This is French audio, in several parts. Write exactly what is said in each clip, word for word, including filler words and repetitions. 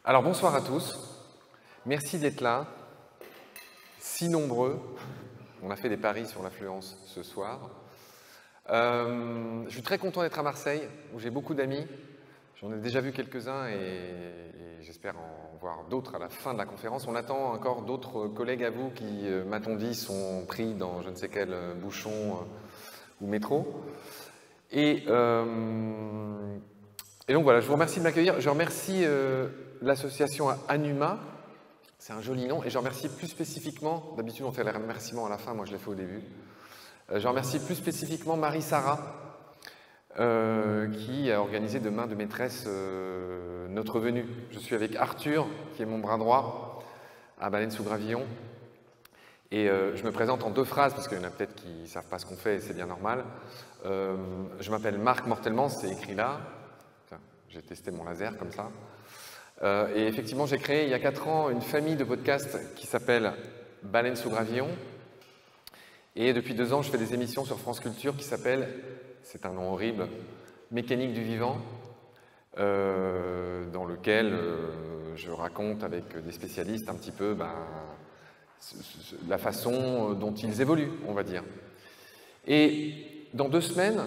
Alors bonsoir à tous, merci d'être là, si nombreux, on a fait des paris sur l'affluence ce soir. Euh, je suis très content d'être à Marseille, où j'ai beaucoup d'amis, j'en ai déjà vu quelques-uns et, et j'espère en voir d'autres à la fin de la conférence. On attend encore d'autres collègues à vous qui, euh, m'a-t-on dit, sont pris dans je ne sais quel bouchon euh, ou métro. Et, euh, et donc voilà, je vous remercie de m'accueillir, je remercie euh, l'association Anuma, c'est un joli nom, et je remercie plus spécifiquement, d'habitude on fait les remerciements à la fin, moi je l'ai fait au début, euh, je remercie plus spécifiquement Marie-Sara, euh, qui a organisé de main de maîtresse euh, notre venue. Je suis avec Arthur, qui est mon bras droit, à Baleine sous Gravillon, et euh, je me présente en deux phrases, parce qu'il y en a peut-être qui ne savent pas ce qu'on fait, et c'est bien normal. Euh, je m'appelle Marc Mortelmans, c'est écrit là, j'ai testé mon laser comme ça. Euh, et effectivement, j'ai créé il y a quatre ans une famille de podcasts qui s'appelle Baleine sous Gravillon. Et depuis deux ans, je fais des émissions sur France Culture qui s'appellent, c'est un nom horrible, Mécanique du vivant, euh, dans lequel euh, je raconte avec des spécialistes un petit peu ben, la façon dont ils évoluent, on va dire. Et dans deux semaines,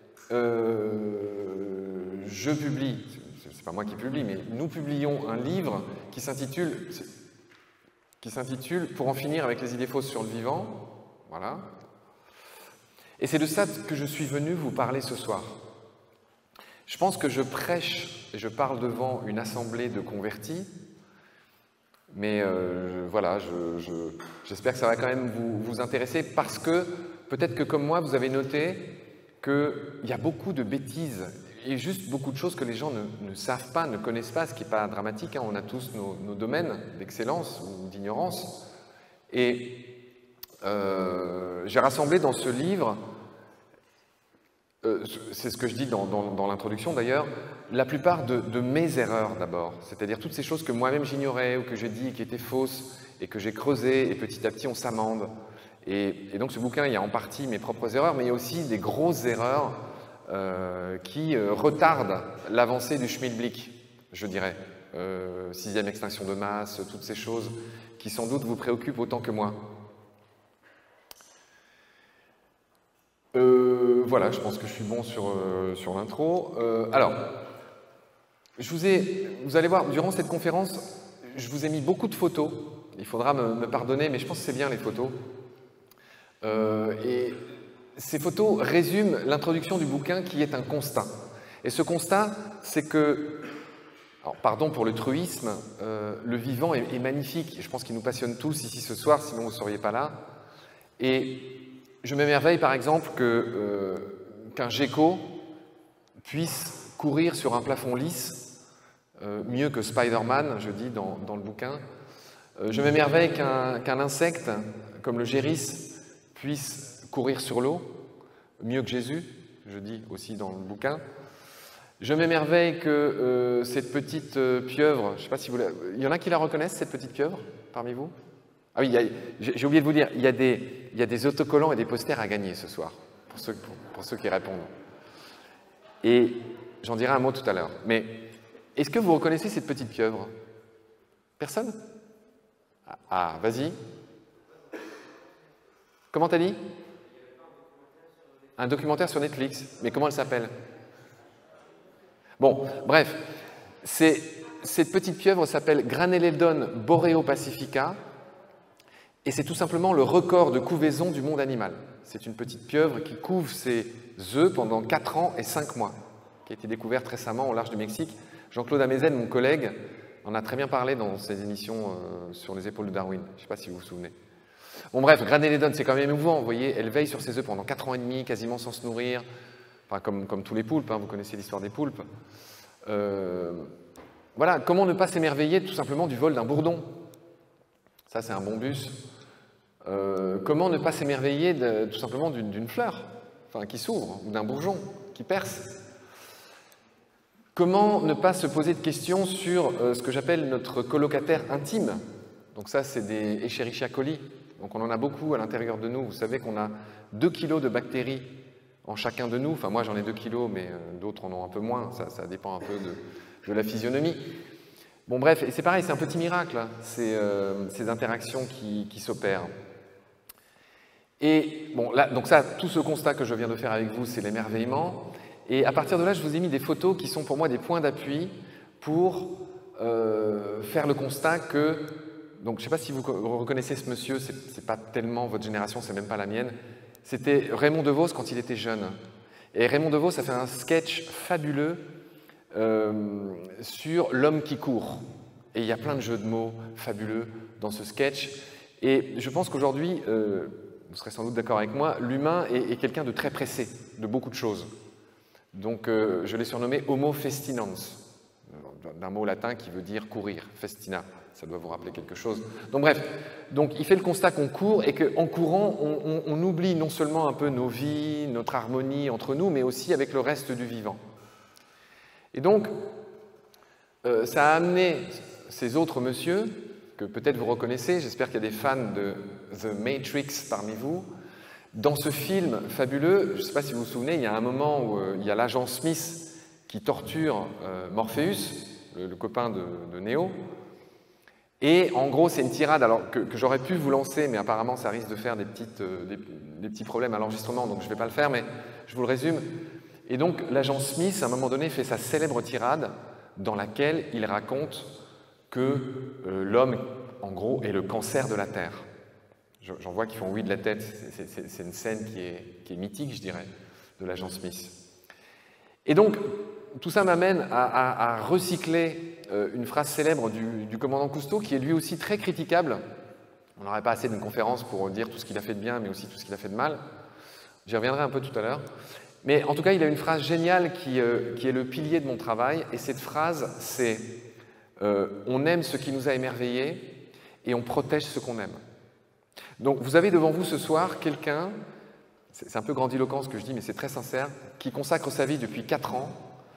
euh, je publie, c'est pas moi qui publie, mais nous publions un livre qui s'intitule qui s'intitule « Pour en finir avec les idées fausses sur le vivant ». Voilà. Et c'est de ça que je suis venu vous parler ce soir. Je pense que je prêche et je parle devant une assemblée de convertis, mais euh, je, voilà, je, je, j'espère que ça va quand même vous, vous intéresser parce que peut-être que comme moi, vous avez noté qu'il y a beaucoup de bêtises et juste beaucoup de choses que les gens ne, ne savent pas, ne connaissent pas, ce qui n'est pas dramatique, hein, on a tous nos, nos domaines d'excellence ou d'ignorance. Et euh, j'ai rassemblé dans ce livre, euh, c'est ce que je dis dans, dans, dans l'introduction d'ailleurs, la plupart de, de mes erreurs d'abord, c'est-à-dire toutes ces choses que moi-même j'ignorais ou que j'ai dit qui étaient fausses et que j'ai creusées et petit à petit on s'amende. Et, et donc ce bouquin, il y a en partie mes propres erreurs, mais il y a aussi des grosses erreurs euh, qui euh, retardent l'avancée du schmilblick, je dirais. Euh, sixième extinction de masse, toutes ces choses qui sans doute vous préoccupent autant que moi. Euh, voilà, je pense que je suis bon sur, euh, sur l'intro. Euh, alors, je vous ai, vous allez voir, durant cette conférence, je vous ai mis beaucoup de photos. Il faudra me, me pardonner, mais je pense que c'est bien les photos. Euh, et ces photos résument l'introduction du bouquin qui est un constat. Et ce constat, c'est que, alors pardon pour le truisme, euh, le vivant est, est magnifique. Je pense qu'il nous passionne tous ici ce soir, sinon vous ne seriez pas là. Et je m'émerveille par exemple que, euh, qu'un gecko puisse courir sur un plafond lisse, euh, mieux que Spider-Man, je dis dans, dans le bouquin. Euh, je m'émerveille qu'un, qu'un insecte comme le géris puisse courir sur l'eau, mieux que Jésus, je dis aussi dans le bouquin. Je m'émerveille que euh, cette petite euh, pieuvre, je ne sais pas si vous la... Il y en a qui la reconnaissent, cette petite pieuvre, parmi vous? Ah oui, j'ai oublié de vous dire, il y, a des, il y a des autocollants et des posters à gagner ce soir, pour ceux, pour, pour ceux qui répondent. Et j'en dirai un mot tout à l'heure. Mais est-ce que vous reconnaissez cette petite pieuvre? Personne? Ah, ah vas-y. Comment t'as dit? Un documentaire sur Netflix. Mais comment elle s'appelle? Bon, bref. Cette petite pieuvre s'appelle Graneledon boreopacifica. Et c'est tout simplement le record de couvaison du monde animal. C'est une petite pieuvre qui couve ses œufs pendant quatre ans et cinq mois, qui a été découverte récemment au large du Mexique. Jean-Claude Amezen, mon collègue, en a très bien parlé dans ses émissions euh, sur les épaules de Darwin. Je ne sais pas si vous vous souvenez. Bon bref, Graneledon, c'est quand même émouvant, vous voyez, elle veille sur ses œufs pendant quatre ans et demi, quasiment sans se nourrir, enfin comme, comme tous les poulpes, hein, vous connaissez l'histoire des poulpes. Euh, voilà, comment ne pas s'émerveiller tout simplement du vol d'un bourdon? Ça, c'est un bon bus. Euh, comment ne pas s'émerveiller tout simplement d'une d'une fleur, enfin, qui s'ouvre, ou d'un bourgeon qui perce? Comment ne pas se poser de questions sur euh, ce que j'appelle notre colocataire intime? Donc ça, c'est des Escherichia coli. Donc on en a beaucoup à l'intérieur de nous. Vous savez qu'on a deux kilos de bactéries en chacun de nous. Enfin, moi, j'en ai deux kilos, mais euh, d'autres en ont un peu moins. Ça, ça dépend un peu de, de la physionomie. Bon bref, et c'est pareil, c'est un petit miracle, hein, ces, euh, ces interactions qui, qui s'opèrent. Et bon, là, donc ça, tout ce constat que je viens de faire avec vous, c'est l'émerveillement. Et à partir de là, je vous ai mis des photos qui sont pour moi des points d'appui pour euh, faire le constat que, donc je ne sais pas si vous reconnaissez ce monsieur, ce n'est pas tellement votre génération, c'est même pas la mienne, c'était Raymond DeVos quand il était jeune. Et Raymond DeVos a fait un sketch fabuleux euh, sur l'homme qui court. Et il y a plein de jeux de mots fabuleux dans ce sketch. Et je pense qu'aujourd'hui, euh, vous serez sans doute d'accord avec moi, l'humain est, est quelqu'un de très pressé, de beaucoup de choses. Donc euh, je l'ai surnommé Homo festinans, d'un mot latin qui veut dire courir, festina, ça doit vous rappeler quelque chose. Donc bref, donc il fait le constat qu'on court et qu'en courant, on, on, on oublie non seulement un peu nos vies, notre harmonie entre nous, mais aussi avec le reste du vivant. Et donc, euh, ça a amené ces autres messieurs, que peut-être vous reconnaissez, j'espère qu'il y a des fans de The Matrix parmi vous. Dans ce film fabuleux, je ne sais pas si vous vous souvenez, il y a un moment où euh, il y a l'agent Smith qui torture euh, Morpheus, le, le copain de, de Neo. Et en gros, c'est une tirade alors, que, que j'aurais pu vous lancer, mais apparemment ça risque de faire des, petites, euh, des, des petits problèmes à l'enregistrement, donc je ne vais pas le faire, mais je vous le résume. Et donc, l'agent Smith, à un moment donné, fait sa célèbre tirade dans laquelle il raconte que euh, l'homme, en gros, est le cancer de la Terre. J'en vois qui font oui de la tête, c'est une scène qui est, qui est mythique, je dirais, de l'agent Smith. Et donc, tout ça m'amène à, à, à recycler euh, une phrase célèbre du, du commandant Cousteau, qui est lui aussi très critiquable. On n'aurait pas assez d'une conférence pour dire tout ce qu'il a fait de bien, mais aussi tout ce qu'il a fait de mal. J'y reviendrai un peu tout à l'heure. Mais en tout cas, il a une phrase géniale qui, euh, qui est le pilier de mon travail, et cette phrase, c'est euh, « On aime ce qui nous a émerveillés et on protège ce qu'on aime ». Donc, vous avez devant vous ce soir quelqu'un, c'est un peu grandiloquent ce que je dis, mais c'est très sincère, qui consacre sa vie depuis quatre ans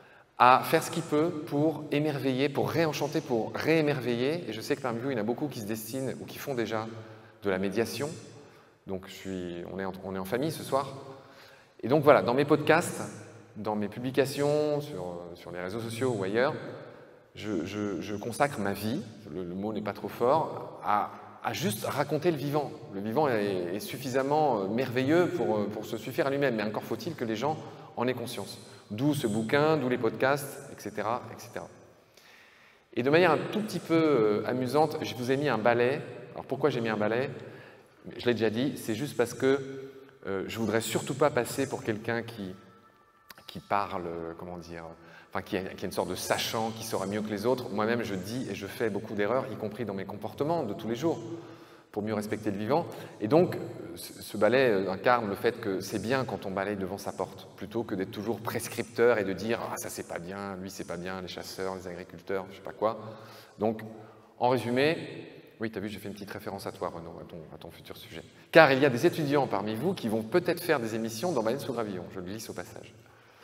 à faire ce qu'il peut pour émerveiller, pour réenchanter, pour réémerveiller. Et je sais que parmi vous, il y en a beaucoup qui se destinent ou qui font déjà de la médiation. Donc, je suis, on, est en, on est en famille ce soir. Et donc, voilà, dans mes podcasts, dans mes publications, sur, sur les réseaux sociaux ou ailleurs, je, je, je consacre ma vie, le, le mot n'est pas trop fort, à à juste raconter le vivant. Le vivant est, est suffisamment merveilleux pour, pour se suffire à lui-même, mais encore faut-il que les gens en aient conscience. D'où ce bouquin, d'où les podcasts, et cetera, et cetera. Et de manière un tout petit peu amusante, je vous ai mis un balai. Alors pourquoi j'ai mis un balai? Je l'ai déjà dit, c'est juste parce que euh, je ne voudrais surtout pas passer pour quelqu'un qui, qui parle, comment dire, enfin qui a, qui a une sorte de sachant, qui saura mieux que les autres. Moi-même, je dis et je fais beaucoup d'erreurs, y compris dans mes comportements de tous les jours, pour mieux respecter le vivant. Et donc, ce balai incarne le fait que c'est bien quand on balaye devant sa porte, plutôt que d'être toujours prescripteur et de dire « Ah, ça c'est pas bien, lui c'est pas bien, les chasseurs, les agriculteurs, je sais pas quoi ». Donc, en résumé, oui, tu as vu, j'ai fait une petite référence à toi, Renaud, à ton, à ton futur sujet. Car il y a des étudiants parmi vous qui vont peut-être faire des émissions dans Baleine sous gravillon, je le glisse au passage.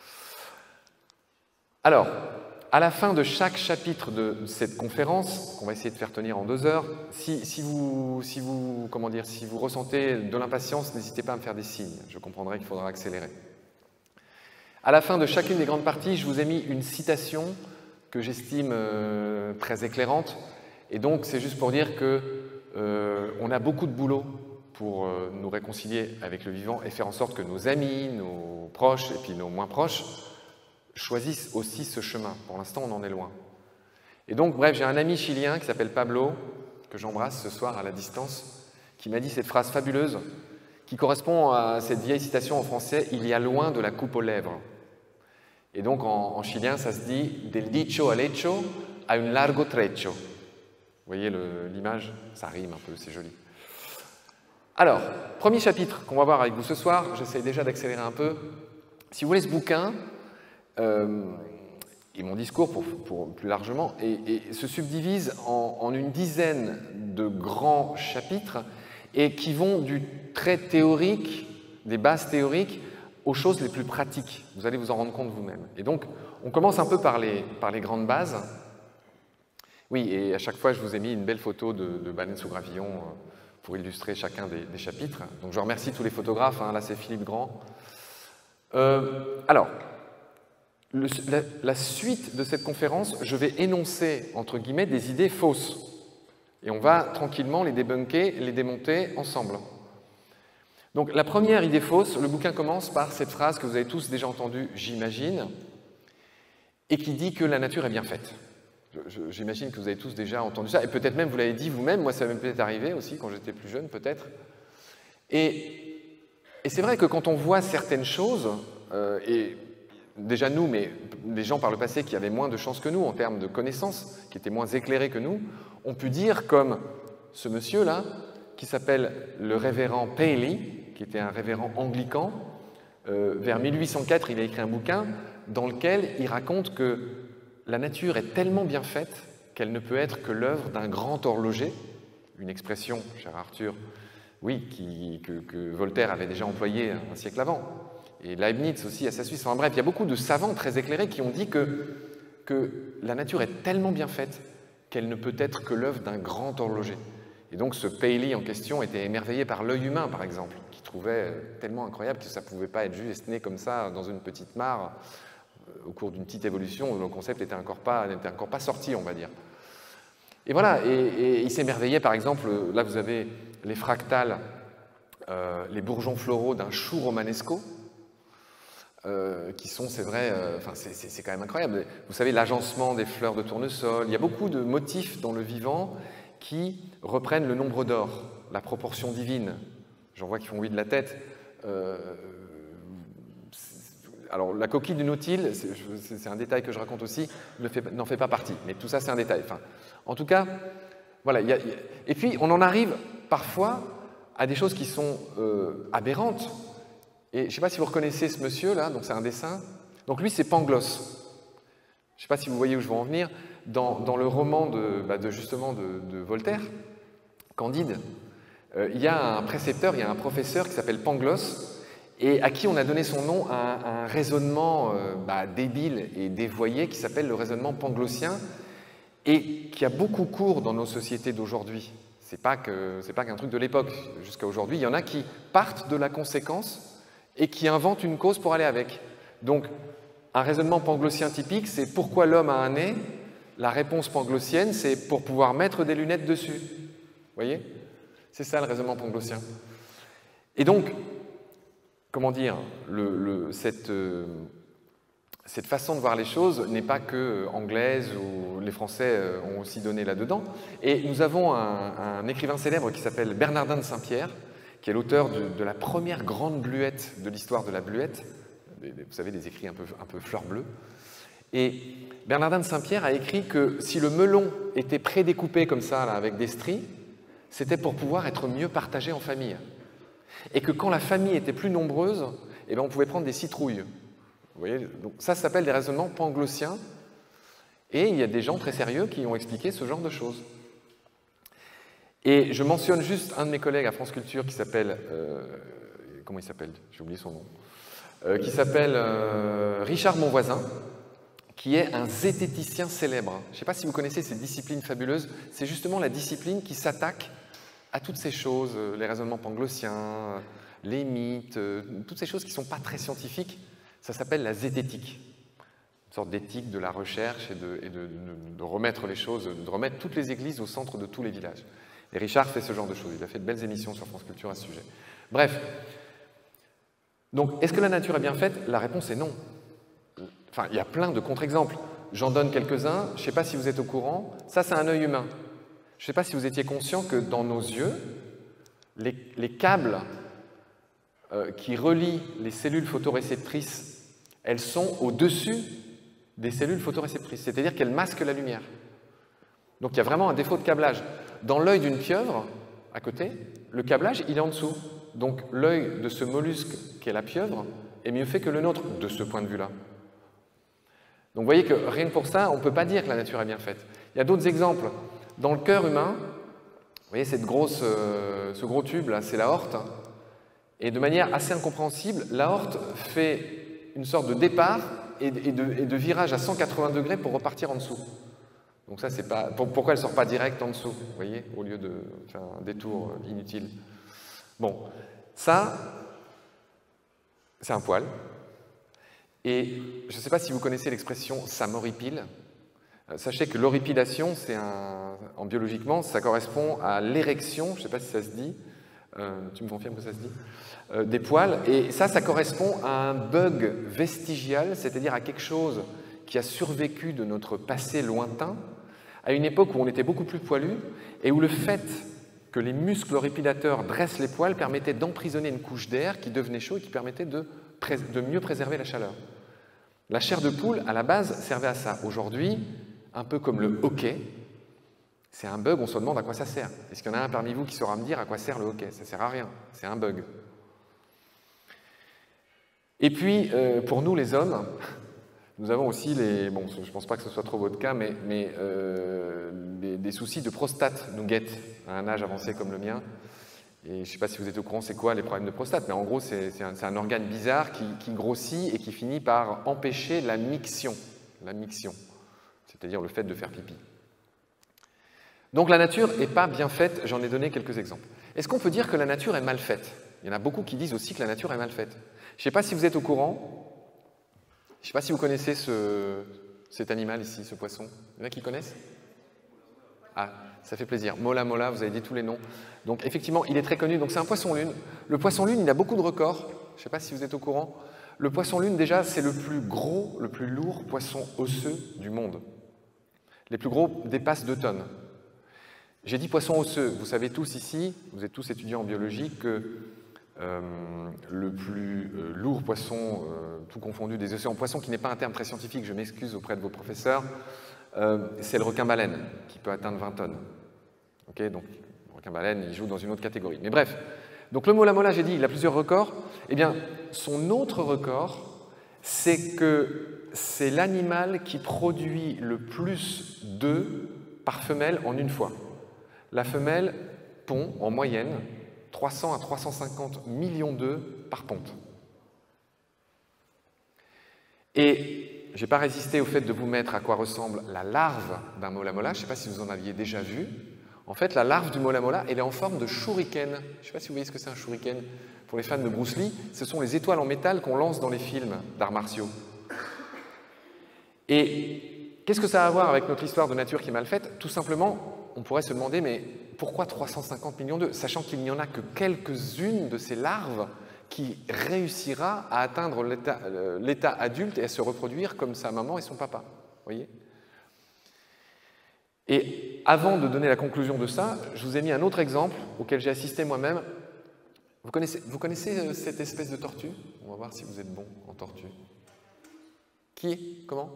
Alors, à la fin de chaque chapitre de cette conférence, qu'on va essayer de faire tenir en deux heures, si, si, vous, si, vous, comment dire, si vous ressentez de l'impatience, n'hésitez pas à me faire des signes. Je comprendrai qu'il faudra accélérer. À la fin de chacune des grandes parties, je vous ai mis une citation que j'estime euh, très éclairante. Et donc, c'est juste pour dire qu'on euh, a beaucoup de boulot pour euh, nous réconcilier avec le vivant et faire en sorte que nos amis, nos proches et puis nos moins proches choisissent aussi ce chemin. Pour l'instant, on en est loin. Et donc, bref, j'ai un ami chilien qui s'appelle Pablo, que j'embrasse ce soir à la distance, qui m'a dit cette phrase fabuleuse qui correspond à cette vieille citation en français « Il y a loin de la coupe aux lèvres ». Et donc, en, en chilien, ça se dit « Del dicho al hecho a un largo trecho ». Vous voyez l'image? Ça rime un peu, c'est joli. Alors, premier chapitre qu'on va voir avec vous ce soir, j'essaie déjà d'accélérer un peu. Si vous voulez ce bouquin, Euh, et mon discours pour, pour plus largement, et, et se subdivise en, en une dizaine de grands chapitres et qui vont du très théorique, des bases théoriques, aux choses les plus pratiques. Vous allez vous en rendre compte vous-même. Et donc, on commence un peu par les, par les grandes bases. Oui, et à chaque fois, je vous ai mis une belle photo de, de baleine sous gravillon pour illustrer chacun des, des chapitres. Donc, je remercie tous les photographes. Hein, là, c'est Philippe Grand. Euh, alors, le, la, la suite de cette conférence, je vais énoncer, entre guillemets, des idées fausses. Et on va tranquillement les débunker, les démonter ensemble. Donc la première idée fausse, le bouquin commence par cette phrase que vous avez tous déjà entendue, j'imagine, et qui dit que la nature est bien faite. J'imagine que vous avez tous déjà entendu ça, et peut-être même vous l'avez dit vous-même, moi ça m'est peut-être arrivé aussi quand j'étais plus jeune, peut-être. Et, et c'est vrai que quand on voit certaines choses, euh, et déjà nous, mais des gens par le passé qui avaient moins de chance que nous en termes de connaissances, qui étaient moins éclairés que nous, ont pu dire comme ce monsieur-là, qui s'appelle le révérend Paley, qui était un révérend anglican. Euh, vers mille huit cent quatre, il a écrit un bouquin dans lequel il raconte que la nature est tellement bien faite qu'elle ne peut être que l'œuvre d'un grand horloger, une expression, cher Arthur, oui, qui, que, que Voltaire avait déjà employée un siècle avant, et Leibniz aussi à sa suite. Enfin bref, il y a beaucoup de savants très éclairés qui ont dit que, que la nature est tellement bien faite qu'elle ne peut être que l'œuvre d'un grand horloger. Et donc ce Paley en question était émerveillé par l'œil humain, par exemple, qui trouvait tellement incroyable que ça ne pouvait pas être juste né comme ça dans une petite mare au cours d'une petite évolution où le concept n'était encore pas, n'était encore pas sorti, on va dire. Et voilà, et, et il s'émerveillait, par exemple, là vous avez les fractales, euh, les bourgeons floraux d'un chou romanesco, euh, qui sont, c'est vrai, euh, enfin, c'est quand même incroyable. Vous savez, l'agencement des fleurs de tournesol, il y a beaucoup de motifs dans le vivant qui reprennent le nombre d'or, la proportion divine. J'en vois qui font oui de la tête. Euh, alors, la coquille du nautile, c'est un détail que je raconte aussi, n'en fait, fait pas partie. Mais tout ça, c'est un détail. Enfin, en tout cas, voilà. Y a, y a... Et puis, on en arrive parfois à des choses qui sont euh, aberrantes. Et je ne sais pas si vous reconnaissez ce monsieur-là, donc c'est un dessin. Donc lui, c'est Pangloss. Je ne sais pas si vous voyez où je veux en venir. Dans, dans le roman de, bah de justement de, de Voltaire, Candide, euh, il y a un précepteur, il y a un professeur qui s'appelle Pangloss, et à qui on a donné son nom à un, un raisonnement euh, bah, débile et dévoyé qui s'appelle le raisonnement panglossien, et qui a beaucoup cours dans nos sociétés d'aujourd'hui. C'est pas que, c'est pas qu'un truc de l'époque. Jusqu'à aujourd'hui, il y en a qui partent de la conséquence et qui inventent une cause pour aller avec. Donc, un raisonnement panglossien typique, c'est pourquoi l'homme a un nez. La réponse panglossienne, c'est pour pouvoir mettre des lunettes dessus. Vous voyez? C'est ça le raisonnement panglossien. Et donc, comment dire, le, le, cette, euh, cette façon de voir les choses n'est pas que anglaise, ou les Français ont aussi donné là-dedans. Et nous avons un, un écrivain célèbre qui s'appelle Bernardin de Saint-Pierre, qui est l'auteur de, de la première grande bluette de l'histoire de la bluette. Vous savez, des écrits un peu, un peu fleur bleue. Et Bernardin de Saint-Pierre a écrit que si le melon était prédécoupé comme ça, là, avec des stries, c'était pour pouvoir être mieux partagé en famille. Et que quand la famille était plus nombreuse, eh bien, on pouvait prendre des citrouilles. Vous voyez, donc ça s'appelle des raisonnements panglossiens. Et il y a des gens très sérieux qui ont expliqué ce genre de choses. Et je mentionne juste un de mes collègues à France Culture qui s'appelle... Euh, comment il s'appelle? J'ai oublié son nom. Euh, qui s'appelle euh, Richard Monvoisin, qui est un zététicien célèbre. Je ne sais pas si vous connaissez cette discipline fabuleuse. C'est justement la discipline qui s'attaque à toutes ces choses, les raisonnements panglossiens, les mythes, toutes ces choses qui ne sont pas très scientifiques. Ça s'appelle la zététique, une sorte d'éthique de la recherche et, de, et de, de, de remettre les choses, de remettre toutes les églises au centre de tous les villages. Et Richard fait ce genre de choses. Il a fait de belles émissions sur France Culture à ce sujet. Bref. Donc, est-ce que la nature est bien faite? La réponse est non. Enfin, il y a plein de contre-exemples. J'en donne quelques-uns. Je ne sais pas si vous êtes au courant. Ça, c'est un œil humain. Je ne sais pas si vous étiez conscient que dans nos yeux, les, les câbles euh, qui relient les cellules photoréceptrices, elles sont au-dessus des cellules photoréceptrices. C'est-à-dire qu'elles masquent la lumière. Donc, il y a vraiment un défaut de câblage. Dans l'œil d'une pieuvre, à côté, le câblage, il est en dessous. Donc, l'œil de ce mollusque qu'est la pieuvre est mieux fait que le nôtre, de ce point de vue-là. Donc, vous voyez que rien que pour ça, on ne peut pas dire que la nature est bien faite. Il y a d'autres exemples. Dans le cœur humain, vous voyez cette grosse, euh, ce gros tube-là, c'est l'aorte. Et de manière assez incompréhensible, l'aorte fait une sorte de départ et de, et de, et de virage à cent quatre-vingts degrés pour repartir en dessous. Donc ça, c'est pas... Pourquoi elle ne sort pas direct en dessous, vous voyez, au lieu de faire un détour inutile. Bon, ça, c'est un poil. Et je ne sais pas si vous connaissez l'expression « ça m'horripile ». Sachez que l'horripilation, c'est un, en biologiquement, ça correspond à l'érection, je ne sais pas si ça se dit, euh, tu me confirmes que ça se dit, euh, des poils, et ça, ça correspond à un bug vestigial, c'est-à-dire à quelque chose qui a survécu de notre passé lointain, à une époque où on était beaucoup plus poilu, et où le fait que les muscles horripilateurs dressent les poils permettait d'emprisonner une couche d'air qui devenait chaud et qui permettait de, de mieux préserver la chaleur. La chair de poule, à la base, servait à ça. Aujourd'hui, un peu comme le hockey, c'est un bug, on se demande à quoi ça sert. Est-ce qu'il y en a un parmi vous qui saura me dire à quoi sert le hockey? Ça ne sert à rien, c'est un bug. Et puis, euh, pour nous les hommes, nous avons aussi les, bon, je ne pense pas que ce soit trop votre cas, mais, mais euh, des, des soucis de prostate nous guettent à un âge avancé comme le mien. Et je ne sais pas si vous êtes au courant, c'est quoi les problèmes de prostate, mais en gros, c'est un, un organe bizarre qui, qui grossit et qui finit par empêcher la miction, la miction, c'est-à-dire le fait de faire pipi. Donc la nature n'est pas bien faite, j'en ai donné quelques exemples. Est-ce qu'on peut dire que la nature est mal faite? Il y en a beaucoup qui disent aussi que la nature est mal faite. Je ne sais pas si vous êtes au courant, je ne sais pas si vous connaissez ce, cet animal ici, ce poisson. Il y en a qui connaissent? Ah, ça fait plaisir. Mola Mola, vous avez dit tous les noms. Donc effectivement, il est très connu. Donc c'est un poisson-lune. Le poisson-lune, il a beaucoup de records. Je ne sais pas si vous êtes au courant. Le poisson-lune, déjà, c'est le plus gros, le plus lourd poisson osseux du monde. Les plus gros dépassent deux tonnes. J'ai dit poisson osseux. Vous savez tous ici, vous êtes tous étudiants en biologie, que euh, le plus euh, lourd poisson, euh, tout confondu, des océans, poisson qui n'est pas un terme très scientifique, je m'excuse auprès de vos professeurs, euh, c'est le requin-baleine, qui peut atteindre vingt tonnes. Okay, donc, le requin-baleine, il joue dans une autre catégorie. Mais bref, donc le mola mola, j'ai dit, il a plusieurs records. Eh bien, son autre record, c'est que c'est l'animal qui produit le plus d'œufs par femelle en une fois. La femelle pond en moyenne trois cents à trois cent cinquante millions d'œufs par ponte. Et je n'ai pas résisté au fait de vous mettre à quoi ressemble la larve d'un mola mola. Je ne sais pas si vous en aviez déjà vu. En fait, la larve du mola mola, elle est en forme de shuriken. Je ne sais pas si vous voyez ce que c'est un shuriken. Pour les fans de Bruce Lee, ce sont les étoiles en métal qu'on lance dans les films d'arts martiaux. Et qu'est-ce que ça a à voir avec notre histoire de nature qui est mal faite? Tout simplement, on pourrait se demander, mais pourquoi trois cent cinquante millions d'œufs, sachant qu'il n'y en a que quelques-unes de ces larves qui réussira à atteindre l'état adulte et à se reproduire comme sa maman et son papa. Voyez? Et avant de donner la conclusion de ça, je vous ai mis un autre exemple auquel j'ai assisté moi-même. Vous connaissez, vous connaissez cette espèce de tortue? On va voir si vous êtes bon en tortue. Qui? Comment?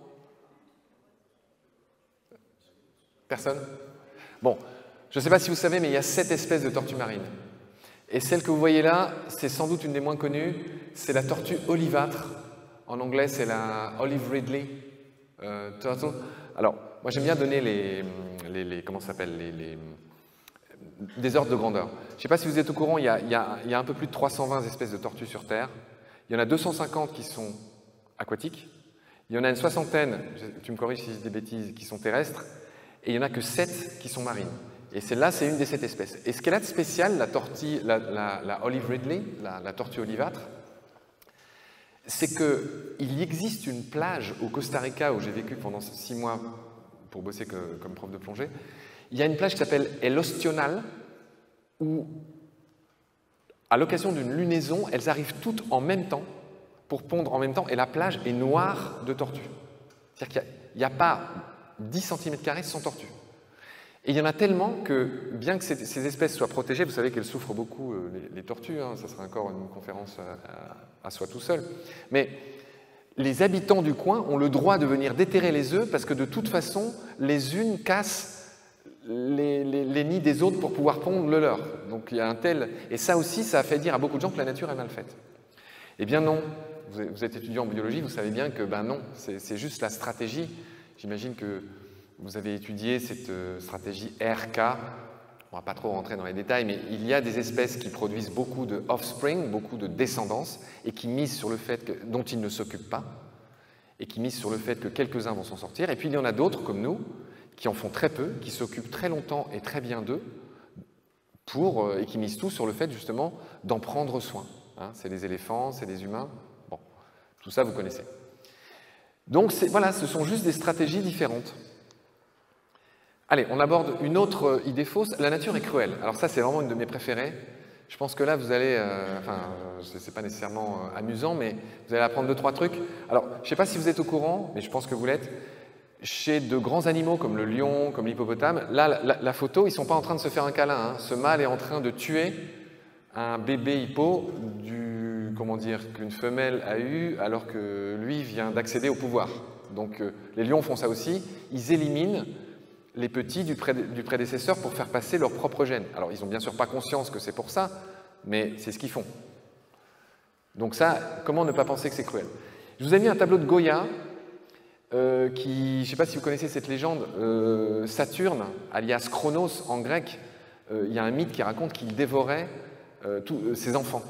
Personne? Bon, je ne sais pas si vous savez, mais il y a sept espèces de tortues marines. Et celle que vous voyez là, c'est sans doute une des moins connues, c'est la tortue olivâtre. En anglais, c'est la Olive Ridley euh, turtle. Alors, moi j'aime bien donner les, les, les comment ça s'appelle, les, les, des ordres de grandeur. Je ne sais pas si vous êtes au courant, il y, a, il, y a, il y a un peu plus de trois cent vingt espèces de tortues sur Terre. Il y en a deux cent cinquante qui sont aquatiques. Il y en a une soixantaine, tu me corriges si je dis des bêtises, qui sont terrestres. Et il n'y en a que sept qui sont marines. Et celle-là, c'est une des sept espèces. Et ce qu'elle a de spécial, la, tortille, la, la, la Olive Ridley, la, la tortue olivâtre, c'est qu'il existe une plage au Costa Rica où j'ai vécu pendant six mois pour bosser que, comme prof de plongée. Il y a une plage qui s'appelle El Ostional où, à l'occasion d'une lunaison, elles arrivent toutes en même temps pour pondre en même temps et la plage est noire de tortues. C'est-à-dire qu'il n'y a, a pas dix centimètres carrés sans tortues. Et il y en a tellement que, bien que ces, ces espèces soient protégées, vous savez qu'elles souffrent beaucoup, euh, les, les tortues, hein, ça sera encore une conférence à, à, à soi tout seul, mais les habitants du coin ont le droit de venir déterrer les œufs parce que de toute façon, les unes cassent les, les, les nids des autres pour pouvoir pondre le leur. Donc il y a un tel... Et ça aussi, ça a fait dire à beaucoup de gens que la nature est mal faite. Eh bien non, vous êtes étudiant en biologie, vous savez bien que ben non, c'est juste la stratégie. J'imagine que vous avez étudié cette stratégie R K, on ne va pas trop rentrer dans les détails, mais il y a des espèces qui produisent beaucoup de offspring, beaucoup de descendance, et qui misent sur le fait que, dont ils ne s'occupent pas, et qui misent sur le fait que quelques-uns vont s'en sortir. Et puis il y en a d'autres, comme nous, qui en font très peu, qui s'occupent très longtemps et très bien d'eux, pour, et qui misent tout sur le fait justement d'en prendre soin. Hein, c'est les éléphants, c'est les humains, bon, tout ça vous connaissez. Donc voilà, ce sont juste des stratégies différentes. Allez, on aborde une autre idée fausse, la nature est cruelle. Alors ça, c'est vraiment une de mes préférées. Je pense que là, vous allez, euh, enfin, c'est pas nécessairement euh, amusant, mais vous allez apprendre deux, trois trucs. Alors, je ne sais pas si vous êtes au courant, mais je pense que vous l'êtes. Chez de grands animaux comme le lion, comme l'hippopotame, là, la, la photo, ils ne sont pas en train de se faire un câlin. Hein. Ce mâle est en train de tuer un bébé hippo du, comment dire, qu'une femelle a eu, alors que lui vient d'accéder au pouvoir. Donc, euh, les lions font ça aussi. Ils éliminent les petits du, pré du prédécesseur pour faire passer leur propre gène. Alors, ils n'ont bien sûr pas conscience que c'est pour ça, mais c'est ce qu'ils font. Donc ça, comment ne pas penser que c'est cruel? Je vous ai mis un tableau de Goya, euh, qui, je ne sais pas si vous connaissez cette légende, euh, Saturne, alias Chronos en grec, euh, il y a un mythe qui raconte qu'il dévorait euh, tous euh, ses enfants.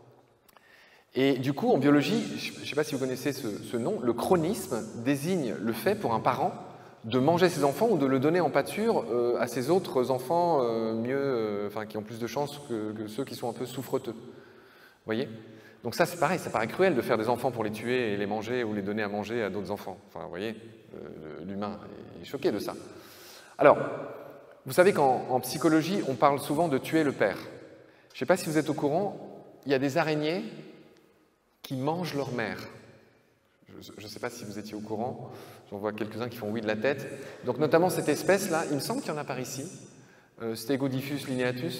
Et du coup, en biologie, je ne sais pas si vous connaissez ce, ce nom, le chronisme désigne le fait pour un parent de manger ses enfants ou de le donner en pâture euh, à ses autres enfants euh, mieux, euh, enfin, qui ont plus de chances que, que ceux qui sont un peu souffreteux. Vous voyez? Donc ça, c'est pareil, ça paraît cruel de faire des enfants pour les tuer et les manger ou les donner à manger à d'autres enfants. Enfin, vous voyez, euh, l'humain est choqué de ça. Alors, vous savez qu'en psychologie, on parle souvent de tuer le père. Je ne sais pas si vous êtes au courant, il y a des araignées qui mangent leur mère. Je ne sais pas si vous étiez au courant, j'en vois quelques-uns qui font oui de la tête. Donc notamment cette espèce-là, il me semble qu'il y en a par ici, euh, Stegodiphus lineatus.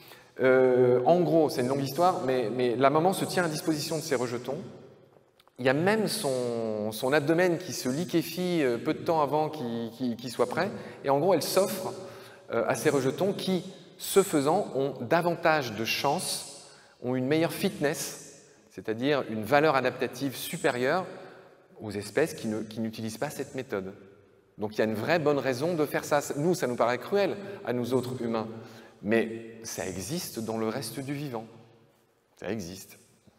Euh, en gros, c'est une longue histoire, mais, mais la maman se tient à disposition de ses rejetons. Il y a même son, son abdomen qui se liquéfie peu de temps avant qu'il qu'il, qu'il soit prêt, et en gros, elle s'offre euh, à ses rejetons qui, ce faisant, ont davantage de chances, ont une meilleure fitness, c'est-à-dire une valeur adaptative supérieure aux espèces qui n'utilisent pas cette méthode. Donc il y a une vraie bonne raison de faire ça. Nous, ça nous paraît cruel, à nous autres humains, mais ça existe dans le reste du vivant. Ça existe.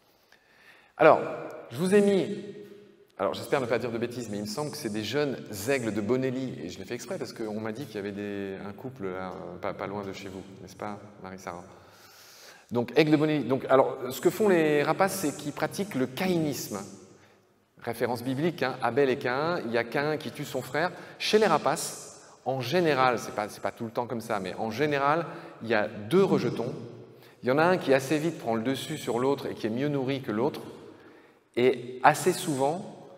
Alors, je vous ai mis, alors j'espère ne pas dire de bêtises, mais il me semble que c'est des jeunes aigles de Bonelli, et je l'ai fait exprès parce qu'on m'a dit qu'il y avait des, un couple là, pas, pas loin de chez vous, n'est-ce pas, Marie-Sarah? Donc, aigles de Bonelli. Donc, alors, ce que font les rapaces, c'est qu'ils pratiquent le caïnisme. Référence biblique, hein, Abel et Caïn, il y a Caïn qui tue son frère. Chez les rapaces, en général, ce n'est pas, c'est pas tout le temps comme ça, mais en général, il y a deux rejetons. Il y en a un qui assez vite prend le dessus sur l'autre et qui est mieux nourri que l'autre. Et assez souvent,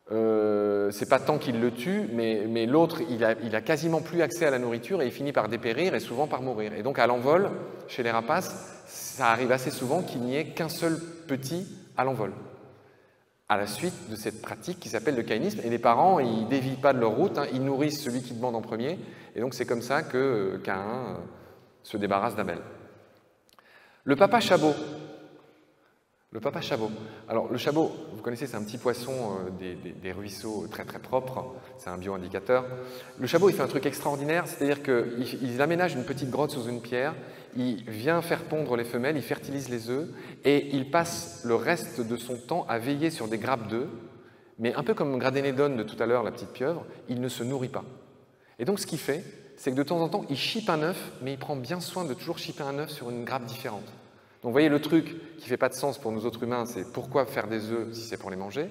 euh, c'est pas tant qu'il le tue, mais, mais l'autre, il a, il a quasiment plus accès à la nourriture et il finit par dépérir et souvent par mourir. Et donc à l'envol, chez les rapaces, ça arrive assez souvent qu'il n'y ait qu'un seul petit à l'envol, à la suite de cette pratique qui s'appelle le caïnisme. Et les parents, ils ne dévient pas de leur route, hein, ils nourrissent celui qui demande en premier, et donc c'est comme ça que euh, Caïn euh, se débarrasse d'Abel. Le papa chabot. Le papa chabot. Alors le chabot, vous connaissez, c'est un petit poisson euh, des, des, des ruisseaux très très propres, c'est un bioindicateur. Le chabot, il fait un truc extraordinaire, c'est-à-dire qu'il il aménage une petite grotte sous une pierre, il vient faire pondre les femelles, il fertilise les œufs, et il passe le reste de son temps à veiller sur des grappes d'œufs, mais un peu comme Gradenédone de tout à l'heure, la petite pieuvre, il ne se nourrit pas. Et donc ce qu'il fait, c'est que de temps en temps, il chipe un œuf, mais il prend bien soin de toujours chipper un œuf sur une grappe différente. Donc vous voyez, le truc qui ne fait pas de sens pour nous autres humains, c'est pourquoi faire des œufs si c'est pour les manger?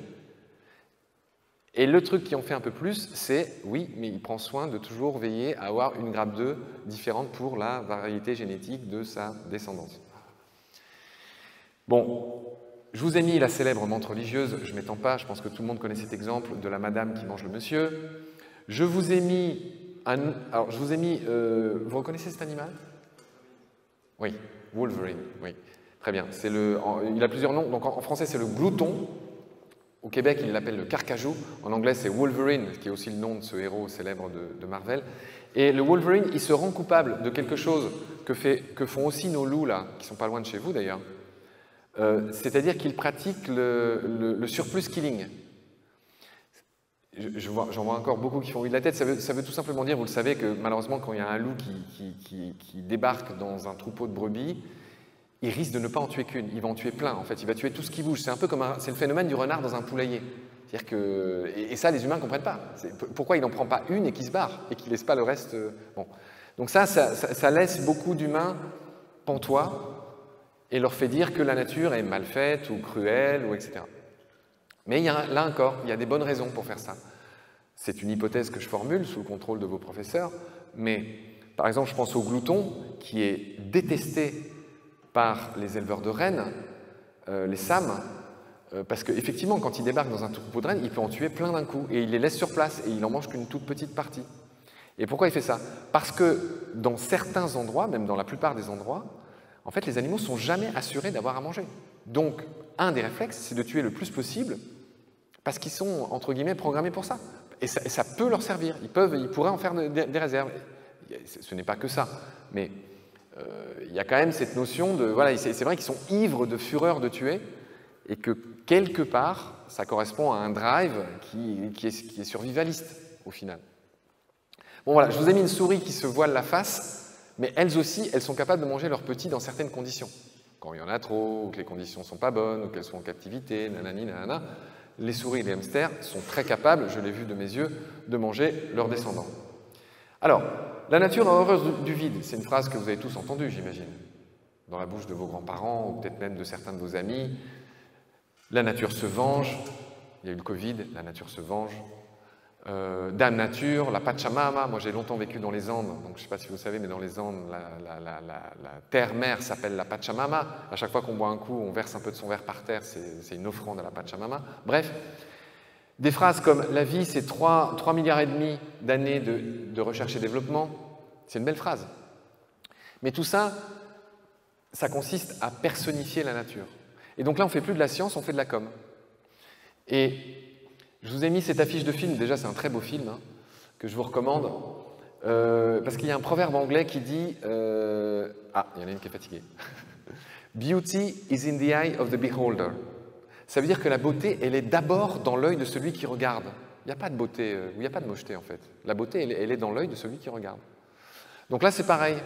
Et le truc qui en fait un peu plus, c'est, oui, mais il prend soin de toujours veiller à avoir une grappe d'œufs différente pour la variété génétique de sa descendance. Bon, je vous ai mis la célèbre menthe religieuse, je ne m'étends pas, je pense que tout le monde connaît cet exemple de la madame qui mange le monsieur. Je vous ai mis, un, alors je vous ai mis, euh, vous reconnaissez cet animal? Oui, Wolverine, oui, très bien. Le, en, il a plusieurs noms, donc en, en français c'est le glouton. Au Québec, il l'appelle le carcajou. En anglais, c'est Wolverine, qui est aussi le nom de ce héros célèbre de, de Marvel. Et le Wolverine, il se rend coupable de quelque chose que, fait, que font aussi nos loups, là, qui ne sont pas loin de chez vous d'ailleurs. Euh, C'est-à-dire qu'il pratique le, le, le surplus killing. J'en je vois, vois encore beaucoup qui font oui de la tête. Ça veut, ça veut tout simplement dire, vous le savez, que malheureusement, quand il y a un loup qui, qui, qui, qui débarque dans un troupeau de brebis, il risque de ne pas en tuer qu'une, il va en tuer plein, en fait, il va tuer tout ce qui bouge. C'est un peu comme c'est le phénomène du renard dans un poulailler. C'est-à-dire que, et, et ça, les humains ne comprennent pas. Pourquoi il n'en prend pas une et qu'il se barre, et qu'il ne laisse pas le reste. Bon. Donc ça, ça, ça, ça laisse beaucoup d'humains pantois, et leur fait dire que la nature est mal faite, ou cruelle, ou et cetera. Mais il y a, là encore, il y a des bonnes raisons pour faire ça. C'est une hypothèse que je formule sous le contrôle de vos professeurs, mais par exemple, je pense au glouton, qui est détesté par les éleveurs de rennes, euh, les S A M, euh, parce qu'effectivement, quand il débarque dans un troupeau de rennes, il peut en tuer plein d'un coup, et il les laisse sur place, et il en mange qu'une toute petite partie. Et pourquoi il fait ça? Parce que dans certains endroits, même dans la plupart des endroits, en fait, les animaux ne sont jamais assurés d'avoir à manger. Donc, un des réflexes, c'est de tuer le plus possible, parce qu'ils sont, entre guillemets, programmés pour ça. Et ça, et ça peut leur servir. Ils, peuvent, ils pourraient en faire de, de, des réserves. Ce n'est pas que ça, mais euh, il y a quand même cette notion de... Voilà, c'est vrai qu'ils sont ivres de fureur de tuer, et que quelque part, ça correspond à un drive qui, qui, est, qui est survivaliste, au final. Bon voilà, je vous ai mis une souris qui se voile la face, mais elles aussi, elles sont capables de manger leurs petits dans certaines conditions. Quand il y en a trop, ou que les conditions ne sont pas bonnes, ou qu'elles sont en captivité, nanani, nanana, les souris et les hamsters sont très capables, je l'ai vu de mes yeux, de manger leurs descendants. Alors, la nature est horreureuse du vide, c'est une phrase que vous avez tous entendue, j'imagine, dans la bouche de vos grands-parents, ou peut-être même de certains de vos amis. La nature se venge, il y a eu le Covid, la nature se venge. Euh, Dame Nature, la Pachamama, moi j'ai longtemps vécu dans les Andes, donc je ne sais pas si vous savez, mais dans les Andes, la, la, la, la, la terre-mère s'appelle la Pachamama. À chaque fois qu'on boit un coup, on verse un peu de son verre par terre, c'est une offrande à la Pachamama. Bref, des phrases comme « la vie c'est trois milliards et demi d'années de, de recherche et développement », c'est une belle phrase. Mais tout ça, ça consiste à personnifier la nature. Et donc là, on ne fait plus de la science, on fait de la com. Et je vous ai mis cette affiche de film, déjà c'est un très beau film, hein, que je vous recommande, euh, parce qu'il y a un proverbe anglais qui dit euh, « Ah, il y en a une qui est fatiguée. » « Beauty is in the eye of the beholder ». Ça veut dire que la beauté, elle est d'abord dans l'œil de celui qui regarde. Il n'y a pas de beauté, euh, il n'y a pas de mocheté en fait. La beauté, elle, elle est dans l'œil de celui qui regarde. Donc là, c'est pareil.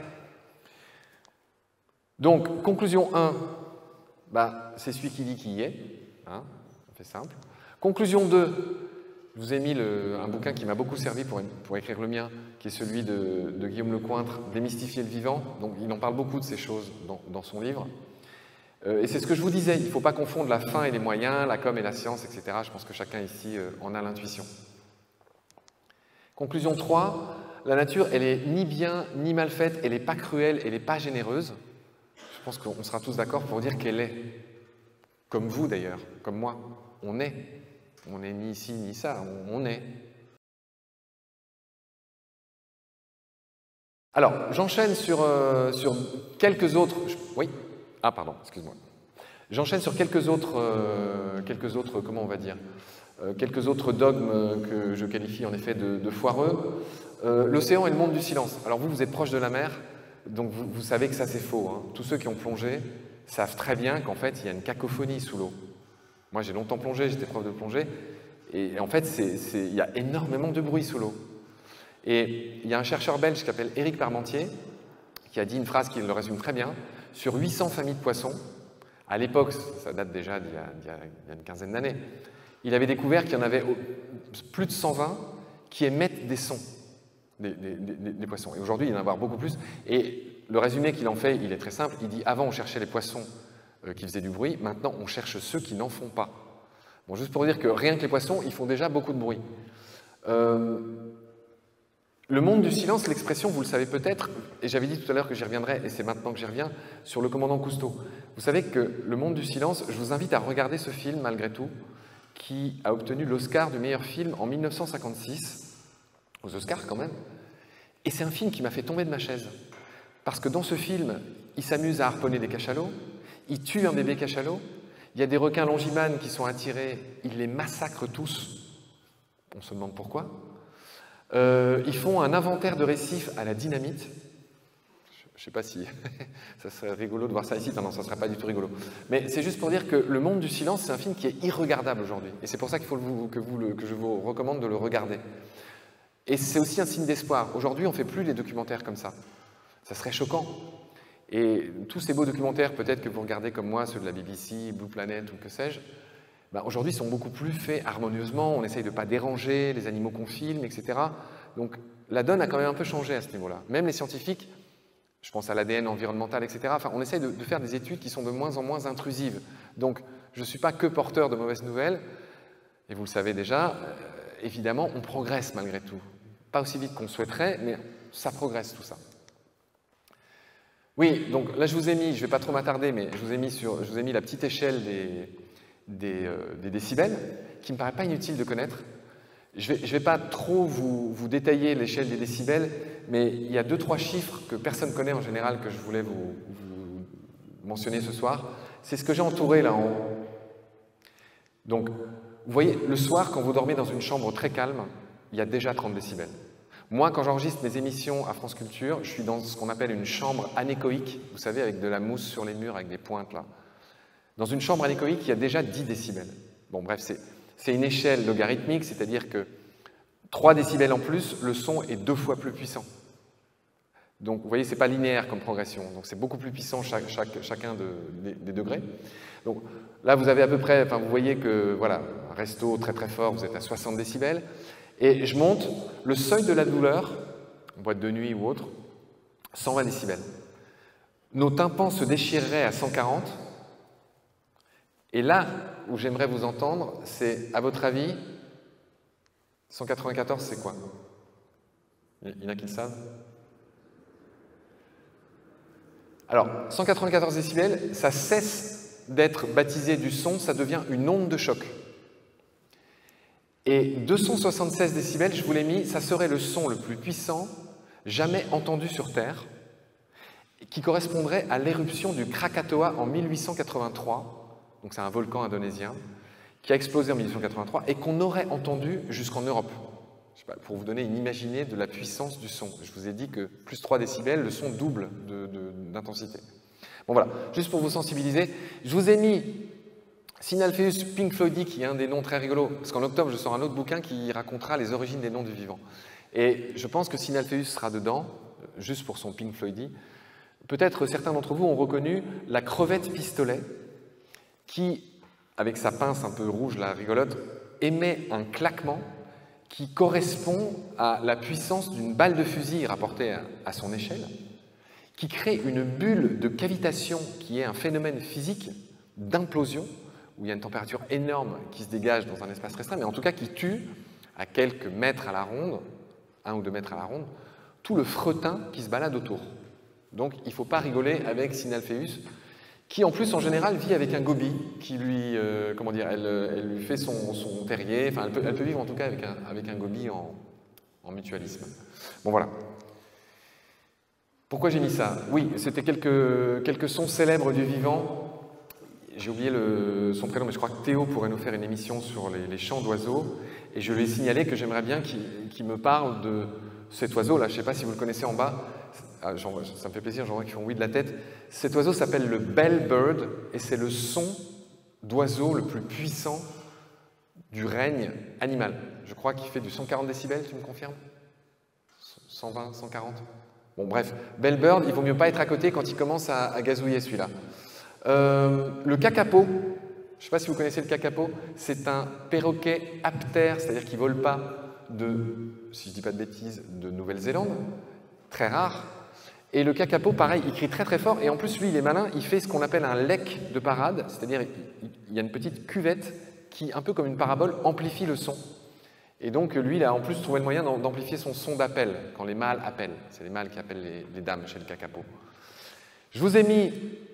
Donc, conclusion un, bah, c'est celui qui dit qui y est, hein, c'est simple. Conclusion deux, je vous ai mis le, un bouquin qui m'a beaucoup servi pour, pour écrire le mien, qui est celui de, de Guillaume Lecointre, « Démystifier le vivant ». Donc, il en parle beaucoup de ces choses dans, dans son livre. Euh, et c'est ce que je vous disais, il ne faut pas confondre la fin et les moyens, la com et la science, et cetera. Je pense que chacun ici euh, en a l'intuition. Conclusion trois, la nature, elle est ni bien ni mal faite, elle n'est pas cruelle, elle n'est pas généreuse. Je pense qu'on sera tous d'accord pour dire qu'elle est, comme vous d'ailleurs, comme moi, on est. On n'est ni ici ni ça, on, on est. Alors, j'enchaîne sur, euh, sur quelques autres... Oui. Ah, pardon, excuse-moi. J'enchaîne sur quelques autres, euh, quelques autres, comment on va dire, euh, quelques autres dogmes que je qualifie en effet de, de foireux. Euh, L'océan est le monde du silence. Alors vous, vous êtes proche de la mer, donc vous, vous savez que ça c'est faux. Hein. Tous ceux qui ont plongé savent très bien qu'en fait il y a une cacophonie sous l'eau. Moi j'ai longtemps plongé, j'étais prof de plongée, et en fait c'est, c'est, il y a énormément de bruit sous l'eau. Et il y a un chercheur belge qui s'appelle Éric Parmentier, qui a dit une phrase qui le résume très bien. Sur huit cents familles de poissons, à l'époque, ça date déjà d'il y, y a une quinzaine d'années, il avait découvert qu'il y en avait plus de cent vingt qui émettent des sons, des, des, des, des poissons. Et aujourd'hui, il y en a beaucoup plus. Et le résumé qu'il en fait, il est très simple. Il dit, avant, on cherchait les poissons euh, qui faisaient du bruit. Maintenant, on cherche ceux qui n'en font pas. Bon, juste pour dire que rien que les poissons, ils font déjà beaucoup de bruit. Euh, Le monde du silence, l'expression, vous le savez peut-être, et j'avais dit tout à l'heure que j'y reviendrai, et c'est maintenant que j'y reviens, sur le commandant Cousteau. Vous savez que le monde du silence, je vous invite à regarder ce film, malgré tout, qui a obtenu l'Oscar du meilleur film en mille neuf cent cinquante-six, aux Oscars quand même, et c'est un film qui m'a fait tomber de ma chaise. Parce que dans ce film, il s'amuse à harponner des cachalots, il tue un bébé cachalot, il y a des requins longimanes qui sont attirés, il les massacre tous, on se demande pourquoi. Euh, ils font un inventaire de récifs à la dynamite. Je ne sais pas si ça serait rigolo de voir ça ici. Non, non, ça ne serait pas du tout rigolo. Mais c'est juste pour dire que Le Monde du Silence, c'est un film qui est irregardable aujourd'hui. Et c'est pour ça qu'il faut vous, que, vous le, que je vous recommande de le regarder. Et c'est aussi un signe d'espoir. Aujourd'hui, on ne fait plus des documentaires comme ça. Ça serait choquant. Et tous ces beaux documentaires, peut-être que vous regardez comme moi, ceux de la B B C, Blue Planet ou que sais-je, ben aujourd'hui, ils sont beaucoup plus faits harmonieusement, on essaye de ne pas déranger les animaux qu'on filme, et cetera. Donc, la donne a quand même un peu changé à ce niveau-là. Même les scientifiques, je pense à l'A D N environnemental, et cetera, enfin, on essaye de, de faire des études qui sont de moins en moins intrusives. Donc, je ne suis pas que porteur de mauvaises nouvelles. Et vous le savez déjà, euh, évidemment, on progresse malgré tout. Pas aussi vite qu'on souhaiterait, mais ça progresse tout ça. Oui, donc là je vous ai mis, je ne vais pas trop m'attarder, mais je vous ai mis, sur, je vous ai mis la petite échelle des, des, euh, des décibels, qui ne me paraît pas inutile de connaître. Je ne vais, je vais pas trop vous, vous détailler l'échelle des décibels, mais il y a deux, trois chiffres que personne ne connaît en général que je voulais vous, vous mentionner ce soir. C'est ce que j'ai entouré là en haut. Donc, vous voyez, le soir, quand vous dormez dans une chambre très calme, il y a déjà trente décibels. Moi, quand j'enregistre mes émissions à France Culture, je suis dans ce qu'on appelle une chambre anéchoïque, vous savez, avec de la mousse sur les murs, avec des pointes là. Dans une chambre anéchoïque, il y a déjà dix décibels. Bon, bref, c'est... C'est une échelle logarithmique, c'est-à-dire que trois décibels en plus, le son est deux fois plus puissant. Donc, vous voyez, ce n'est pas linéaire comme progression. Donc, c'est beaucoup plus puissant chaque, chaque, chacun de, des, des degrés. Donc, là, vous avez à peu près, enfin, vous voyez que, voilà, un resto très très fort, vous êtes à soixante décibels. Et je monte le seuil de la douleur, en boîte de nuit ou autre, cent vingt décibels. Nos tympans se déchireraient à cent quarante. Et là où j'aimerais vous entendre, c'est, à votre avis, cent quatre-vingt-quatorze, c'est quoi? Il y en a qui le savent? Alors, cent quatre-vingt-quatorze décibels, ça cesse d'être baptisé du son, ça devient une onde de choc. Et deux cent soixante-seize décibels, je vous l'ai mis, ça serait le son le plus puissant jamais entendu sur Terre, qui correspondrait à l'éruption du Krakatoa en mille huit cent quatre-vingt-trois. Donc c'est un volcan indonésien, qui a explosé en mille huit cent quatre-vingt-trois et qu'on aurait entendu jusqu'en Europe. Je sais pas, pour vous donner une imaginée de la puissance du son. Je vous ai dit que plus trois décibels, le son double d'intensité. Bon voilà, juste pour vous sensibiliser, je vous ai mis Synalpheus Pink Floydi, qui est un des noms très rigolos, parce qu'en octobre, je sors un autre bouquin qui racontera les origines des noms du vivant. Et je pense que Synalpheus sera dedans, juste pour son Pink Floydi. Peut-être certains d'entre vous ont reconnu la crevette pistolet, qui, avec sa pince un peu rouge, la rigolote, émet un claquement qui correspond à la puissance d'une balle de fusil rapportée à, à son échelle, qui crée une bulle de cavitation qui est un phénomène physique d'implosion, où il y a une température énorme qui se dégage dans un espace restreint, mais en tout cas qui tue à quelques mètres à la ronde, un ou deux mètres à la ronde, tout le fretin qui se balade autour. Donc il ne faut pas rigoler avec Synalpheus, qui en plus en général vit avec un goby, qui lui, euh, comment dire, elle, elle lui fait son, son terrier, enfin elle peut, elle peut vivre en tout cas avec un, avec un goby en, en mutualisme. Bon voilà. Pourquoi j'ai mis ça? Oui, c'était quelques, quelques sons célèbres du vivant. J'ai oublié le, son prénom, mais je crois que Théo pourrait nous faire une émission sur les, les chants d'oiseaux, et je lui ai signalé que j'aimerais bien qu'il qu'il me parle de cet oiseau-là, je ne sais pas si vous le connaissez en bas. Ah, ça me fait plaisir, j'en vois qui font oui de la tête. Cet oiseau s'appelle le bellbird et c'est le son d'oiseau le plus puissant du règne animal. Je crois qu'il fait du cent quarante décibels, tu me confirmes? cent vingt, cent quarante? Bon bref, bellbird, il vaut mieux pas être à côté quand il commence à, à gazouiller celui-là. Euh, le kakapo, je ne sais pas si vous connaissez le kakapo, c'est un perroquet aptère, c'est-à-dire qu'il ne vole pas de, si je ne dis pas de bêtises, de Nouvelle-Zélande, très rare. Et le kakapo, pareil, il crie très très fort, et en plus, lui, il est malin, il fait ce qu'on appelle un leck de parade, c'est-à-dire il y a une petite cuvette qui, un peu comme une parabole, amplifie le son. Et donc, lui, il a en plus trouvé le moyen d'amplifier son son d'appel, quand les mâles appellent. C'est les mâles qui appellent les, les dames chez le kakapo. Je vous ai mis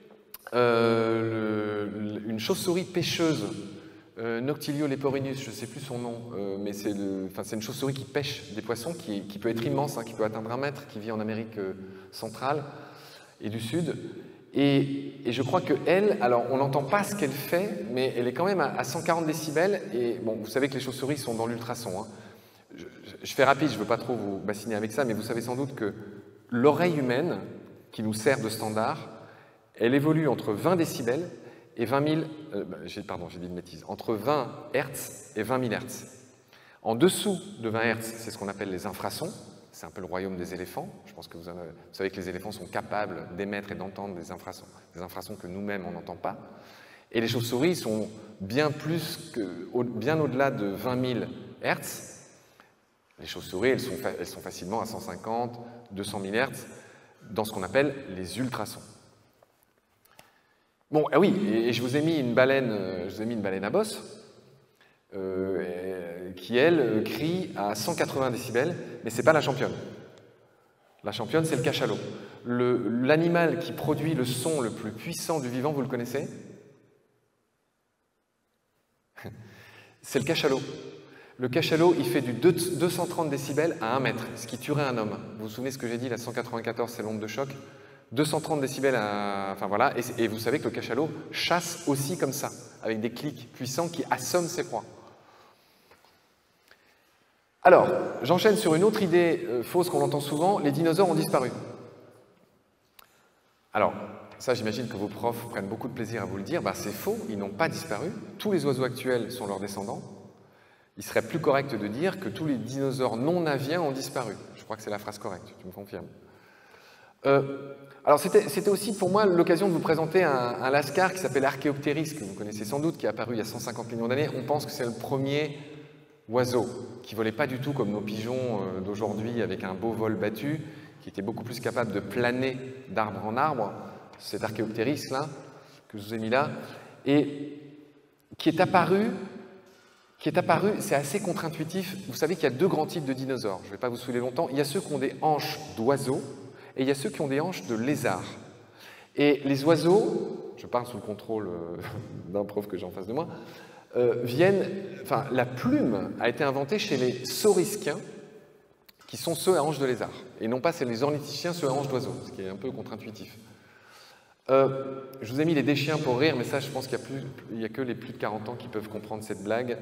euh, le, une chauve-souris pêcheuse, euh, Noctilio leporinus, je ne sais plus son nom, euh, mais c'est une chauve-souris qui pêche des poissons, qui, qui peut être immense, hein, qui peut atteindre un mètre, qui vit en Amérique euh, centrale et du Sud. Et, et je crois qu'elle, alors on n'entend pas ce qu'elle fait, mais elle est quand même à, à cent quarante décibels. Et bon, vous savez que les chauves-souris sont dans l'ultrason. Hein. Je, je, je fais rapide, je ne veux pas trop vous bassiner avec ça, mais vous savez sans doute que l'oreille humaine, qui nous sert de standard, elle évolue entre vingt décibels et vingt mille, euh, pardon, j'ai dit une bêtise, entre vingt hertz et vingt mille hertz. En dessous de vingt hertz, c'est ce qu'on appelle les infrasons. C'est un peu le royaume des éléphants. Je pense que vous, avez, vous savez que les éléphants sont capables d'émettre et d'entendre des infrasons, des infrasons que nous-mêmes, on n'entend pas. Et les chauves-souris sont bien plus que, au, bien au-delà de vingt mille hertz. Les chauves-souris, elles sont, elles sont facilement à cent cinquante, deux cent mille hertz, dans ce qu'on appelle les ultrasons. Bon, ah oui, et je vous ai mis une baleine, je vous ai mis une baleine à bosse. Euh, qui, elle, crie à cent quatre-vingts décibels, mais ce n'est pas la championne. La championne, c'est le cachalot. L'animal qui produit le son le plus puissant du vivant, vous le connaissez? C'est le cachalot. Le cachalot, il fait du deux cent trente décibels à un mètre, ce qui tuerait un homme. Vous vous souvenez ce que j'ai dit, la cent quatre-vingt-quatorze, c'est l'onde de choc. deux cent trente décibels à... Enfin voilà, et, et vous savez que le cachalot chasse aussi comme ça, avec des clics puissants qui assomment ses proies. Alors, j'enchaîne sur une autre idée euh, fausse qu'on entend souvent, les dinosaures ont disparu. Alors, ça j'imagine que vos profs prennent beaucoup de plaisir à vous le dire, bah, c'est faux, ils n'ont pas disparu, tous les oiseaux actuels sont leurs descendants. Il serait plus correct de dire que tous les dinosaures non aviens ont disparu. Je crois que c'est la phrase correcte, tu me confirmes. Euh, alors c'était aussi pour moi l'occasion de vous présenter un, un lascar qui s'appelle Archaeopteryx, que vous connaissez sans doute, qui est apparu il y a cent cinquante millions d'années. On pense que c'est le premier oiseau qui ne volait pas du tout comme nos pigeons d'aujourd'hui avec un beau vol battu, qui était beaucoup plus capable de planer d'arbre en arbre, cet Archaeopteryx là, que je vous ai mis là, et qui est apparu, qui est apparu, c'est assez contre-intuitif. Vous savez qu'il y a deux grands types de dinosaures, je ne vais pas vous saouler longtemps. Il y a ceux qui ont des hanches d'oiseaux, et il y a ceux qui ont des hanches de lézards. Et les oiseaux, je parle sous le contrôle d'un prof que j'ai en face de moi, euh, viennent, enfin, la plume a été inventée chez les saurischiens, qui sont ceux à hanches de lézard, et non pas c'est les ornithischiens, ceux à hanches d'oiseaux, ce qui est un peu contre-intuitif. Euh, je vous ai mis les déchiens pour rire, mais ça, je pense qu'il n'y a, a que les plus de quarante ans qui peuvent comprendre cette blague,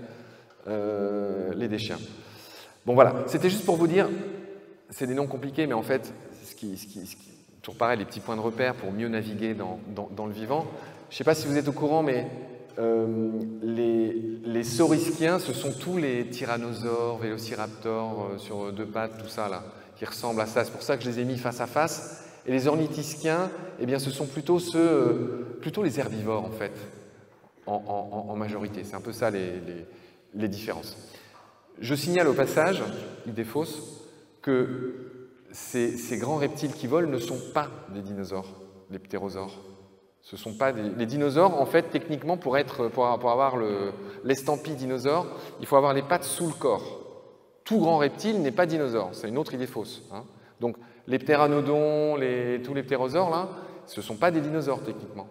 euh, les déchiens. Bon, voilà, c'était juste pour vous dire, c'est des noms compliqués, mais en fait, ce qui, ce qui, ce qui, toujours pareil, les petits points de repère pour mieux naviguer dans, dans, dans le vivant. Je ne sais pas si vous êtes au courant, mais euh, les, les saurischiens, ce sont tous les tyrannosaures, vélociraptors, euh, sur deux pattes, tout ça, là, qui ressemblent à ça. C'est pour ça que je les ai mis face à face. Et les ornithischiens, eh bien, ce sont plutôt ceux, euh, plutôt les herbivores, en fait, en, en, en majorité. C'est un peu ça, les, les, les différences. Je signale au passage, idée fausse, que ces, ces grands reptiles qui volent ne sont pas des dinosaures, les ptérosaures. Ce sont pas des... Les dinosaures, en fait, techniquement, pour, être, pour, pour avoir l'estampille dinosaure, il faut avoir les pattes sous le corps. Tout grand reptile n'est pas dinosaure, c'est une autre idée fausse. Hein. Donc, les ptéranodons, les, tous les ptérosaures, là, ce ne sont pas des dinosaures, techniquement.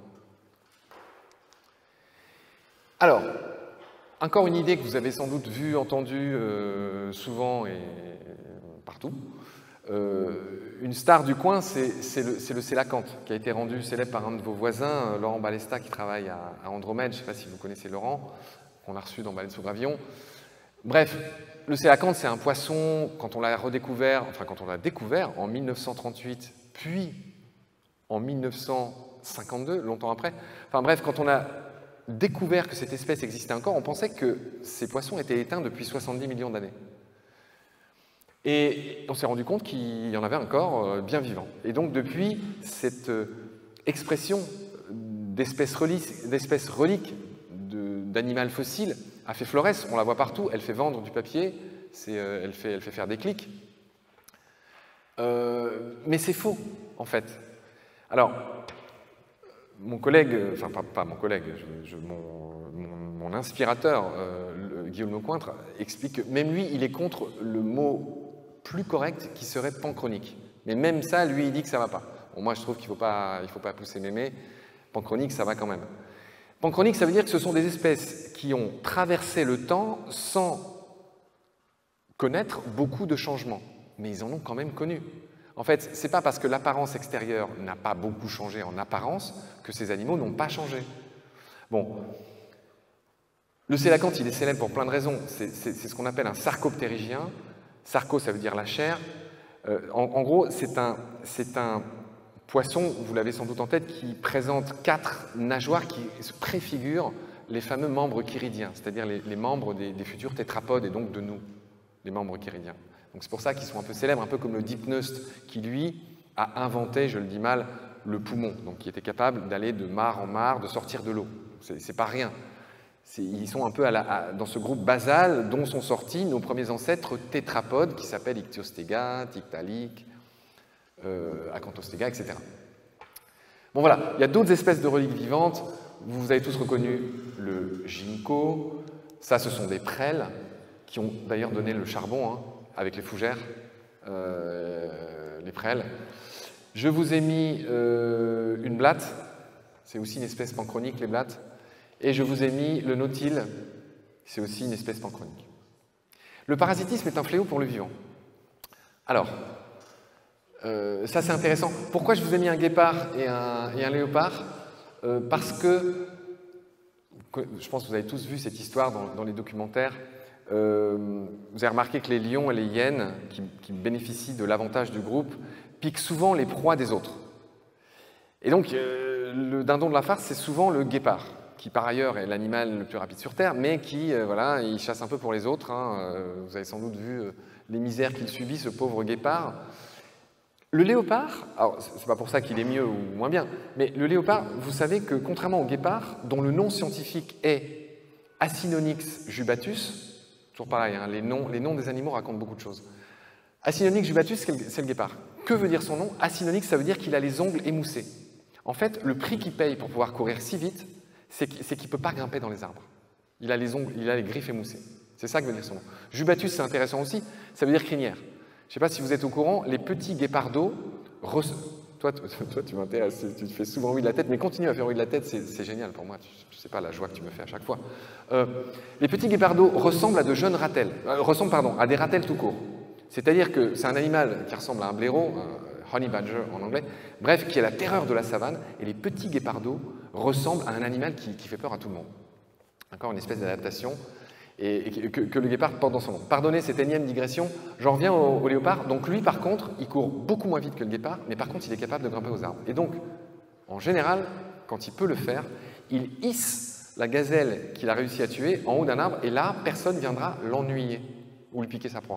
Alors, encore une idée que vous avez sans doute vue, entendue euh, souvent et partout. Euh, une star du coin, c'est le, le sélacanthe, qui a été rendu célèbre par un de vos voisins, Laurent Balesta, qui travaille à, à Andromède. Je ne sais pas si vous connaissez Laurent, qu'on a reçu dans Baleine sous gravillon. Bref, le sélacanthe, c'est un poisson, quand on l'a redécouvert, enfin quand on l'a découvert en mille neuf cent trente-huit, puis en mille neuf cent cinquante-deux, longtemps après. Enfin bref, quand on a découvert que cette espèce existait encore, on pensait que ces poissons étaient éteints depuis soixante-dix millions d'années. Et on s'est rendu compte qu'il y en avait encore bien vivants. Et donc depuis, cette expression d'espèce relique, relique d'animal fossile a fait florès, on la voit partout, elle fait vendre du papier, euh, elle, fait, elle fait faire des clics. Euh, mais c'est faux, en fait. Alors, mon collègue, enfin pas, pas mon collègue, je, je, mon, mon, mon inspirateur, euh, le, Guillaume Lecointre, explique que même lui, il est contre le mot plus correct qui serait panchronique. Mais même ça, lui, il dit que ça ne va pas. Bon, moi, je trouve qu'il ne faut pas, il faut pas pousser mémé. Panchronique, ça va quand même. Panchronique, ça veut dire que ce sont des espèces qui ont traversé le temps sans connaître beaucoup de changements. Mais ils en ont quand même connu. En fait, ce n'est pas parce que l'apparence extérieure n'a pas beaucoup changé en apparence que ces animaux n'ont pas changé. Bon, le sélacanthe, il est célèbre pour plein de raisons. C'est ce qu'on appelle un sarcoptérygien. Sarco, ça veut dire la chair. Euh, en, en gros, c'est un, un poisson, vous l'avez sans doute en tête, qui présente quatre nageoires qui préfigurent les fameux membres chiridiens, c'est-à-dire les, les membres des, des futurs tétrapodes et donc de nous, les membres chiridiens. Donc c'est pour ça qu'ils sont un peu célèbres, un peu comme le dipneust qui, lui, a inventé, je le dis mal, le poumon, donc qui était capable d'aller de mare en mare, de sortir de l'eau. C'est pas rien. Ils sont un peu à la, à, dans ce groupe basal dont sont sortis nos premiers ancêtres tétrapodes qui s'appellent Ichthyostega, Tiktaalik, euh, Acanthostega, et cetera. Bon voilà, il y a d'autres espèces de reliques vivantes. Vous avez tous reconnu le ginkgo. Ça, ce sont des prêles qui ont d'ailleurs donné le charbon, hein, avec les fougères, euh, les prêles. Je vous ai mis euh, une blatte, c'est aussi une espèce panchronique, les blattes, et je vous ai mis le nautile, c'est aussi une espèce panchronique. Le parasitisme est un fléau pour le vivant. Alors, euh, ça c'est intéressant. Pourquoi je vous ai mis un guépard et un, et un léopard? euh, Parce que, je pense que vous avez tous vu cette histoire dans, dans les documentaires, euh, vous avez remarqué que les lions et les hyènes, qui, qui bénéficient de l'avantage du groupe, piquent souvent les proies des autres. Et donc, euh, le dindon de la farce, c'est souvent le guépard, qui par ailleurs est l'animal le plus rapide sur Terre, mais qui, euh, voilà, il chasse un peu pour les autres. Hein. Euh, vous avez sans doute vu euh, les misères qu'il subit, ce pauvre guépard. Le léopard, alors c'est pas pour ça qu'il est mieux ou moins bien, mais le léopard, vous savez que contrairement au guépard, dont le nom scientifique est Acynonyx jubatus, toujours pareil, hein, les, noms, les noms des animaux racontent beaucoup de choses. Acynonyx jubatus, c'est le, le guépard. Que veut dire son nom? Acynonyx, ça veut dire qu'il a les ongles émoussés. En fait, le prix qu'il paye pour pouvoir courir si vite, c'est qu'il ne peut pas grimper dans les arbres. Il a les ongles, il a les griffes émoussées. C'est ça que veut dire son nom. Jubatus, c'est intéressant aussi, ça veut dire crinière. Je ne sais pas si vous êtes au courant, les petits guépardos... Toi, toi, toi, tu m'intéresses, tu te fais souvent oui de la tête, mais continue à faire oui de la tête, c'est génial pour moi. Je ne sais pas la joie que tu me fais à chaque fois. Euh, les petits guépardos ressemblent à de jeunes ratels, euh, ressemblent pardon, à des ratels tout court. C'est-à-dire que c'est un animal qui ressemble à un blaireau, un honey badger en anglais, bref, qui est la terreur de la savane, et les petits guépardos ressemblent à un animal qui, qui fait peur à tout le monde. Encore une espèce d'adaptation, et, et que, que le guépard porte dans son nom. Pardonnez cette énième digression, j'en reviens au, au léopard. Donc lui, par contre, il court beaucoup moins vite que le guépard, mais par contre, il est capable de grimper aux arbres. Et donc, en général, quand il peut le faire, il hisse la gazelle qu'il a réussi à tuer en haut d'un arbre, et là, personne ne viendra l'ennuyer ou lui piquer sa proie.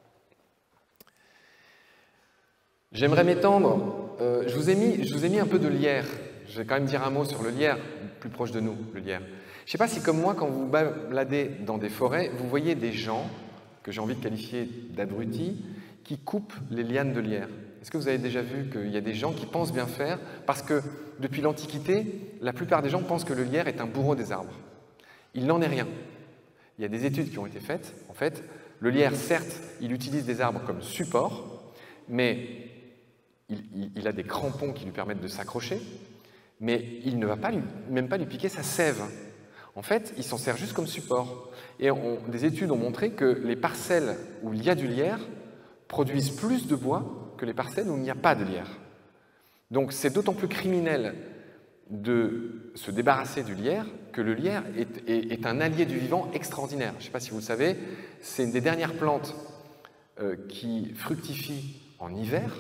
J'aimerais m'étendre, euh, je, vous ai mis, je vous ai mis un peu de lierre. Je vais quand même dire un mot sur le lierre, plus proche de nous, le lierre. Je ne sais pas si, comme moi, quand vous baladez dans des forêts, vous voyez des gens, que j'ai envie de qualifier d'abrutis, qui coupent les lianes de lierre. Est-ce que vous avez déjà vu qu'il y a des gens qui pensent bien faire? Parce que, depuis l'Antiquité, la plupart des gens pensent que le lierre est un bourreau des arbres. Il n'en est rien. Il y a des études qui ont été faites. En fait, le lierre, certes, il utilise des arbres comme support, mais il, il, il a des crampons qui lui permettent de s'accrocher, mais il ne va pas lui, même pas lui piquer sa sève. En fait, il s'en sert juste comme support. Et on, des études ont montré que les parcelles où il y a du lierre produisent plus de bois que les parcelles où il n'y a pas de lierre. Donc c'est d'autant plus criminel de se débarrasser du lierre que le lierre est, est, est un allié du vivant extraordinaire. Je ne sais pas si vous le savez, c'est une des dernières plantes euh, qui fructifie en hiver.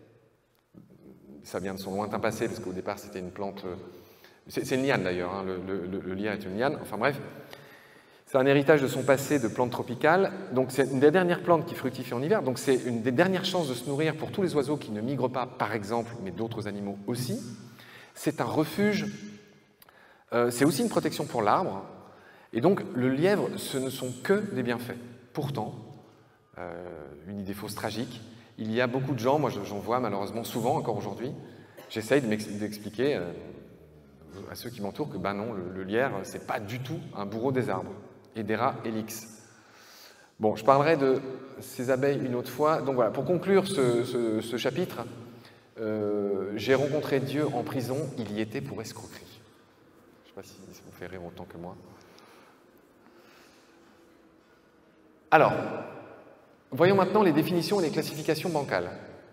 Ça vient de son lointain passé, parce qu'au départ c'était une plante... Euh, C'est une liane d'ailleurs, hein, le, le, le lierre est une liane, enfin bref. C'est un héritage de son passé de plantes tropicales, donc c'est une des dernières plantes qui fructifie en hiver, donc c'est une des dernières chances de se nourrir pour tous les oiseaux qui ne migrent pas, par exemple, mais d'autres animaux aussi. C'est un refuge, euh, c'est aussi une protection pour l'arbre, et donc le lièvre, ce ne sont que des bienfaits. Pourtant, euh, une idée fausse tragique, il y a beaucoup de gens, moi j'en vois malheureusement souvent encore aujourd'hui, j'essaye d'expliquer... Euh, à ceux qui m'entourent que ben non, le, le lierre, c'est pas du tout un bourreau des arbres. Hedera helix. Bon, je parlerai de ces abeilles une autre fois. Donc voilà, pour conclure ce, ce, ce chapitre, euh, j'ai rencontré Dieu en prison, il y était pour escroquerie. Je ne sais pas si ça vous fait rire autant que moi. Alors, voyons maintenant les définitions et les classifications bancales.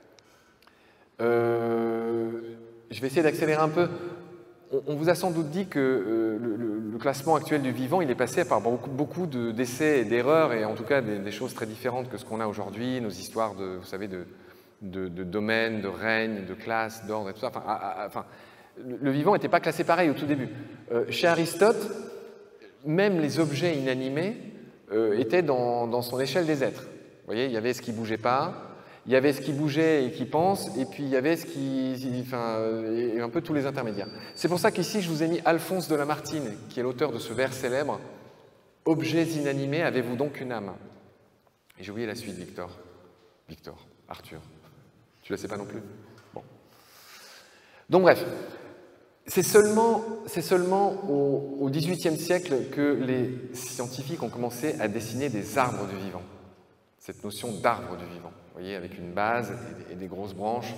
Euh, je vais essayer d'accélérer un peu. On vous a sans doute dit que euh, le, le, le classement actuel du vivant, il est passé par beaucoup, beaucoup d'essais et d'erreurs, et en tout cas des, des choses très différentes que ce qu'on a aujourd'hui, nos histoires de, vous savez, de, de, de domaines, de règnes, de classes, d'ordre et tout ça. Enfin, à, à, enfin, le vivant n'était pas classé pareil au tout début. Euh, chez Aristote, même les objets inanimés euh, étaient dans, dans son échelle des êtres. Vous voyez, il y avait ce qui ne bougeait pas, il y avait ce qui bougeait et qui pense, et puis il y avait ce qui, enfin, et un peu tous les intermédiaires. C'est pour ça qu'ici, je vous ai mis Alphonse de Lamartine, qui est l'auteur de ce vers célèbre « Objets inanimés, avez-vous donc une âme ?» Et j'ai oublié la suite, Victor. Victor, Arthur. Tu la sais pas non plus? Bon. Donc bref, C'est seulement, c'est seulement au, au dix-huitième siècle que les scientifiques ont commencé à dessiner des arbres du vivant. Cette notion d'arbre du vivant, vous voyez, avec une base et des, et des grosses branches.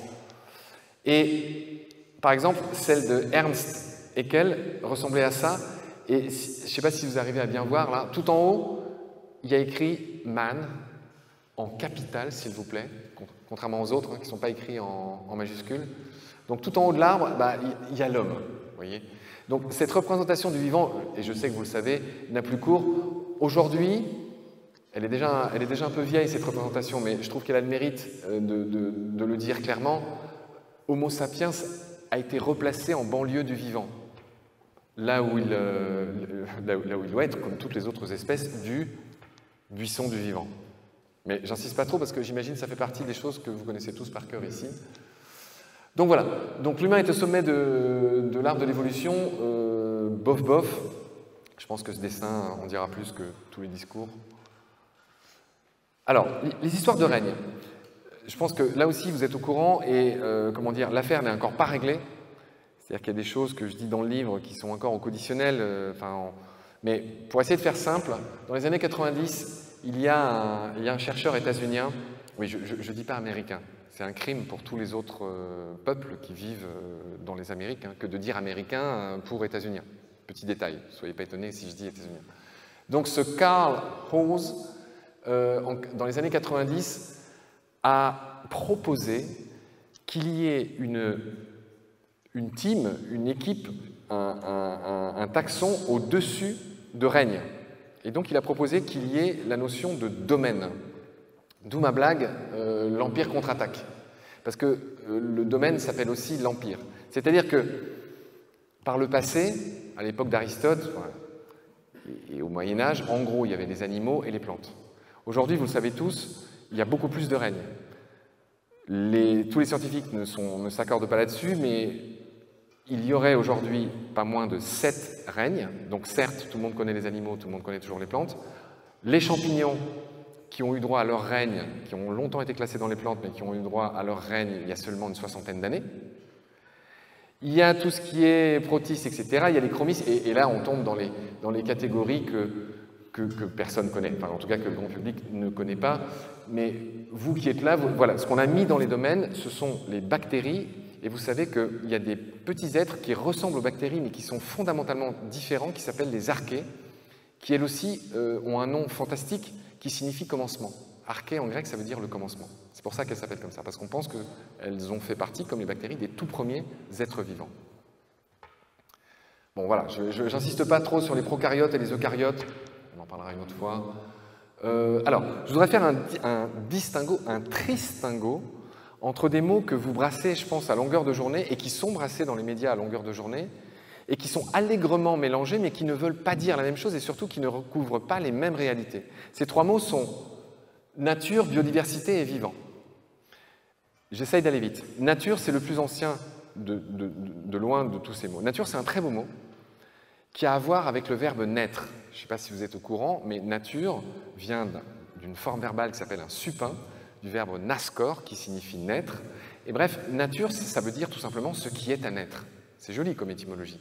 Et par exemple, celle de Ernst Haeckel ressemblait à ça. Et je ne sais pas si vous arrivez à bien voir, là, tout en haut, il y a écrit « man » en capital, s'il vous plaît, contrairement aux autres hein, qui ne sont pas écrits en, en majuscules. Donc tout en haut de l'arbre, bah, il y a l'homme, vous voyez. Donc cette représentation du vivant, et je sais que vous le savez, n'a plus cours. Aujourd'hui, elle est déjà, elle est déjà un peu vieille cette représentation, mais je trouve qu'elle a le mérite de, de, de le dire clairement. Homo sapiens a été replacé en banlieue du vivant, là où il, euh, là, là où il doit être, comme toutes les autres espèces, du buisson du vivant. Mais j'insiste pas trop parce que j'imagine que ça fait partie des choses que vous connaissez tous par cœur ici. Donc voilà, donc l'humain est au sommet de, de l'arbre de l'évolution, euh, bof bof. Je pense que ce dessin en dira plus que tous les discours. Alors, les histoires de règne. Je pense que là aussi vous êtes au courant et euh, comment dire, l'affaire n'est encore pas réglée. C'est-à-dire qu'il y a des choses que je dis dans le livre qui sont encore au conditionnel. Euh, enfin, en... Mais pour essayer de faire simple, dans les années quatre-vingt-dix, il y a un, il y a un chercheur états-unien, oui, je ne dis pas américain, c'est un crime pour tous les autres euh, peuples qui vivent euh, dans les Amériques, hein, que de dire américain euh, pour états-unien. Petit détail, ne soyez pas étonnés si je dis états-unien. Donc ce Karl Hose, euh, en, dans les années quatre-vingt-dix, a proposé qu'il y ait une, une team, une équipe, un, un, un, un taxon au-dessus de règne. Et donc il a proposé qu'il y ait la notion de domaine. D'où ma blague, euh, l'Empire contre-attaque. Parce que euh, le domaine s'appelle aussi l'Empire. C'est-à-dire que par le passé, à l'époque d'Aristote et, et au Moyen-Âge, en gros, il y avait les animaux et les plantes. Aujourd'hui, vous le savez tous, il y a beaucoup plus de règne. Les, tous les scientifiques ne, sont, ne s'accordent pas là-dessus, mais il y aurait aujourd'hui pas moins de sept règnes. Donc certes, tout le monde connaît les animaux, tout le monde connaît toujours les plantes. Les champignons, qui ont eu droit à leur règne, qui ont longtemps été classés dans les plantes, mais qui ont eu droit à leur règne il y a seulement une soixantaine d'années. Il y a tout ce qui est protistes, et cetera. Il y a les chromistes, et, et là on tombe dans les, dans les catégories que, que, que personne ne connaît, enfin en tout cas que le grand public ne connaît pas. Mais vous qui êtes là, vous, voilà, ce qu'on a mis dans les domaines, ce sont les bactéries, et vous savez qu'il y a des petits êtres qui ressemblent aux bactéries, mais qui sont fondamentalement différents, qui s'appellent les archées, qui elles aussi euh, ont un nom fantastique, qui signifie commencement. Arché en grec, ça veut dire le commencement. C'est pour ça qu'elles s'appellent comme ça, parce qu'on pense qu'elles ont fait partie, comme les bactéries, des tout premiers êtres vivants. Bon, voilà, je n'insiste pas trop sur les prokaryotes et les eucaryotes, on en parlera une autre fois. Euh, alors, je voudrais faire un, un distinguo, un tristingo, entre des mots que vous brassez, je pense, à longueur de journée, et qui sont brassés dans les médias à longueur de journée, et qui sont allègrement mélangés, mais qui ne veulent pas dire la même chose, et surtout qui ne recouvrent pas les mêmes réalités. Ces trois mots sont nature, biodiversité et vivant. J'essaye d'aller vite. Nature, c'est le plus ancien de, de, de loin de tous ces mots. Nature, c'est un très beau mot qui a à voir avec le verbe naître. Je ne sais pas si vous êtes au courant, mais nature vient d'une forme verbale qui s'appelle un supin, du verbe nascor, qui signifie naître. Et bref, nature, ça veut dire tout simplement ce qui est à naître. C'est joli comme étymologie.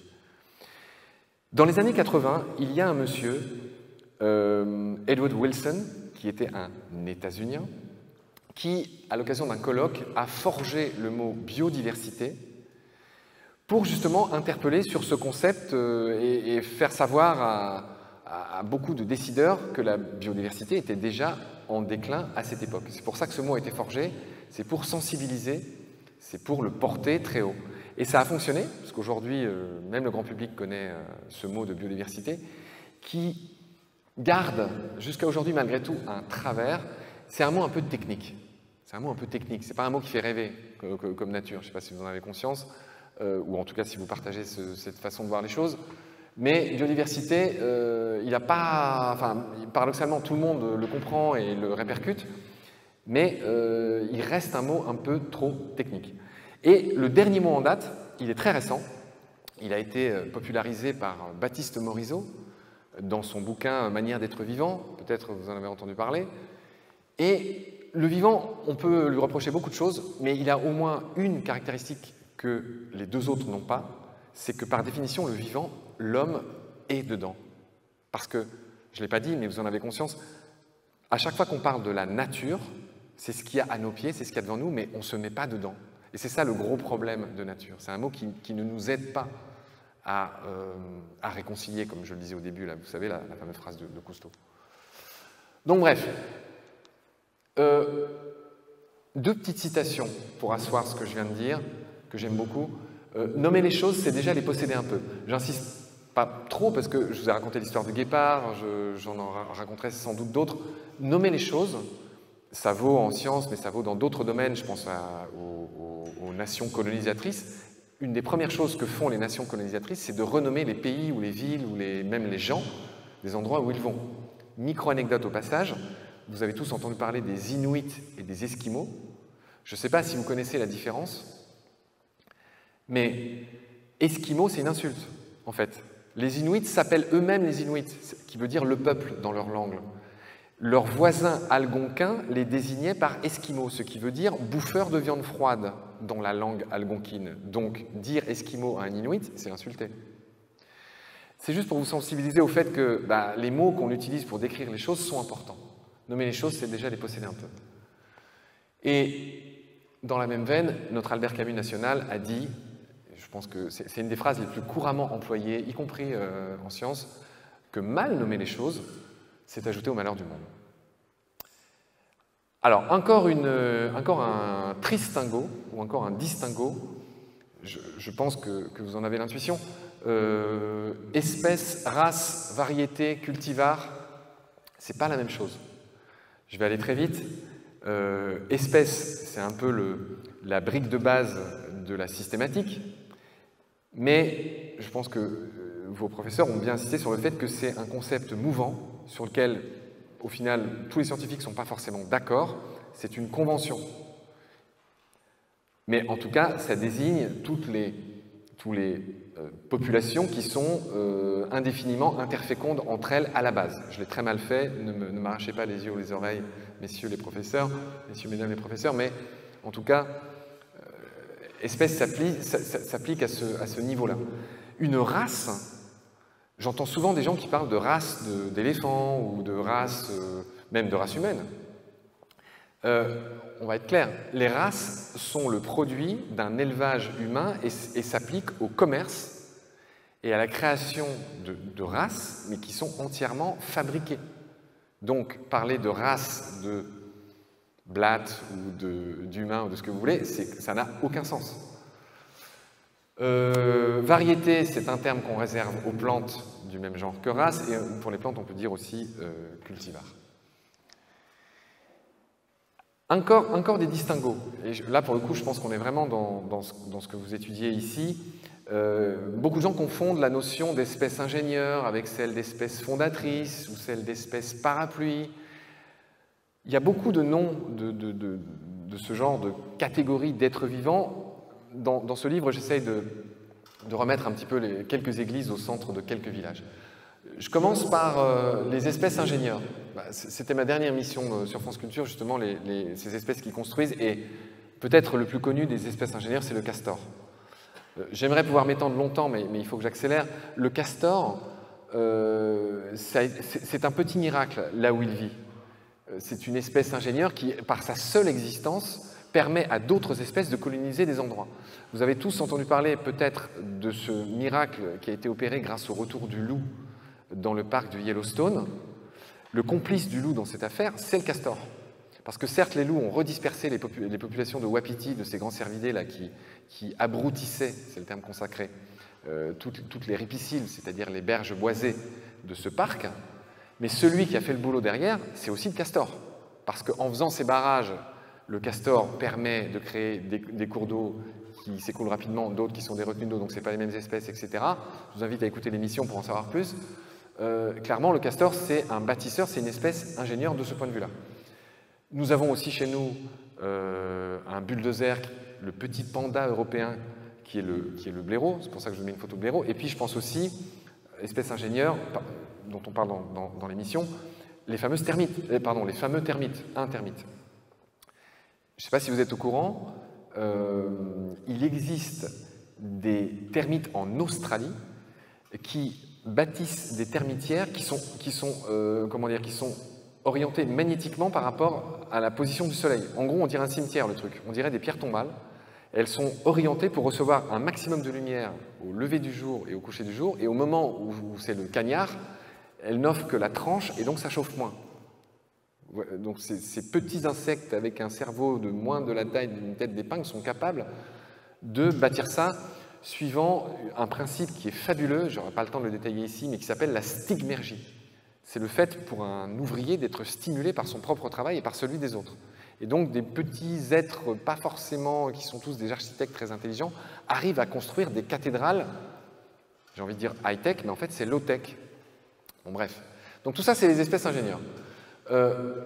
Dans les années quatre-vingt, il y a un monsieur, euh, Edward Wilson, qui était un États-Unien, qui, à l'occasion d'un colloque, a forgé le mot biodiversité pour justement interpeller sur ce concept euh, et, et faire savoir à, à, à beaucoup de décideurs que la biodiversité était déjà en déclin à cette époque. C'est pour ça que ce mot a été forgé, c'est pour sensibiliser, c'est pour le porter très haut. Et ça a fonctionné, parce qu'aujourd'hui, euh, même le grand public connaît euh, ce mot de biodiversité, qui garde jusqu'à aujourd'hui malgré tout un travers. C'est un mot un peu technique. C'est un mot un peu technique. C'est pas un mot qui fait rêver que, que, comme nature. Je ne sais pas si vous en avez conscience, euh, ou en tout cas si vous partagez ce, cette façon de voir les choses. Mais biodiversité, euh, il n'a pas, enfin, paradoxalement, tout le monde le comprend et le répercute, mais euh, il reste un mot un peu trop technique. Et le dernier mot en date, il est très récent. Il a été popularisé par Baptiste Morisot dans son bouquin « Manière d'être vivant », peut-être vous en avez entendu parler. Et le vivant, on peut lui reprocher beaucoup de choses, mais il a au moins une caractéristique que les deux autres n'ont pas, c'est que par définition, le vivant, l'homme est dedans. Parce que, je ne l'ai pas dit, mais vous en avez conscience, à chaque fois qu'on parle de la nature, c'est ce qu'il y a à nos pieds, c'est ce qu'il y a devant nous, mais on ne se met pas dedans. Et c'est ça le gros problème de nature. C'est un mot qui, qui ne nous aide pas à, euh, à réconcilier, comme je le disais au début, là, vous savez, la, la fameuse phrase de, de Cousteau. Donc bref, euh, deux petites citations pour asseoir ce que je viens de dire, que j'aime beaucoup. Euh, nommer les choses, c'est déjà les posséder un peu. J'insiste pas trop parce que je vous ai raconté l'histoire du guépard, j'en je, raconterai sans doute d'autres. Nommer les choses, ça vaut en sciences, mais ça vaut dans d'autres domaines, je pense à, aux, aux, aux nations colonisatrices. Une des premières choses que font les nations colonisatrices, c'est de renommer les pays ou les villes ou les, même les gens, des endroits où ils vont. Micro-anecdote au passage, vous avez tous entendu parler des Inuits et des Esquimaux. Je ne sais pas si vous connaissez la différence, mais Esquimaux, c'est une insulte, en fait. Les Inuits s'appellent eux-mêmes les Inuits, qui veut dire le peuple dans leur langue. Leurs voisins algonquins les désignaient par Esquimaux, ce qui veut dire bouffeur de viande froide dans la langue algonquine. Donc, dire Esquimau à un Inuit, c'est l'insulter. C'est juste pour vous sensibiliser au fait que bah, les mots qu'on utilise pour décrire les choses sont importants. Nommer les choses, c'est déjà les posséder un peu. Et dans la même veine, notre Albert Camus national a dit, je pense que c'est une des phrases les plus couramment employées, y compris euh, en sciences, que mal nommer les choses, c'est ajouter au malheur du monde. Alors, encore, une, encore un tristingo, ou encore un distingo, je, je pense que, que vous en avez l'intuition. Euh, espèce, race, variété, cultivar, c'est pas la même chose. Je vais aller très vite. Euh, espèce, c'est un peu le, la brique de base de la systématique, mais je pense que euh, vos professeurs ont bien insisté sur le fait que c'est un concept mouvant, sur lequel, au final, tous les scientifiques ne sont pas forcément d'accord. C'est une convention. Mais en tout cas, ça désigne toutes les, toutes les euh, populations qui sont euh, indéfiniment interfécondes entre elles à la base. Je l'ai très mal fait, ne m'arrachez pas les yeux ou les oreilles, messieurs les professeurs, messieurs, mesdames les professeurs, mais en tout cas, euh, espèce s'applique à ce, à ce niveau-là. Une race, j'entends souvent des gens qui parlent de race d'éléphants ou de race, euh, même de race humaine. Euh, on va être clair, les races sont le produit d'un élevage humain et, et s'appliquent au commerce et à la création de, de races, mais qui sont entièrement fabriquées. Donc, parler de race de blattes ou d'humains ou de ce que vous voulez, ça n'a aucun sens. Euh, variété, c'est un terme qu'on réserve aux plantes du même genre que race, et pour les plantes, on peut dire aussi euh, cultivar. Encore, encore des distinguos. Et je, là, pour le coup, je pense qu'on est vraiment dans, dans, ce, dans ce que vous étudiez ici. Euh, beaucoup de gens confondent la notion d'espèce ingénieure avec celle d'espèce fondatrice ou celle d'espèce parapluie. Il y a beaucoup de noms de, de, de, de ce genre de catégories d'êtres vivants. Dans, dans ce livre, j'essaye de, de remettre un petit peu les, quelques églises au centre de quelques villages. Je commence par euh, les espèces ingénieurs. Bah, c'était ma dernière mission euh, sur France Culture, justement, les, les, ces espèces qui construisent. Et peut-être le plus connu des espèces ingénieurs, c'est le castor. Euh, J'aimerais pouvoir m'étendre longtemps, mais, mais il faut que j'accélère. Le castor, euh, c'est un petit miracle là où il vit. C'est une espèce ingénieure qui, par sa seule existence, permet à d'autres espèces de coloniser des endroits. Vous avez tous entendu parler peut-être de ce miracle qui a été opéré grâce au retour du loup dans le parc de Yellowstone. Le complice du loup dans cette affaire, c'est le castor. Parce que certes, les loups ont redispersé les, popul les populations de wapitis, de ces grands cervidés là, qui, qui abroutissaient, c'est le terme consacré, euh, toutes, toutes les ripiciles, c'est-à-dire les berges boisées de ce parc. Mais celui qui a fait le boulot derrière, c'est aussi le castor. Parce qu'en faisant ces barrages, le castor permet de créer des, des cours d'eau qui s'écoulent rapidement, d'autres qui sont des retenues d'eau, donc ce n'est pas les mêmes espèces, et cetera. Je vous invite à écouter l'émission pour en savoir plus. Euh, clairement, le castor, c'est un bâtisseur, c'est une espèce ingénieure de ce point de vue-là. Nous avons aussi chez nous euh, un bulldozer, le petit panda européen, qui est le, qui est le blaireau, c'est pour ça que je vous mets une photo de blaireau. Et puis je pense aussi, espèce ingénieure, dont on parle dans, dans, dans l'émission, les fameuses termites, eh, pardon, les fameux termites, un termite. Je ne sais pas si vous êtes au courant, euh, il existe des termites en Australie qui bâtissent des termitières qui sont, qui sont, euh, comment dire, qui sont orientées magnétiquement par rapport à la position du soleil. En gros, on dirait un cimetière, le truc. On dirait des pierres tombales. Elles sont orientées pour recevoir un maximum de lumière au lever du jour et au coucher du jour, et au moment où, où c'est le cagnard, elles n'offrent que la tranche, et donc ça chauffe moins. Donc ces, ces petits insectes avec un cerveau de moins de la taille d'une tête d'épingle sont capables de bâtir ça suivant un principe qui est fabuleux, je n'aurai pas le temps de le détailler ici, mais qui s'appelle la stigmergie. C'est le fait pour un ouvrier d'être stimulé par son propre travail et par celui des autres. Et donc des petits êtres, pas forcément, qui sont tous des architectes très intelligents, arrivent à construire des cathédrales, j'ai envie de dire high-tech, mais en fait c'est low-tech. Bon bref. Donc tout ça, c'est les espèces ingénieurs. Euh,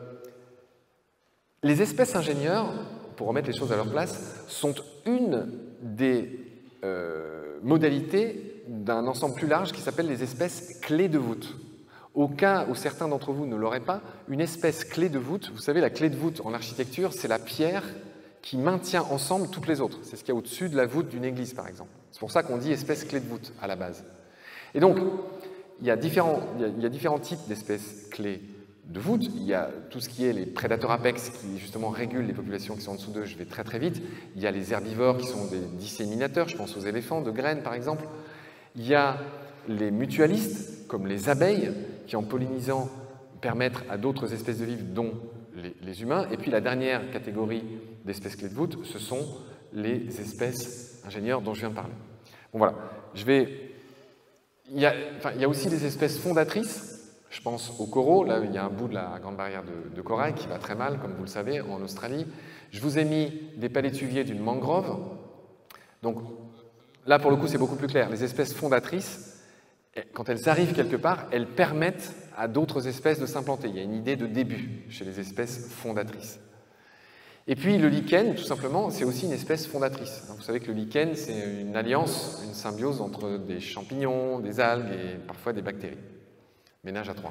les espèces ingénieurs, pour remettre les choses à leur place, sont une des euh, modalités d'un ensemble plus large qui s'appelle les espèces clés de voûte. Au cas où certains d'entre vous ne l'auraient pas, une espèce clé de voûte, vous savez, la clé de voûte en architecture, c'est la pierre qui maintient ensemble toutes les autres. C'est ce qu'il y a au-dessus de la voûte d'une église, par exemple. C'est pour ça qu'on dit espèce clé de voûte, à la base. Et donc, il y a différents, il y a, il y a différents types d'espèces clés de voûte. Il y a tout ce qui est les prédateurs apex, qui justement régulent les populations qui sont en dessous d'eux, je vais très très vite. Il y a les herbivores qui sont des disséminateurs, je pense aux éléphants, de graines, par exemple. Il y a les mutualistes, comme les abeilles, qui en pollinisant permettent à d'autres espèces de vivre, dont les, les humains. Et puis la dernière catégorie d'espèces clés de voûte, ce sont les espèces ingénieurs dont je viens de parler. Bon voilà, je vais... Il y a, enfin, il y a aussi les espèces fondatrices. Je pense aux coraux. Là, il y a un bout de la grande barrière de, de corail qui va très mal, comme vous le savez, en Australie. Je vous ai mis des palétuviers d'une mangrove. Donc là, pour le coup, c'est beaucoup plus clair. Les espèces fondatrices, quand elles arrivent quelque part, elles permettent à d'autres espèces de s'implanter. Il y a une idée de début chez les espèces fondatrices. Et puis le lichen, tout simplement, c'est aussi une espèce fondatrice. Vous savez que le lichen, c'est une alliance, une symbiose entre des champignons, des algues et parfois des bactéries. Ménage à trois.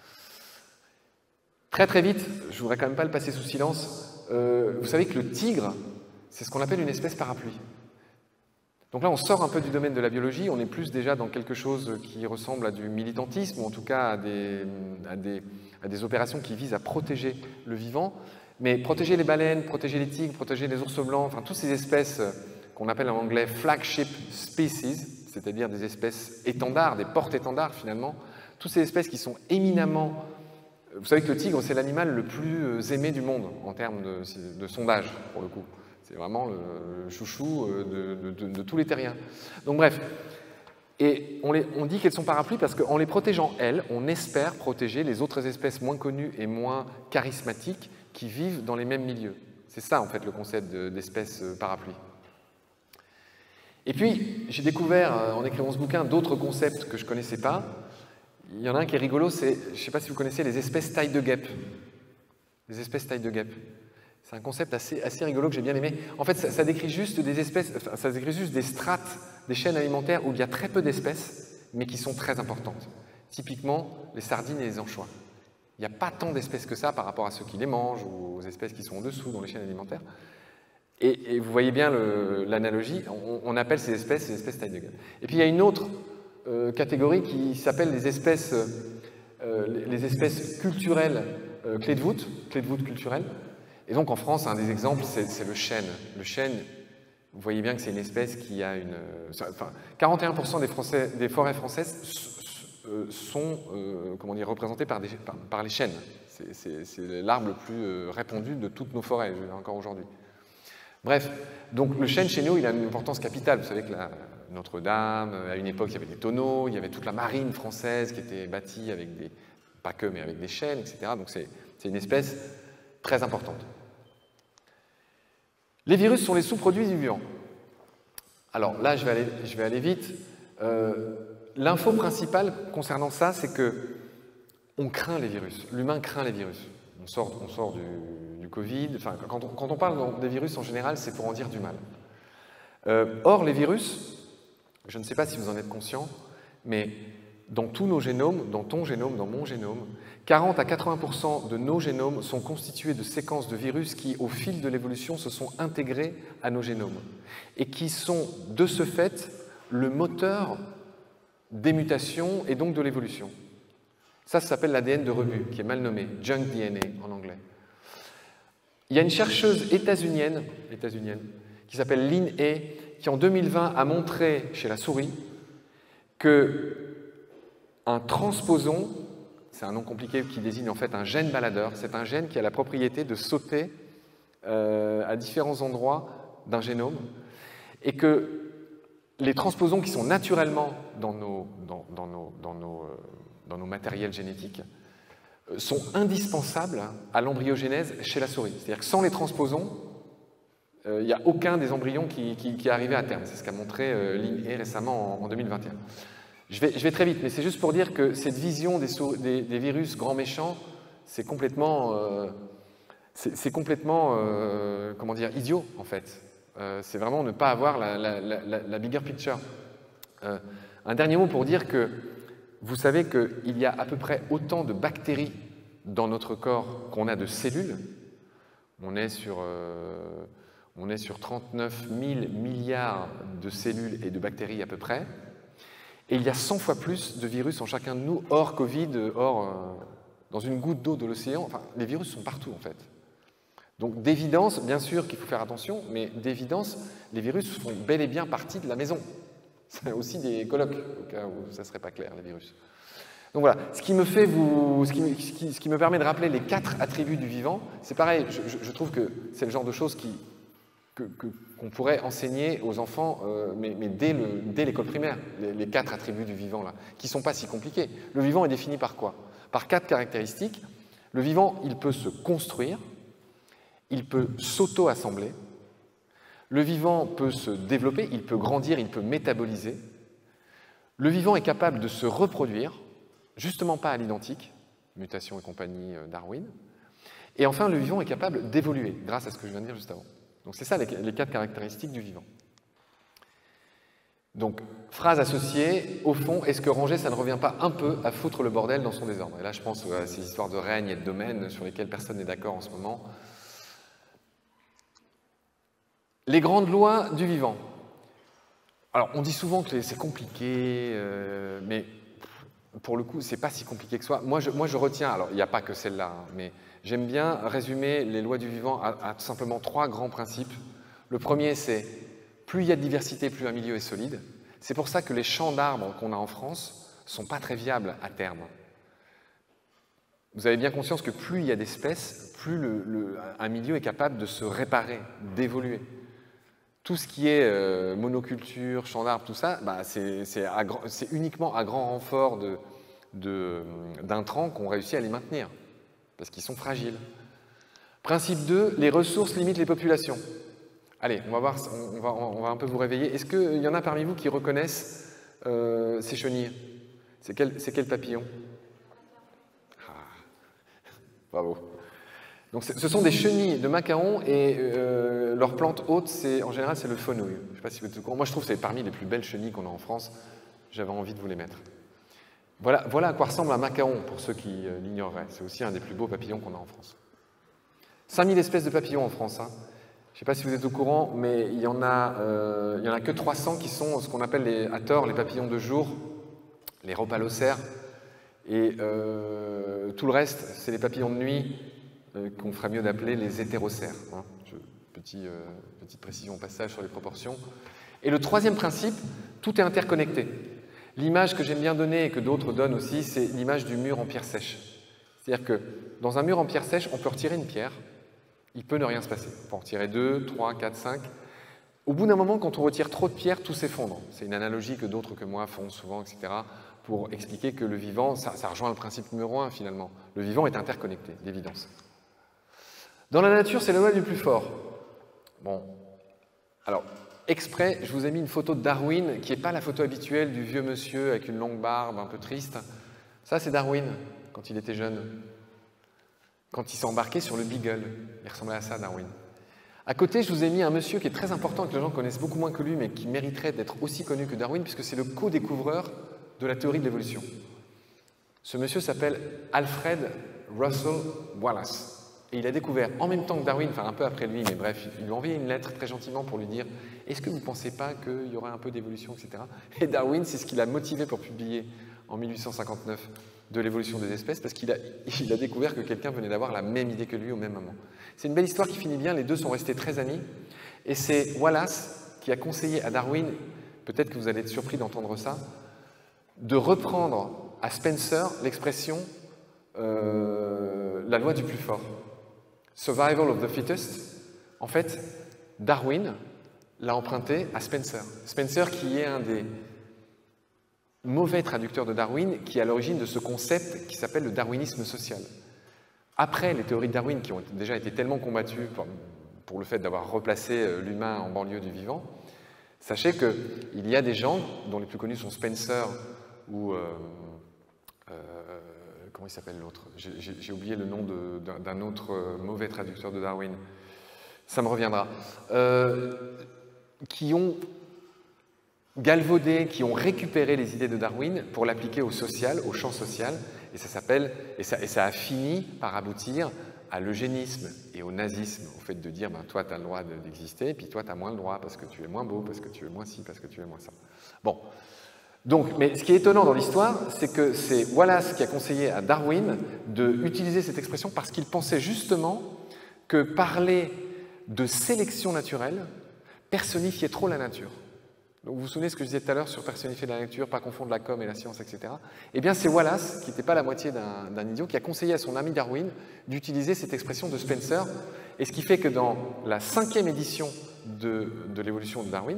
Très très vite, je ne voudrais quand même pas le passer sous silence, euh, vous savez que le tigre, c'est ce qu'on appelle une espèce parapluie. Donc là, on sort un peu du domaine de la biologie, on est plus déjà dans quelque chose qui ressemble à du militantisme, ou en tout cas à des, à des, à des opérations qui visent à protéger le vivant. Mais protéger les baleines, protéger les tigres, protéger les ours blancs, enfin toutes ces espèces qu'on appelle en anglais flagship species, c'est-à-dire des espèces étendards, des porte-étendards finalement, toutes ces espèces qui sont éminemment... Vous savez que le tigre, c'est l'animal le plus aimé du monde en termes de, de sondage, pour le coup. C'est vraiment le chouchou de, de, de, de tous les terriens. Donc bref, et on, les, on dit qu'elles sont parapluies parce qu'en les protégeant, elles, on espère protéger les autres espèces moins connues et moins charismatiques qui vivent dans les mêmes milieux. C'est ça, en fait, le concept d'espèces parapluies. Et puis, j'ai découvert, en écrivant ce bouquin, d'autres concepts que je ne connaissais pas. Il y en a un qui est rigolo, c'est, je ne sais pas si vous connaissez, les espèces taille de guêpe. Les espèces taille de guêpe. C'est un concept assez, assez rigolo que j'ai bien aimé. En fait, ça, ça décrit juste des espèces, enfin, ça décrit juste des strates, des chaînes alimentaires où il y a très peu d'espèces, mais qui sont très importantes. Typiquement, les sardines et les anchois. Il n'y a pas tant d'espèces que ça par rapport à ceux qui les mangent ou aux espèces qui sont en dessous dans les chaînes alimentaires. Et, et vous voyez bien l'analogie, on, on appelle ces espèces les espèces taille de guêpe. Et puis il y a une autre euh, catégorie qui s'appelle les espèces, euh, les, les espèces culturelles euh, clés de voûte, clés de voûte culturelles. Et donc en France, un des exemples, c'est le chêne. Le chêne, vous voyez bien que c'est une espèce qui a une... Enfin, quarante et un pour cent des, Français, des forêts françaises sont euh, comment dire, représentées par, des, par, par les chênes. C'est l'arbre le plus euh, répandu de toutes nos forêts, encore aujourd'hui. Bref, donc le chêne chez nous, il a une importance capitale. Vous savez que Notre-Dame, à une époque, il y avait des tonneaux, il y avait toute la marine française qui était bâtie avec des... pas que, mais avec des chênes, et cetera. Donc c'est une espèce très importante. Les virus sont les sous-produits du vivant. Alors là, je vais aller, je vais aller vite. Euh, L'info principale concernant ça, c'est que on craint les virus. L'humain craint les virus. On sort, on sort du, du Covid. Enfin, quand on, quand on parle des virus, en général, c'est pour en dire du mal. Euh, or, les virus, je ne sais pas si vous en êtes conscient, mais dans tous nos génomes, dans ton génome, dans mon génome, quarante à quatre-vingts pour cent de nos génomes sont constitués de séquences de virus qui, au fil de l'évolution, se sont intégrées à nos génomes et qui sont, de ce fait, le moteur des mutations et donc de l'évolution. Ça, ça s'appelle l'A D N de rebut, qui est mal nommé, junk D N A en anglais. Il y a une chercheuse états-unienne, états-unienne qui s'appelle Lynn Hay, qui en deux mille vingt a montré chez la souris que un transposon, c'est un nom compliqué qui désigne en fait un gène baladeur, c'est un gène qui a la propriété de sauter euh, à différents endroits d'un génome, et que les transposons qui sont naturellement dans nos, dans, dans nos, dans nos, euh, dans nos matériels génétiques euh, sont indispensables à l'embryogénèse chez la souris. C'est-à-dire que sans les transposons, il euh, n'y a aucun des embryons qui, qui, qui est arrivé à terme. C'est ce qu'a montré euh, Lynn Hay récemment en, en deux mille vingt et un. Je vais, je vais très vite, mais c'est juste pour dire que cette vision des, des, des virus grands méchants, c'est complètement, euh, c'est complètement euh, comment dire, idiot, en fait. Euh, c'est vraiment ne pas avoir la, la, la, la bigger picture. Euh, un dernier mot pour dire que vous savez qu'il y a à peu près autant de bactéries dans notre corps qu'on a de cellules. On est sur, euh, on est sur trente-neuf mille milliards de cellules et de bactéries à peu près. Et il y a cent fois plus de virus en chacun de nous, hors Covid, hors euh, dans une goutte d'eau de l'océan. Enfin, les virus sont partout, en fait. Donc, d'évidence, bien sûr qu'il faut faire attention, mais d'évidence, les virus font bel et bien partie de la maison. C'est aussi des colocs, au cas où ça ne serait pas clair, les virus. Donc voilà, ce qui me fait vous, ce qui, me, ce qui, ce qui me permet de rappeler les quatre attributs du vivant, c'est pareil, je, je, je trouve que c'est le genre de choses qui, que, que, qu'on pourrait enseigner aux enfants, euh, mais, mais dès, le, dès l'école primaire, les, les quatre attributs du vivant, là, qui ne sont pas si compliqués. Le vivant est défini par quoi? Par quatre caractéristiques. Le vivant, il peut se construire, il peut s'auto-assembler, le vivant peut se développer, il peut grandir, il peut métaboliser, le vivant est capable de se reproduire, justement pas à l'identique, mutation et compagnie Darwin, et enfin le vivant est capable d'évoluer, grâce à ce que je viens de dire juste avant. Donc c'est ça les, les quatre caractéristiques du vivant. Donc, phrase associée, au fond, est-ce que ranger, ça ne revient pas un peu à foutre le bordel dans son désordre? Et là, je pense à ces histoires de règne et de domaine sur lesquelles personne n'est d'accord en ce moment. Les grandes lois du vivant. Alors, on dit souvent que c'est compliqué, euh, mais pour le coup, c'est pas si compliqué que ça. Moi, je, moi, je retiens, alors il n'y a pas que celle-là, hein, mais j'aime bien résumer les lois du vivant à, à simplement trois grands principes. Le premier, c'est plus il y a de diversité, plus un milieu est solide. C'est pour ça que les champs d'arbres qu'on a en France ne sont pas très viables à terme. Vous avez bien conscience que plus il y a d'espèces, plus le, le, un milieu est capable de se réparer, d'évoluer. Tout ce qui est euh, monoculture, champs d'arbres, tout ça, bah, c'est uniquement à grand renfort de, de, d'intrants qu'on réussit à les maintenir, parce qu'ils sont fragiles. Principe deux, les ressources limitent les populations. Allez, on va, voir, on va, on va un peu vous réveiller. Est-ce qu'il y en a parmi vous qui reconnaissent euh, ces chenilles? C'est quel, quel papillon? Ah, bravo. Donc, ce sont des chenilles de macaron et euh, leur plante hôte, en général, c'est le fenouil. Je ne sais pas si vous êtes au courant. Moi, je trouve que c'est parmi les plus belles chenilles qu'on a en France. J'avais envie de vous les mettre. Voilà, voilà à quoi ressemble un macaron, pour ceux qui euh, l'ignoreraient. C'est aussi un des plus beaux papillons qu'on a en France. cinq mille espèces de papillons en France. Hein. Je ne sais pas si vous êtes au courant, mais il n'y en, euh, en a que trois cents qui sont ce qu'on appelle les, à tort les papillons de jour, les rhopalocères. Et euh, tout le reste, c'est les papillons de nuit, Euh, qu'on ferait mieux d'appeler les hétérocères. Hein. Je, petit, euh, petite précision au passage sur les proportions. Et le troisième principe, tout est interconnecté. L'image que j'aime bien donner et que d'autres donnent aussi, c'est l'image du mur en pierre sèche. C'est-à-dire que dans un mur en pierre sèche, on peut retirer une pierre, il peut ne rien se passer. On peut en retirer deux, trois, quatre, cinq. Au bout d'un moment, quand on retire trop de pierres, tout s'effondre. C'est une analogie que d'autres que moi font souvent, et cetera, pour expliquer que le vivant, ça, ça rejoint le principe numéro un finalement. Le vivant est interconnecté, d'évidence. Dans la nature, c'est la loi du plus fort. Bon, alors, exprès, je vous ai mis une photo de Darwin, qui n'est pas la photo habituelle du vieux monsieur avec une longue barbe, un peu triste. Ça, c'est Darwin, quand il était jeune. Quand il s'est embarqué sur le Beagle. Il ressemblait à ça, Darwin. À côté, je vous ai mis un monsieur qui est très important, que les gens connaissent beaucoup moins que lui, mais qui mériterait d'être aussi connu que Darwin, puisque c'est le co-découvreur de la théorie de l'évolution. Ce monsieur s'appelle Alfred Russel Wallace. Et il a découvert, en même temps que Darwin, enfin un peu après lui, mais bref, il lui a envoyé une lettre très gentiment pour lui dire « Est-ce que vous ne pensez pas qu'il y aurait un peu d'évolution, et cetera » Et Darwin, c'est ce qui l'a motivé pour publier en mille huit cent cinquante-neuf de l'évolution des espèces, parce qu'il a, il a découvert que quelqu'un venait d'avoir la même idée que lui au même moment. C'est une belle histoire qui finit bien, les deux sont restés très amis, et c'est Wallace qui a conseillé à Darwin, peut-être que vous allez être surpris d'entendre ça, de reprendre à Spencer l'expression euh, « la loi du plus fort ». Survival of the fittest, en fait, Darwin l'a emprunté à Spencer. Spencer qui est un des mauvais traducteurs de Darwin, qui est à l'origine de ce concept qui s'appelle le darwinisme social. Après les théories de Darwin, qui ont déjà été tellement combattues pour, pour le fait d'avoir replacé l'humain en banlieue du vivant, sachez qu'il y a des gens, dont les plus connus sont Spencer ou... Euh, euh, comment il s'appelle l'autre? J'ai oublié le nom d'un autre euh, mauvais traducteur de Darwin. Ça me reviendra. Euh, qui ont galvaudé, qui ont récupéré les idées de Darwin pour l'appliquer au social, au champ social, et ça s'appelle, et ça, et ça a fini par aboutir à l'eugénisme et au nazisme, au fait de dire, ben, toi, tu as le droit d'exister, puis toi, tu as moins le droit parce que tu es moins beau, parce que tu es moins ci, parce que tu es moins ça. Bon. Donc, mais ce qui est étonnant dans l'histoire, c'est que c'est Wallace qui a conseillé à Darwin d'utiliser cette expression parce qu'il pensait justement que parler de sélection naturelle personnifiait trop la nature. Donc, vous vous souvenez de ce que je disais tout à l'heure sur personnifier la nature, pas confondre la com et la science, et cetera. Eh bien, c'est Wallace, qui n'était pas la moitié d'un idiot, qui a conseillé à son ami Darwin d'utiliser cette expression de Spencer, et ce qui fait que dans la cinquième édition de, de l'évolution de Darwin,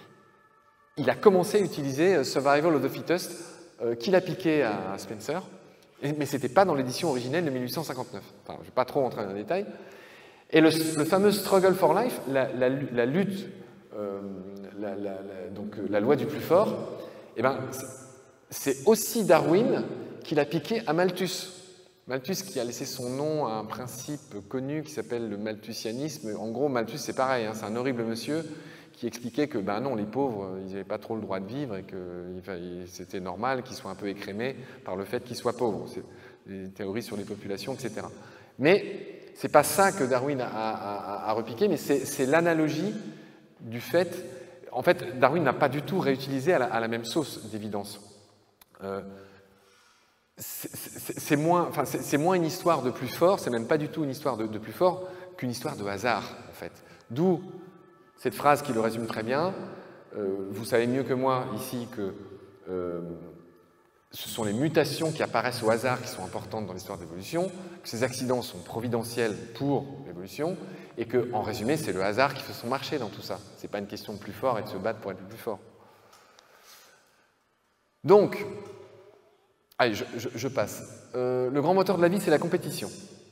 il a commencé à utiliser Survival of the Fittest, euh, qu'il a piqué à Spencer, et, mais ce n'était pas dans l'édition originelle de mille huit cent cinquante-neuf. Enfin, je ne vais pas trop rentrer dans les détails. Et le, le fameux Struggle for Life, la, la, la lutte, euh, la, la, la, donc la loi du plus fort, eh ben, c'est aussi Darwin qui l'a piqué à Malthus. Malthus qui a laissé son nom à un principe connu qui s'appelle le malthusianisme. En gros, Malthus, c'est pareil, hein, c'est un horrible monsieur qui expliquait que ben non, les pauvres, ils n'avaient pas trop le droit de vivre et que c'était normal qu'ils soient un peu écrémés par le fait qu'ils soient pauvres. C'est des théories sur les populations, et cetera. Mais ce n'est pas ça que Darwin a, a, a repiqué, mais c'est l'analogie du fait... En fait, Darwin n'a pas du tout réutilisé à la, à la même sauce, d'évidence. Euh, c'est moins, enfin, c'est moins une histoire de plus fort, c'est même pas du tout une histoire de, de plus fort qu'une histoire de hasard, en fait. D'où cette phrase qui le résume très bien. Euh, vous savez mieux que moi ici que euh, ce sont les mutations qui apparaissent au hasard qui sont importantes dans l'histoire de l'évolution, que ces accidents sont providentiels pour l'évolution, et que, en résumé, c'est le hasard qui fait son marché dans tout ça. Ce n'est pas une question de plus fort et de se battre pour être le plus fort. Donc, allez, je, je, je passe. Euh, le grand moteur de la vie, c'est la compétition.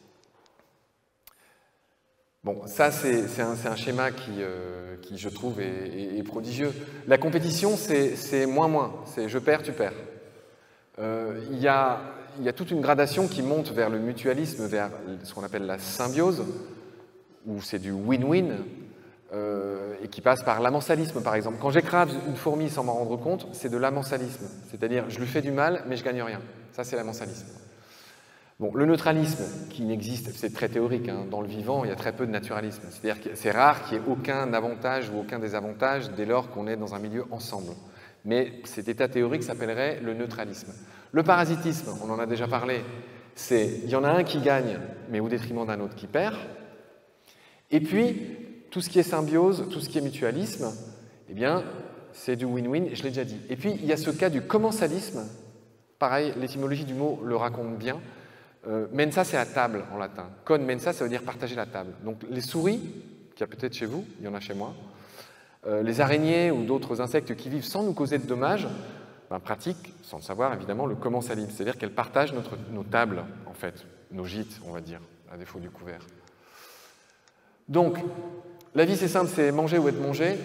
Bon, ça, c'est un, un schéma qui, euh, qui, je trouve, est, est, est prodigieux. La compétition, c'est moins-moins. C'est je perds, tu perds. Euh, il y a, il y a toute une gradation qui monte vers le mutualisme, vers ce qu'on appelle la symbiose, où c'est du win-win, euh, et qui passe par l'amensalisme, par exemple. Quand j'écrase une fourmi sans m'en rendre compte, c'est de l'amensalisme. C'est-à-dire, je lui fais du mal, mais je gagne rien. Ça, c'est l'amensalisme. Bon, le neutralisme, qui n'existe, c'est très théorique, hein, dans le vivant, il y a très peu de naturalisme. C'est-à-dire que c'est rare qu'il n'y ait aucun avantage ou aucun désavantage dès lors qu'on est dans un milieu ensemble. Mais cet état théorique s'appellerait le neutralisme. Le parasitisme, on en a déjà parlé, c'est il y en a un qui gagne, mais au détriment d'un autre qui perd. Et puis, tout ce qui est symbiose, tout ce qui est mutualisme, eh bien, c'est du win-win, je l'ai déjà dit. Et puis, il y a ce cas du commensalisme. Pareil, l'étymologie du mot le raconte bien. Euh, mensa, c'est la table en latin. Con mensa, ça veut dire partager la table. Donc, les souris, qu'il y a peut-être chez vous, il y en a chez moi, euh, les araignées ou d'autres insectes qui vivent sans nous causer de dommages, ben, pratiquent, sans le savoir évidemment, le commensalisme. C'est-à-dire qu'elles partagent notre, nos tables, en fait, nos gîtes, on va dire, à défaut du couvert. Donc, la vie, c'est simple, c'est manger ou être mangé.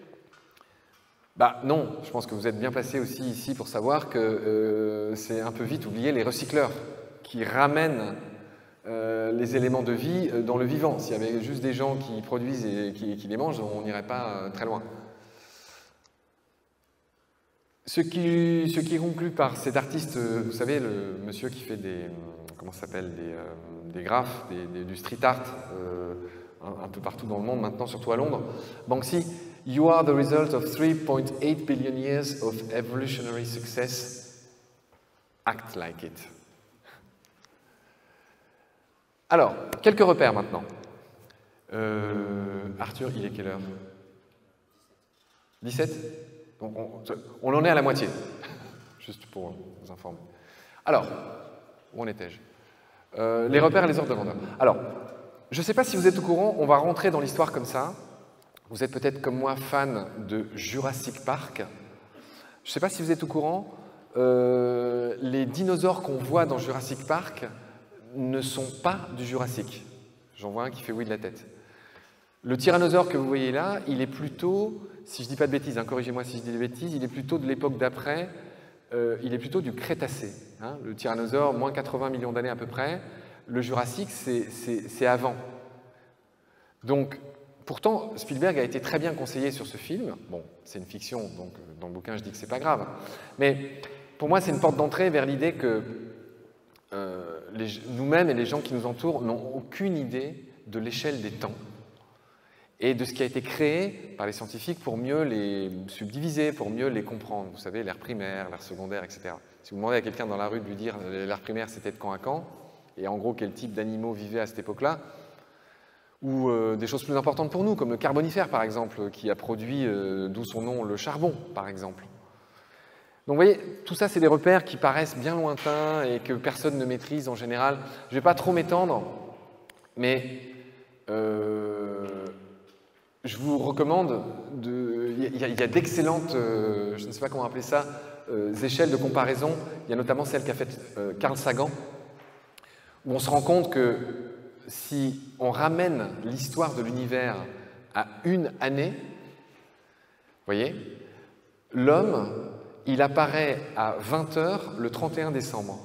Bah non, je pense que vous êtes bien placé aussi ici pour savoir que euh, c'est un peu vite oublier les recycleurs qui ramènent euh, les éléments de vie dans le vivant. S'il y avait juste des gens qui produisent et qui, qui les mangent, on n'irait pas très loin. Ce qui, ce qui conclut par cet artiste, vous savez, le monsieur qui fait des, comment ça s'appelle, des, euh, des graphes, des, des, du street art, euh, un, un peu partout dans le monde maintenant, surtout à Londres. Banksy, you are the result of three point eight billion years of evolutionary success. Act like it. Alors, quelques repères maintenant. Euh, Arthur, il est quelle heure? dix-sept? Donc on, on en est à la moitié, juste pour vous informer. Alors, où en étais-je? euh, Les repères et les ordres de grandeur. Alors, je ne sais pas si vous êtes au courant, on va rentrer dans l'histoire comme ça. Vous êtes peut-être comme moi fan de Jurassic Park. Je ne sais pas si vous êtes au courant, euh, les dinosaures qu'on voit dans Jurassic Park ne sont pas du Jurassique. J'en vois un qui fait oui de la tête. Le tyrannosaure que vous voyez là, il est plutôt, si je ne dis pas de bêtises, hein, corrigez-moi si je dis des bêtises, il est plutôt de l'époque d'après, euh, il est plutôt du Crétacé. Hein. Le tyrannosaure, moins quatre-vingts millions d'années à peu près. Le Jurassique, c'est avant. Donc, pourtant, Spielberg a été très bien conseillé sur ce film. Bon, c'est une fiction, donc dans le bouquin, je dis que c'est pas grave. Mais pour moi, c'est une porte d'entrée vers l'idée que euh, nous-mêmes et les gens qui nous entourent n'ont aucune idée de l'échelle des temps et de ce qui a été créé par les scientifiques pour mieux les subdiviser, pour mieux les comprendre. Vous savez, l'ère primaire, l'ère secondaire, et cetera. Si vous demandez à quelqu'un dans la rue de lui dire l'ère primaire, c'était de quand à quand, et en gros, quel type d'animaux vivaient à cette époque-là, ou euh, des choses plus importantes pour nous, comme le Carbonifère, par exemple, qui a produit, euh, d'où son nom, le charbon, par exemple. Donc, vous voyez, tout ça, c'est des repères qui paraissent bien lointains et que personne ne maîtrise en général. Je ne vais pas trop m'étendre, mais euh, je vous recommande, de, il y a, a d'excellentes, euh, je ne sais pas comment appeler ça, euh, échelles de comparaison. Il y a notamment celle qu'a faite euh, Carl Sagan, où on se rend compte que si on ramène l'histoire de l'univers à une année, vous voyez, l'homme, il apparaît à vingt heures le trente et un décembre.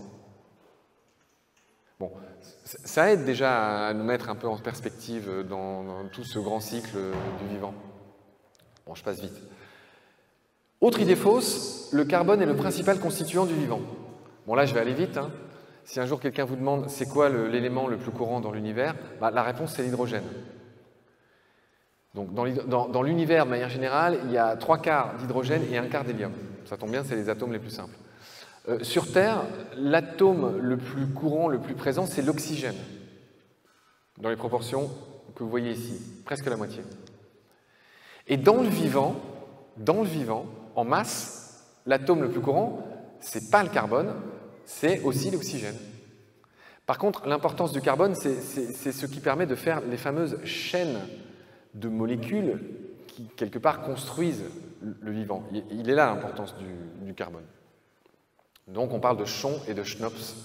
Bon, ça aide déjà à nous mettre un peu en perspective dans, dans tout ce grand cycle du vivant. Bon, je passe vite. Autre idée fausse, le carbone est le principal constituant du vivant. Bon, là, je vais aller vite, hein. Si un jour quelqu'un vous demande c'est quoi l'élément le, le plus courant dans l'univers, bah, la réponse c'est l'hydrogène. Donc dans l'univers de manière générale, il y a trois quarts d'hydrogène et un quart d'hélium. Ça tombe bien, c'est les atomes les plus simples. Euh, sur Terre, l'atome le plus courant, le plus présent, c'est l'oxygène. Dans les proportions que vous voyez ici, presque la moitié. Et dans le vivant, dans le vivant, en masse, l'atome le plus courant, c'est pas le carbone, c'est aussi l'oxygène. Par contre, l'importance du carbone, c'est ce qui permet de faire les fameuses chaînes de molécules qui, quelque part, construisent le vivant. Il est là l'importance du, du carbone. Donc, on parle de Schonn et de Schnops.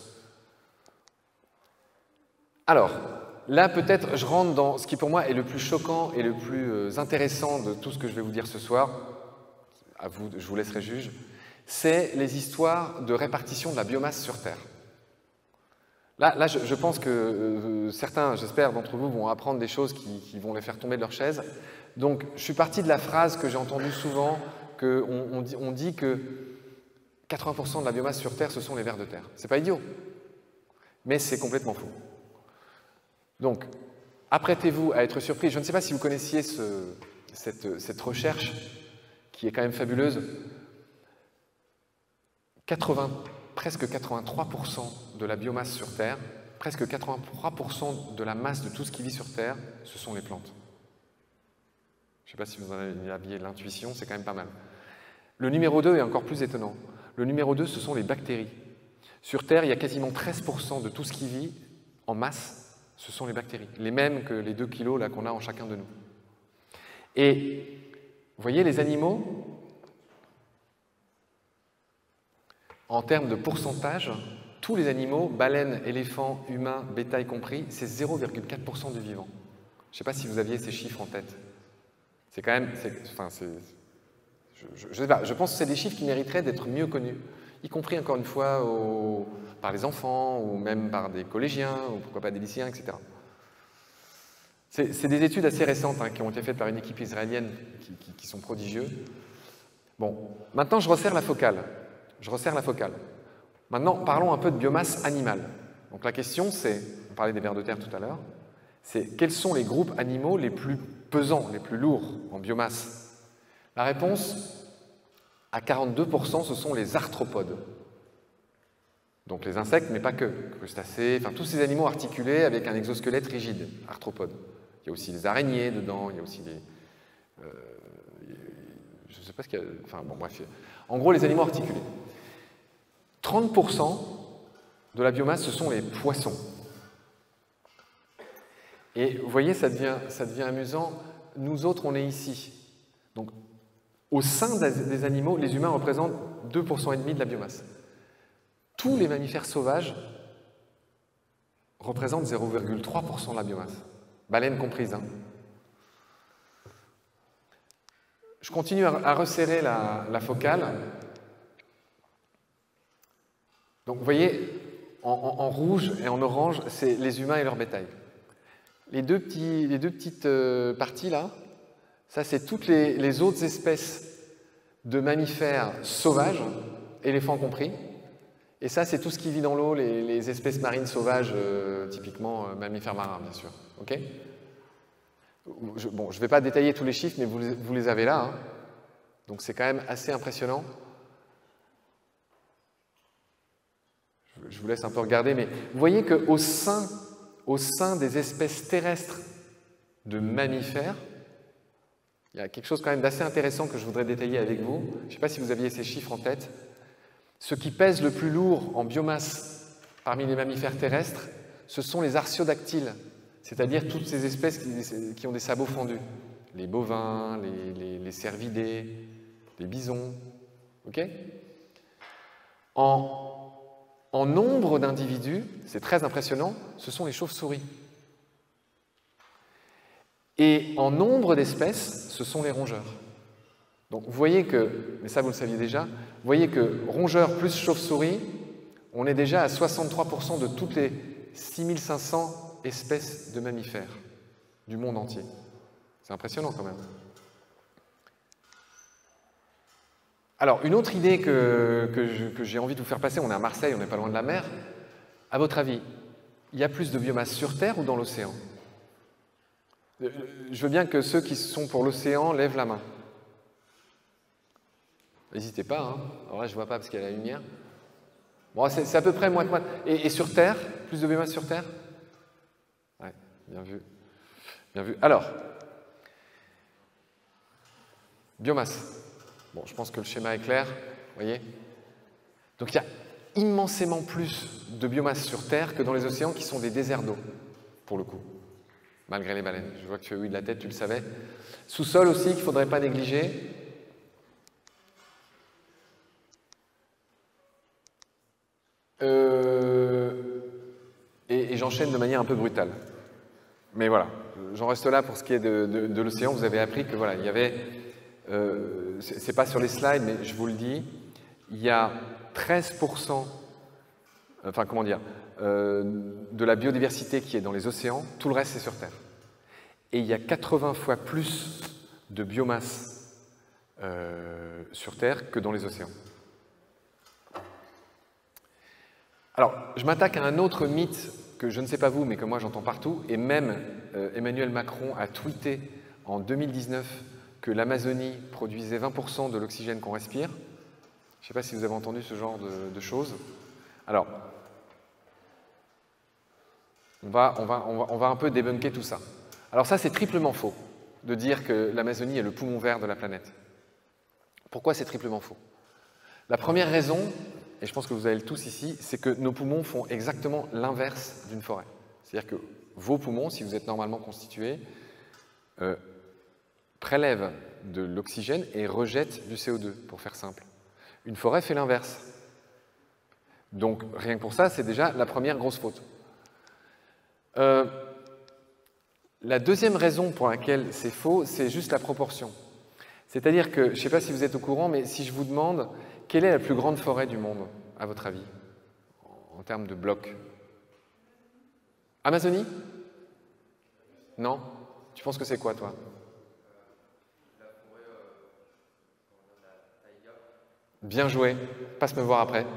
Alors, là, peut-être, je rentre dans ce qui, pour moi, est le plus choquant et le plus intéressant de tout ce que je vais vous dire ce soir. À vous, je vous laisserai juge. C'est les histoires de répartition de la biomasse sur Terre. Là, là je, je pense que euh, certains, j'espère, d'entre vous vont apprendre des choses qui, qui vont les faire tomber de leur chaise. Donc, je suis parti de la phrase que j'ai entendue souvent, qu'on on dit, on dit que quatre-vingts pour cent de la biomasse sur Terre, ce sont les vers de terre. C'est pas idiot, mais c'est complètement faux. Donc, apprêtez-vous à être surpris. Je ne sais pas si vous connaissiez ce, cette, cette recherche, qui est quand même fabuleuse. quatre-vingts, presque quatre-vingt-trois pour cent de la biomasse sur Terre, presque quatre-vingt-trois pour cent de la masse de tout ce qui vit sur Terre, ce sont les plantes. Je ne sais pas si vous en aviez l'intuition, c'est quand même pas mal. Le numéro deux est encore plus étonnant. Le numéro deux, ce sont les bactéries. Sur Terre, il y a quasiment treize pour cent de tout ce qui vit en masse, ce sont les bactéries. Les mêmes que les deux kilos qu'on a en chacun de nous. Et vous voyez, les animaux, en termes de pourcentage, tous les animaux, baleines, éléphants, humains, bétail compris, c'est zéro virgule quatre pour cent du vivant. Je ne sais pas si vous aviez ces chiffres en tête. C'est quand même... Enfin, c'est... Je, je, je sais pas, je pense que c'est des chiffres qui mériteraient d'être mieux connus, y compris, encore une fois, au, par les enfants, ou même par des collégiens, ou pourquoi pas des lycéens, et cetera. C'est des études assez récentes hein, qui ont été faites par une équipe israélienne qui, qui, qui sont prodigieuses. Bon, maintenant je resserre la focale. Je resserre la focale. Maintenant, parlons un peu de biomasse animale. Donc la question c'est, on parlait des vers de terre tout à l'heure, c'est quels sont les groupes animaux les plus pesants, les plus lourds en biomasse? La réponse, à quarante-deux pour cent, ce sont les arthropodes. Donc les insectes, mais pas que, crustacés, enfin tous ces animaux articulés avec un exosquelette rigide, arthropodes. Il y a aussi les araignées dedans, il y a aussi les... Euh, je ne sais pas ce qu'il y a... Enfin bon, bref. En gros, les animaux articulés. trente pour cent de la biomasse, ce sont les poissons. Et vous voyez, ça devient, ça devient amusant. Nous autres, on est ici. Donc, au sein des animaux, les humains représentent deux pour cent et demi de la biomasse. Tous les mammifères sauvages représentent zéro virgule trois pour cent de la biomasse. Baleines comprises. Hein. Je continue à resserrer la, la focale. Donc, vous voyez, en, en, en rouge et en orange, c'est les humains et leur bétail. Les deux, petits, les deux petites euh, parties là, ça c'est toutes les, les autres espèces de mammifères sauvages, éléphants compris. Et ça c'est tout ce qui vit dans l'eau, les, les espèces marines sauvages, euh, typiquement euh, mammifères marins bien sûr. Okay, je, bon, je ne vais pas détailler tous les chiffres, mais vous, vous les avez là. Hein. Donc c'est quand même assez impressionnant. Je, je vous laisse un peu regarder, mais vous voyez qu'au sein Au sein des espèces terrestres de mammifères, il y a quelque chose quand même d'assez intéressant que je voudrais détailler avec vous. Je ne sais pas si vous aviez ces chiffres en tête. Ce qui pèse le plus lourd en biomasse parmi les mammifères terrestres, ce sont les artiodactyles, c'est-à-dire toutes ces espèces qui, qui ont des sabots fendus. Les bovins, les, les, les cervidés, les bisons. Okay, en, En nombre d'individus, c'est très impressionnant, ce sont les chauves-souris. Et en nombre d'espèces, ce sont les rongeurs. Donc vous voyez que, mais ça vous le saviez déjà, vous voyez que rongeurs plus chauves-souris, on est déjà à soixante-trois pour cent de toutes les six mille cinq cents espèces de mammifères du monde entier. C'est impressionnant quand même. Alors, une autre idée que, que, que j'ai envie de vous faire passer, on est à Marseille, on n'est pas loin de la mer. À votre avis, il y a plus de biomasse sur Terre ou dans l'océan? Je veux bien que ceux qui sont pour l'océan lèvent la main. N'hésitez pas, hein. Alors là, je ne vois pas parce qu'il y a la lumière. Bon, c'est à peu près moite-moite. Et, et sur Terre? Plus de biomasse sur Terre? Ouais, bien vu. Bien vu. Alors, biomasse. Bon, je pense que le schéma est clair, vous voyez. Donc il y a immensément plus de biomasse sur Terre que dans les océans qui sont des déserts d'eau, pour le coup, malgré les baleines. Je vois que tu as eu de la tête, tu le savais. Sous-sol aussi, qu'il ne faudrait pas négliger. Euh... Et, et j'enchaîne de manière un peu brutale. Mais voilà, j'en reste là pour ce qui est de, de, de l'océan. Vous avez appris que voilà, il y avait... Euh, c'est pas sur les slides, mais je vous le dis, il y a treize pour cent, enfin comment dire, euh, de la biodiversité qui est dans les océans, tout le reste c'est sur Terre. Et il y a quatre-vingts fois plus de biomasse euh, sur Terre que dans les océans. Alors, je m'attaque à un autre mythe que je ne sais pas vous, mais que moi j'entends partout, et même euh, Emmanuel Macron a tweeté en deux mille dix-neuf que l'Amazonie produisait vingt pour cent de l'oxygène qu'on respire. Je ne sais pas si vous avez entendu ce genre de, de choses. Alors, on va, on, va, on, va, on va un peu débunker tout ça. Alors ça, c'est triplement faux, de dire que l'Amazonie est le poumon vert de la planète. Pourquoi c'est triplement faux? La première raison, et je pense que vous avez le tous ici, c'est que nos poumons font exactement l'inverse d'une forêt. C'est-à-dire que vos poumons, si vous êtes normalement constitués, euh, prélève de l'oxygène et rejette du C O deux, pour faire simple. Une forêt fait l'inverse. Donc, rien que pour ça, c'est déjà la première grosse faute. Euh, la deuxième raison pour laquelle c'est faux, c'est juste la proportion. C'est-à-dire que, je ne sais pas si vous êtes au courant, mais si je vous demande quelle est la plus grande forêt du monde, à votre avis, en termes de blocs? Amazonie? Non? Tu penses que c'est quoi, toi? La forêt, euh, la taille Bien joué, passe me voir après.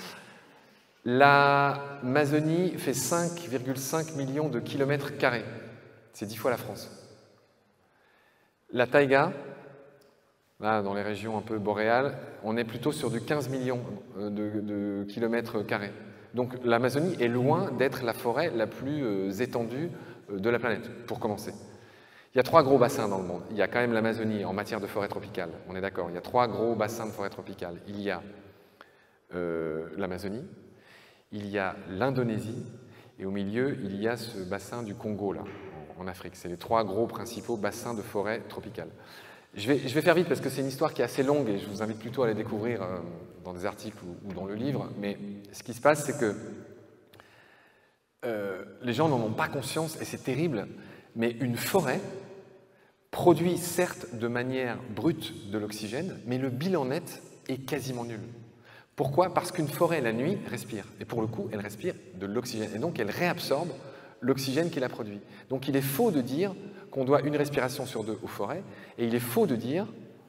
L'Amazonie fait cinq virgule cinq millions de kilomètres carrés. C'est dix fois la France. La taïga, là, dans les régions un peu boréales, on est plutôt sur du quinze millions de, de kilomètres carrés. Donc l'Amazonie est loin d'être la forêt la plus étendue de la planète, pour commencer. Il y a trois gros bassins dans le monde. Il y a quand même l'Amazonie en matière de forêt tropicale, on est d'accord. Il y a trois gros bassins de forêt tropicale. Il y a euh, l'Amazonie, il y a l'Indonésie, et au milieu, il y a ce bassin du Congo, là, en Afrique. C'est les trois gros principaux bassins de forêt tropicale. Je vais, je vais faire vite parce que c'est une histoire qui est assez longue et je vous invite plutôt à la découvrir euh, dans des articles ou, ou dans le livre. Mais ce qui se passe, c'est que euh, les gens n'en ont pas conscience et c'est terrible, mais une forêt produit certes de manière brute de l'oxygène, mais le bilan net est quasiment nul. Pourquoi? Parce qu'une forêt, la nuit, respire. Et pour le coup, elle respire de l'oxygène. Et donc, elle réabsorbe l'oxygène qu'il a produit. Donc, il est faux de dire qu'on doit une respiration sur deux aux forêts, et il est faux de dire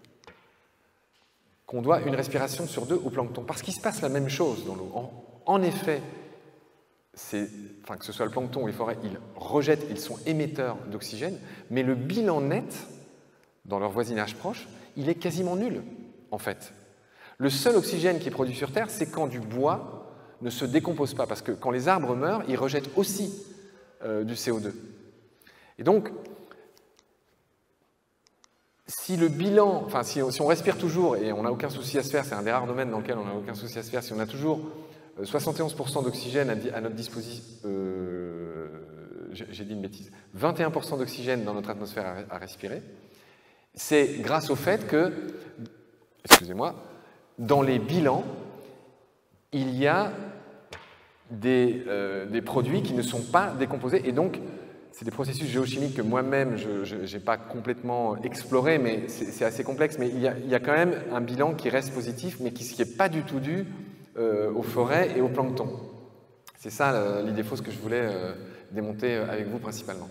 qu'on doit une respiration sur deux au plancton, parce qu'il se passe la même chose dans l'eau. En, en effet, enfin, que ce soit le plancton ou les forêts, ils rejettent, ils sont émetteurs d'oxygène, mais le bilan net, dans leur voisinage proche, il est quasiment nul, en fait. Le seul oxygène qui est produit sur Terre, c'est quand du bois ne se décompose pas, parce que quand les arbres meurent, ils rejettent aussi euh, du C O deux. Et donc, si le bilan, enfin si on, si on respire toujours et on n'a aucun souci à se faire, c'est un des rares domaines dans lequel on n'a aucun souci à se faire, si on a toujours soixante et onze pour cent d'oxygène à, à notre disposition, euh, j'ai dit une bêtise, vingt et un pour cent d'oxygène dans notre atmosphère à, à respirer, c'est grâce au fait que, excusez-moi, dans les bilans, il y a des, euh, des produits qui ne sont pas décomposés et donc c'est des processus géochimiques que moi-même, je n'ai pas complètement exploré, mais c'est assez complexe. Mais il y, a, il y a quand même un bilan qui reste positif, mais qui n'est pas du tout dû euh, aux forêts et au plancton. C'est ça l'idée fausse que je voulais euh, démonter avec vous principalement.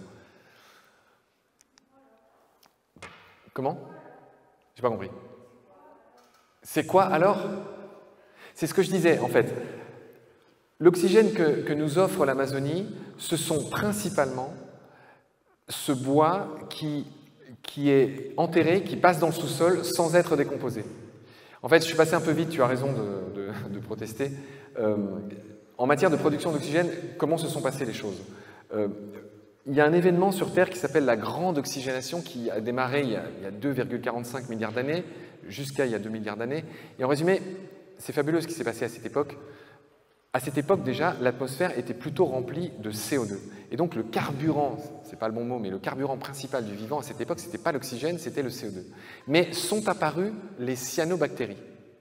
Comment? J'ai pas compris. C'est quoi alors? C'est ce que je disais en fait. L'oxygène que, que nous offre l'Amazonie, ce sont principalement ce bois qui, qui est enterré, qui passe dans le sous-sol sans être décomposé. En fait, je suis passé un peu vite, tu as raison de, de, de protester. Euh, en matière de production d'oxygène, comment se sont passées les choses? euh, Il y a un événement sur Terre qui s'appelle la grande oxygénation qui a démarré il y a, a deux virgule quarante-cinq milliards d'années, jusqu'à il y a deux milliards d'années. Et en résumé, c'est fabuleux ce qui s'est passé à cette époque. À cette époque, déjà, l'atmosphère était plutôt remplie de C O deux. Et donc, le carburant, c'est pas le bon mot, mais le carburant principal du vivant à cette époque, c'était pas l'oxygène, c'était le C O deux. Mais sont apparues les cyanobactéries.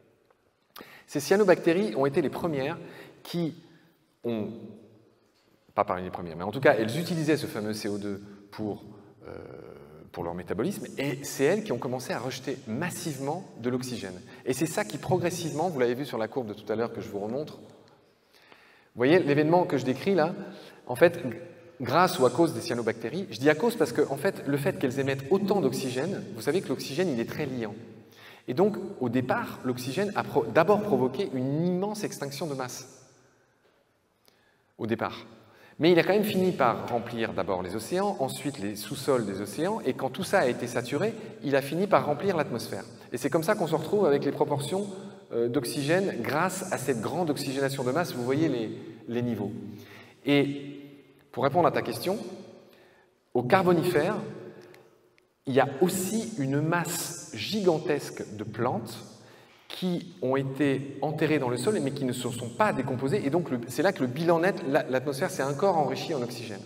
Ces cyanobactéries ont été les premières qui ont, pas parmi les premières, mais en tout cas, elles utilisaient ce fameux C O deux pour, euh, pour leur métabolisme, et c'est elles qui ont commencé à rejeter massivement de l'oxygène. Et c'est ça qui, progressivement, vous l'avez vu sur la courbe de tout à l'heure que je vous remontre, vous voyez, l'événement que je décris là, en fait, grâce ou à cause des cyanobactéries, je dis à cause parce que en fait, le fait qu'elles émettent autant d'oxygène, vous savez que l'oxygène, il est très liant. Et donc, au départ, l'oxygène a pro d'abord provoqué une immense extinction de masse. Au départ. Mais il a quand même fini par remplir d'abord les océans, ensuite les sous-sols des océans, et quand tout ça a été saturé, il a fini par remplir l'atmosphère. Et c'est comme ça qu'on se retrouve avec les proportions d'oxygène grâce à cette grande oxygénation de masse, vous voyez les, les niveaux. Et pour répondre à ta question, au Carbonifère, il y a aussi une masse gigantesque de plantes qui ont été enterrées dans le sol mais qui ne se sont pas décomposées, et donc c'est là que le bilan net, l'atmosphère s'est encore enrichie en oxygène.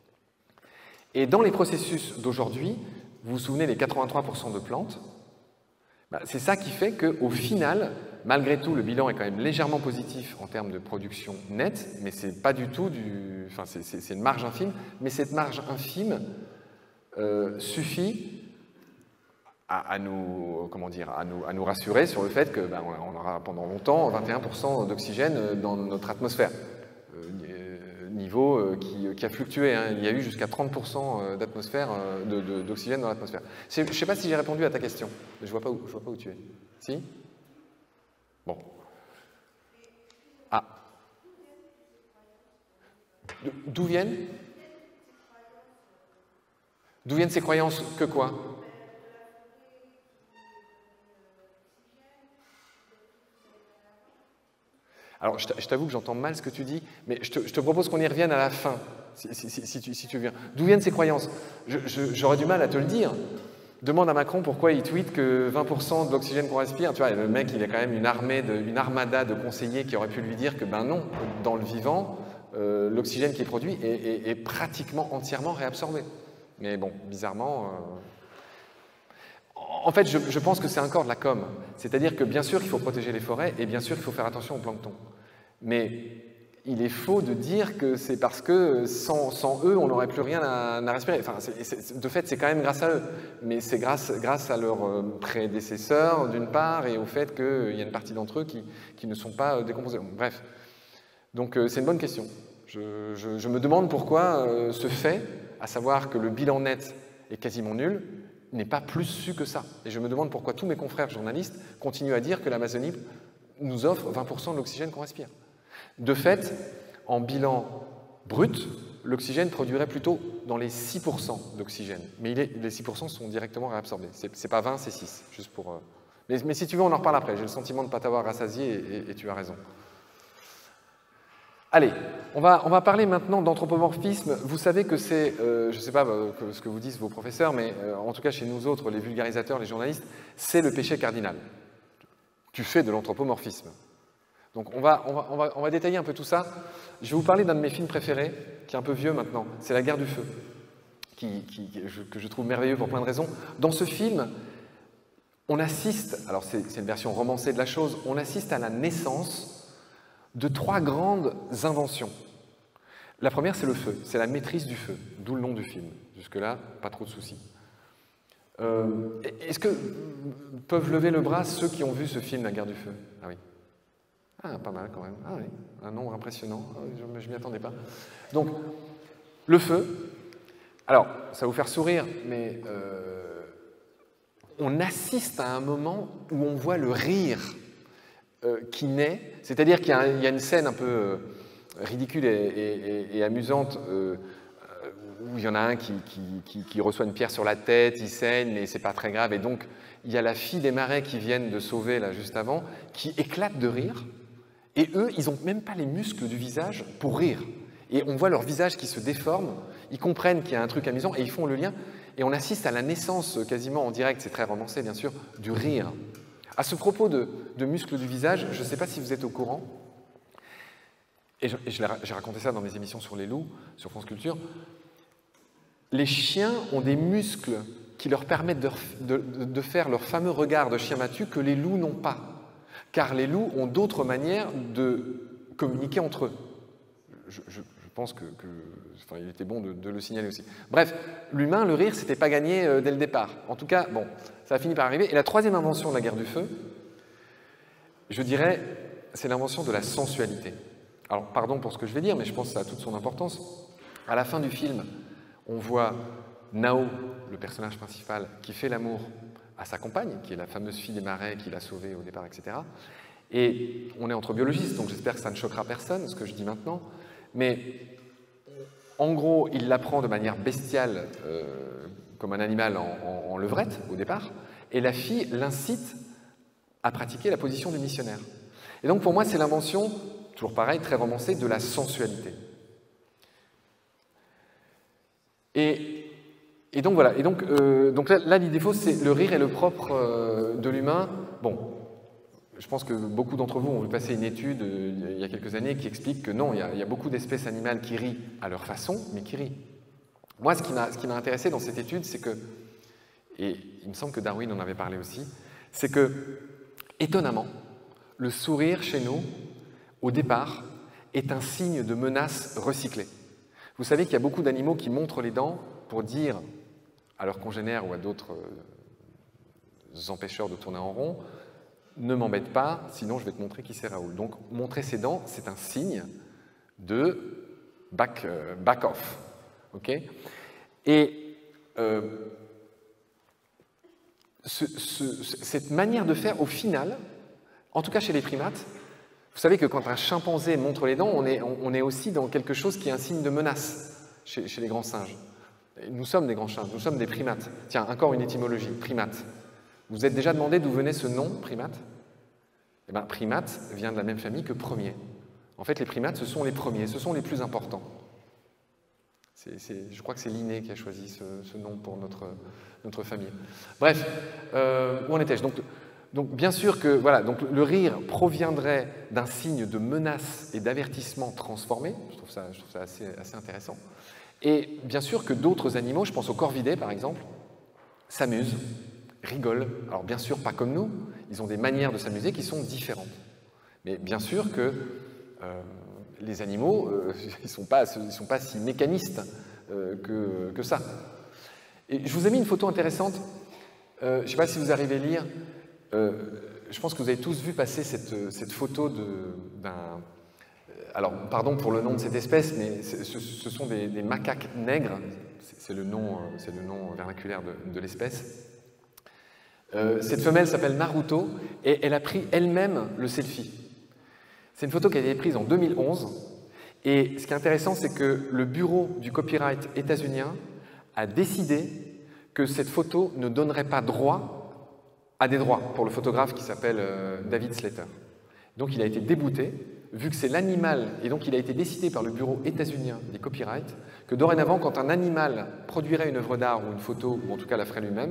Et dans les processus d'aujourd'hui, vous vous souvenez des quatre-vingt-trois pour cent de plantes, bah, c'est ça qui fait qu'au final, malgré tout, le bilan est quand même légèrement positif en termes de production nette, mais c'est pas du tout du... Enfin, c'est une marge infime, mais cette marge infime euh, suffit à, à, nous, comment dire, à, nous, à nous rassurer sur le fait que bah, on aura pendant longtemps vingt et un pour cent d'oxygène dans notre atmosphère. Euh, niveau euh, qui, qui a fluctué, hein. Il y a eu jusqu'à trente pour cent d'atmosphère, euh, d'oxygène dans l'atmosphère. Je ne sais pas si j'ai répondu à ta question, mais je ne vois, vois pas où tu es. Si? Bon. Ah. D'où viennent D'où viennent ces croyances que quoi? Alors, je t'avoue que j'entends mal ce que tu dis, mais je te, je te propose qu'on y revienne à la fin, si, si, si, si tu, si tu viens. D'où viennent ces croyances? J'aurais du mal à te le dire. Demande à Macron pourquoi il tweet que vingt pour cent de l'oxygène qu'on respire. Tu vois, le mec, il a quand même une armée, de, une armada de conseillers qui auraient pu lui dire que, ben non, dans le vivant, euh, l'oxygène qui est produit est, est, est pratiquement entièrement réabsorbé. Mais bon, bizarrement... Euh... En fait, je, je pense que c'est encore de la com. C'est-à-dire que bien sûr qu'il faut protéger les forêts et bien sûr qu'il faut faire attention au plancton. Mais il est faux de dire que c'est parce que sans, sans eux, on n'aurait plus rien à, à respirer. Enfin, c'est, c'est, de fait, c'est quand même grâce à eux. Mais c'est grâce, grâce à leurs prédécesseurs, d'une part, et au fait qu'il y a une partie d'entre eux qui, qui ne sont pas décomposés. Bref. Donc, c'est une bonne question. Je, je, je me demande pourquoi euh, ce fait, à savoir que le bilan net est quasiment nul, n'est pas plus su que ça. Et je me demande pourquoi tous mes confrères journalistes continuent à dire que l'Amazonie nous offre vingt pour cent de l'oxygène qu'on respire. De fait, en bilan brut, l'oxygène produirait plutôt dans les six pour cent d'oxygène. Mais il est, les six pour cent sont directement réabsorbés. Ce n'est pas vingt, c'est six. Juste pour, euh... mais, mais si tu veux, on en reparle après. J'ai le sentiment de ne pas t'avoir rassasié et, et, et tu as raison. Allez, on va, on va parler maintenant d'anthropomorphisme. Vous savez que c'est, euh, je ne sais pas euh, que, ce que vous disent vos professeurs, mais euh, en tout cas chez nous autres, les vulgarisateurs, les journalistes, c'est le péché cardinal. Tu fais de l'anthropomorphisme. Donc on va, on, va, on, va, on va détailler un peu tout ça. Je vais vous parler d'un de mes films préférés, qui est un peu vieux maintenant, c'est La Guerre du Feu, qui, qui, que je trouve merveilleux pour plein de raisons. Dans ce film, on assiste, alors c'est une version romancée de la chose, on assiste à la naissance de trois grandes inventions. La première, c'est le feu, c'est la maîtrise du feu, d'où le nom du film. Jusque-là, pas trop de soucis. Euh, Est-ce que peuvent lever le bras ceux qui ont vu ce film, La Guerre du Feu? Ah oui. Ah, pas mal quand même. Ah oui, un nombre impressionnant. Ah, je ne m'y attendais pas. Donc, le feu. Alors, ça va vous faire sourire, mais euh, on assiste à un moment où on voit le rire euh, qui naît. C'est-à-dire qu'il y, y a une scène un peu euh, ridicule et, et, et, et amusante euh, où il y en a un qui, qui, qui, qui reçoit une pierre sur la tête, il saigne, mais c'est pas très grave. Et donc, il y a la fille des marais qui viennent de sauver, là, juste avant, qui éclate de rire. Et eux, ils n'ont même pas les muscles du visage pour rire. Et on voit leur visage qui se déforme, ils comprennent qu'il y a un truc amusant et ils font le lien. Et on assiste à la naissance, quasiment en direct, c'est très romancé bien sûr, du rire. À ce propos de, de muscles du visage, je ne sais pas si vous êtes au courant, et j'ai raconté ça dans mes émissions sur les loups, sur France Culture, les chiens ont des muscles qui leur permettent de, de, de faire leur fameux regard de chien battu que les loups n'ont pas. Car les loups ont d'autres manières de communiquer entre eux. Je, je, je pense que, que enfin, il était bon de, de le signaler aussi. Bref, l'humain, le rire, c'était pas gagné euh, dès le départ. En tout cas, bon, ça a fini par arriver. Et la troisième invention de la guerre du feu, je dirais, c'est l'invention de la sensualité. Alors, pardon pour ce que je vais dire, mais je pense que ça a toute son importance. À la fin du film, on voit Nao, le personnage principal, qui fait l'amour à sa compagne, qui est la fameuse fille des marais qui l'a sauvée au départ, et cetera. Et on est entre biologistes, donc j'espère que ça ne choquera personne, ce que je dis maintenant. Mais en gros, il l'apprend de manière bestiale, euh, comme un animal en, en, en levrette, au départ, et la fille l'incite à pratiquer la position du missionnaire. Et donc pour moi, c'est l'invention, toujours pareil, très romancée, de la sensualité. Et... Et donc voilà, et donc, euh, donc là, là l'idée fausse, c'est le rire est le propre euh, de l'humain. Bon, je pense que beaucoup d'entre vous ont vu passer une étude euh, il y a quelques années qui explique que non, il y a, il y a beaucoup d'espèces animales qui rient à leur façon, mais qui rient. Moi, ce qui m'a intéressé dans cette étude, c'est que, et il me semble que Darwin en avait parlé aussi, c'est que, étonnamment, le sourire chez nous, au départ, est un signe de menace recyclée. Vous savez qu'il y a beaucoup d'animaux qui montrent les dents pour dire à leurs congénères ou à d'autres empêcheurs de tourner en rond, ne m'embête pas, sinon je vais te montrer qui c'est Raoul. Donc montrer ses dents, c'est un signe de back, euh, back off. Okay, et euh, ce, ce, cette manière de faire, au final, En tout cas, chez les primates, vous savez que quand un chimpanzé montre les dents, on est, on est aussi dans quelque chose qui est un signe de menace chez, chez les grands singes. Nous sommes des grands singes, nous sommes des primates. Tiens, encore une étymologie, primate. Vous vous êtes déjà demandé d'où venait ce nom, primate? Eh bien, primate vient de la même famille que premier. En fait, les primates, ce sont les premiers, ce sont les plus importants. C'est, c'est, je crois que c'est Linné qui a choisi ce, ce nom pour notre, notre famille. Bref, euh, où en étais-je? donc, donc, bien sûr que voilà, donc, le rire proviendrait d'un signe de menace et d'avertissement transformé. Je trouve ça, je trouve ça assez, assez intéressant. Et bien sûr que d'autres animaux, je pense aux corvidés par exemple, s'amusent, rigolent. Alors bien sûr, pas comme nous, ils ont des manières de s'amuser qui sont différentes. Mais bien sûr que euh, les animaux, euh, ils ne sont, sont pas si mécanistes euh, que, que ça. Et je vous ai mis une photo intéressante. Euh, je ne sais pas si vous arrivez à lire. Euh, je pense que vous avez tous vu passer cette, cette photo d'un... Alors, pardon pour le nom de cette espèce, mais ce, ce sont des, des macaques nègres. C'est le nom, c'est le nom vernaculaire de, de l'espèce. Euh, cette femelle s'appelle Naruto et elle a pris elle-même le selfie. C'est une photo qui a été prise en deux mille onze et ce qui est intéressant, c'est que le bureau du copyright états-unien a décidé que cette photo ne donnerait pas droit à des droits pour le photographe qui s'appelle euh, David Slater. Donc il a été débouté, vu que c'est l'animal, et donc il a été décidé par le bureau états-unien des copyrights, que dorénavant, quand un animal produirait une œuvre d'art ou une photo, ou en tout cas la ferait lui-même,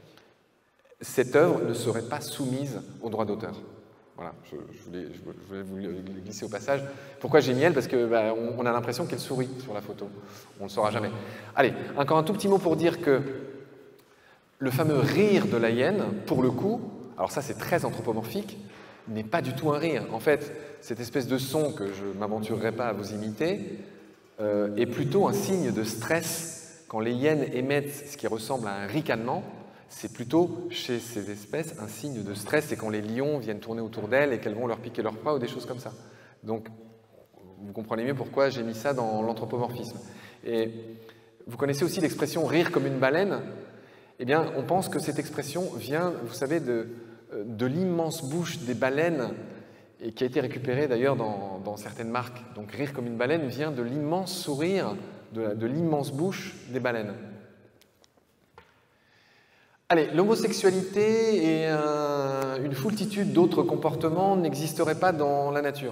cette œuvre ne serait pas soumise aux droits d'auteur. Voilà, je, je, voulais, je voulais vous le glisser au passage. Pourquoi j'ai mis elle? Parce qu'on bah, on a l'impression qu'elle sourit sur la photo. On ne le saura jamais. Allez, encore un tout petit mot pour dire que le fameux rire de la hyène, pour le coup, alors ça c'est très anthropomorphique, n'est pas du tout un rire. En fait, cette espèce de son que je ne m'aventurerai pas à vous imiter euh, est plutôt un signe de stress. Quand les hyènes émettent ce qui ressemble à un ricanement, c'est plutôt, chez ces espèces, un signe de stress. C'est quand les lions viennent tourner autour d'elles et qu'elles vont leur piquer leur proie ou des choses comme ça. Donc, vous comprenez mieux pourquoi j'ai mis ça dans l'anthropomorphisme. Et vous connaissez aussi l'expression « rire comme une baleine ». Eh bien, on pense que cette expression vient, vous savez, de, de l'immense bouche des baleines et qui a été récupérée d'ailleurs dans, dans certaines marques. Donc, rire comme une baleine vient de l'immense sourire, de, de l'immense bouche des baleines. Allez, l'homosexualité et un, une foultitude d'autres comportements n'existeraient pas dans la nature.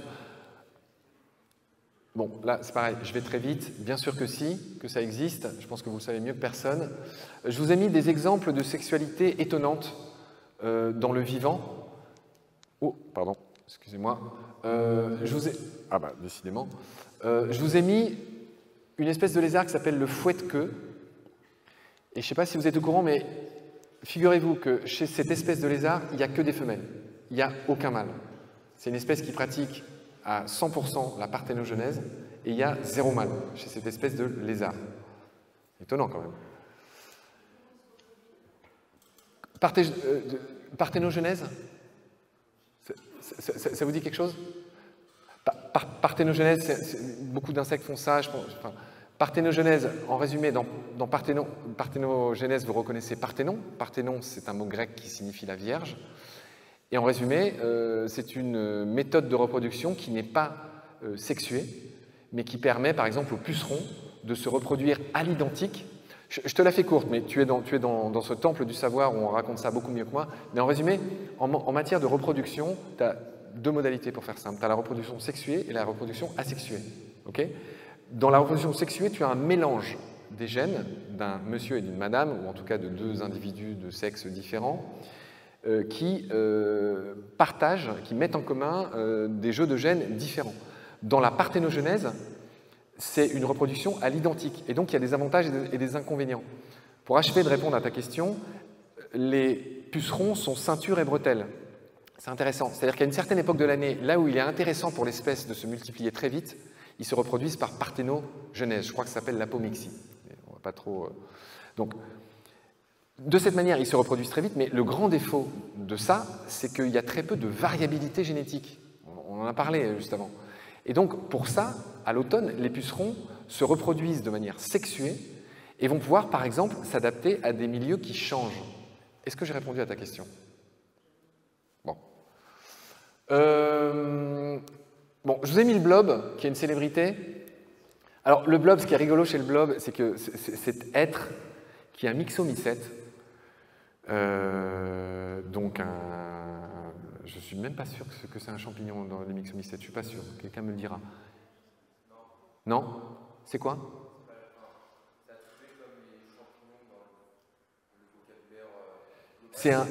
Bon, là, c'est pareil, je vais très vite. Bien sûr que si, que ça existe. Je pense que vous le savez mieux que personne. Je vous ai mis des exemples de sexualité étonnante euh, dans le vivant. Oh, pardon, excusez-moi. Euh, je vous ai... Ah bah, décidément. Euh, je vous ai mis une espèce de lézard qui s'appelle le fouette-queue. Et je ne sais pas si vous êtes au courant, mais figurez-vous que chez cette espèce de lézard, il n'y a que des femelles. Il n'y a aucun mâle. C'est une espèce qui pratique à cent pour cent la parthénogenèse, et il y a zéro mâle chez cette espèce de lézard. Étonnant quand même. Parthé, euh, parthénogenèse, ça, ça, ça, ça vous dit quelque chose? Par, par, parthénogenèse, c'est, c'est, beaucoup d'insectes font ça. Je pense, enfin, parthénogenèse, en résumé, dans, dans parthéno, parthénogenèse, vous reconnaissez parthénon. Parthénon, c'est un mot grec qui signifie la Vierge. Et en résumé, euh, c'est une méthode de reproduction qui n'est pas euh, sexuée, mais qui permet, par exemple, aux pucerons de se reproduire à l'identique. Je, je te la fais courte, mais tu es, dans, tu es dans, dans ce temple du savoir où on raconte ça beaucoup mieux que moi. Mais en résumé, en, en matière de reproduction, tu as deux modalités pour faire simple. Tu as la reproduction sexuée et la reproduction asexuée. Okay ? Dans la reproduction sexuée, tu as un mélange des gènes d'un monsieur et d'une madame, ou en tout cas de deux individus de sexe différents, Euh, qui euh, partagent, qui mettent en commun euh, des jeux de gènes différents. Dans la parthénogenèse, c'est une reproduction à l'identique, et donc il y a des avantages et des inconvénients. Pour achever de répondre à ta question, les pucerons sont ceinture et bretelles. C'est intéressant, c'est-à-dire qu'à une certaine époque de l'année, là où il est intéressant pour l'espèce de se multiplier très vite, ils se reproduisent par parthénogenèse. Je crois que ça s'appelle l'apomixie. On va pas trop... Donc, de cette manière, ils se reproduisent très vite, mais le grand défaut de ça, c'est qu'il y a très peu de variabilité génétique. On en a parlé juste avant. Et donc, pour ça, à l'automne, les pucerons se reproduisent de manière sexuée et vont pouvoir, par exemple, s'adapter à des milieux qui changent. Est-ce que j'ai répondu à ta question? Bon. Euh, bon, je vous ai mis le blob, qui est une célébrité. Alors, le blob, ce qui est rigolo chez le blob, c'est que cet être qui est un myxomycète, euh, donc un... Je ne suis même pas sûr que c'est un champignon dans les myxomycètes, je ne suis pas sûr, quelqu'un me le dira. Non, non. C'est quoi? C'est un...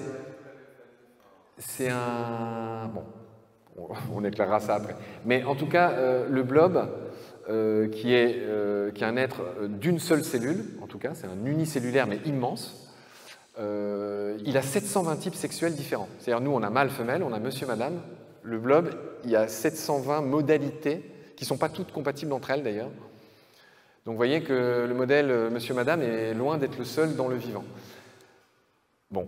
C'est un... Bon, on éclairera ça après. Mais en tout cas, euh, le blob, euh, qui, est, euh, qui est un être d'une seule cellule, en tout cas, c'est un unicellulaire mais immense, euh, il a sept cent vingt types sexuels différents. C'est-à-dire, nous, on a mâle, femelle, on a monsieur, madame. Le blob, il y a sept cent vingt modalités, qui ne sont pas toutes compatibles entre elles, d'ailleurs. Donc, vous voyez que le modèle monsieur, madame est loin d'être le seul dans le vivant. Bon.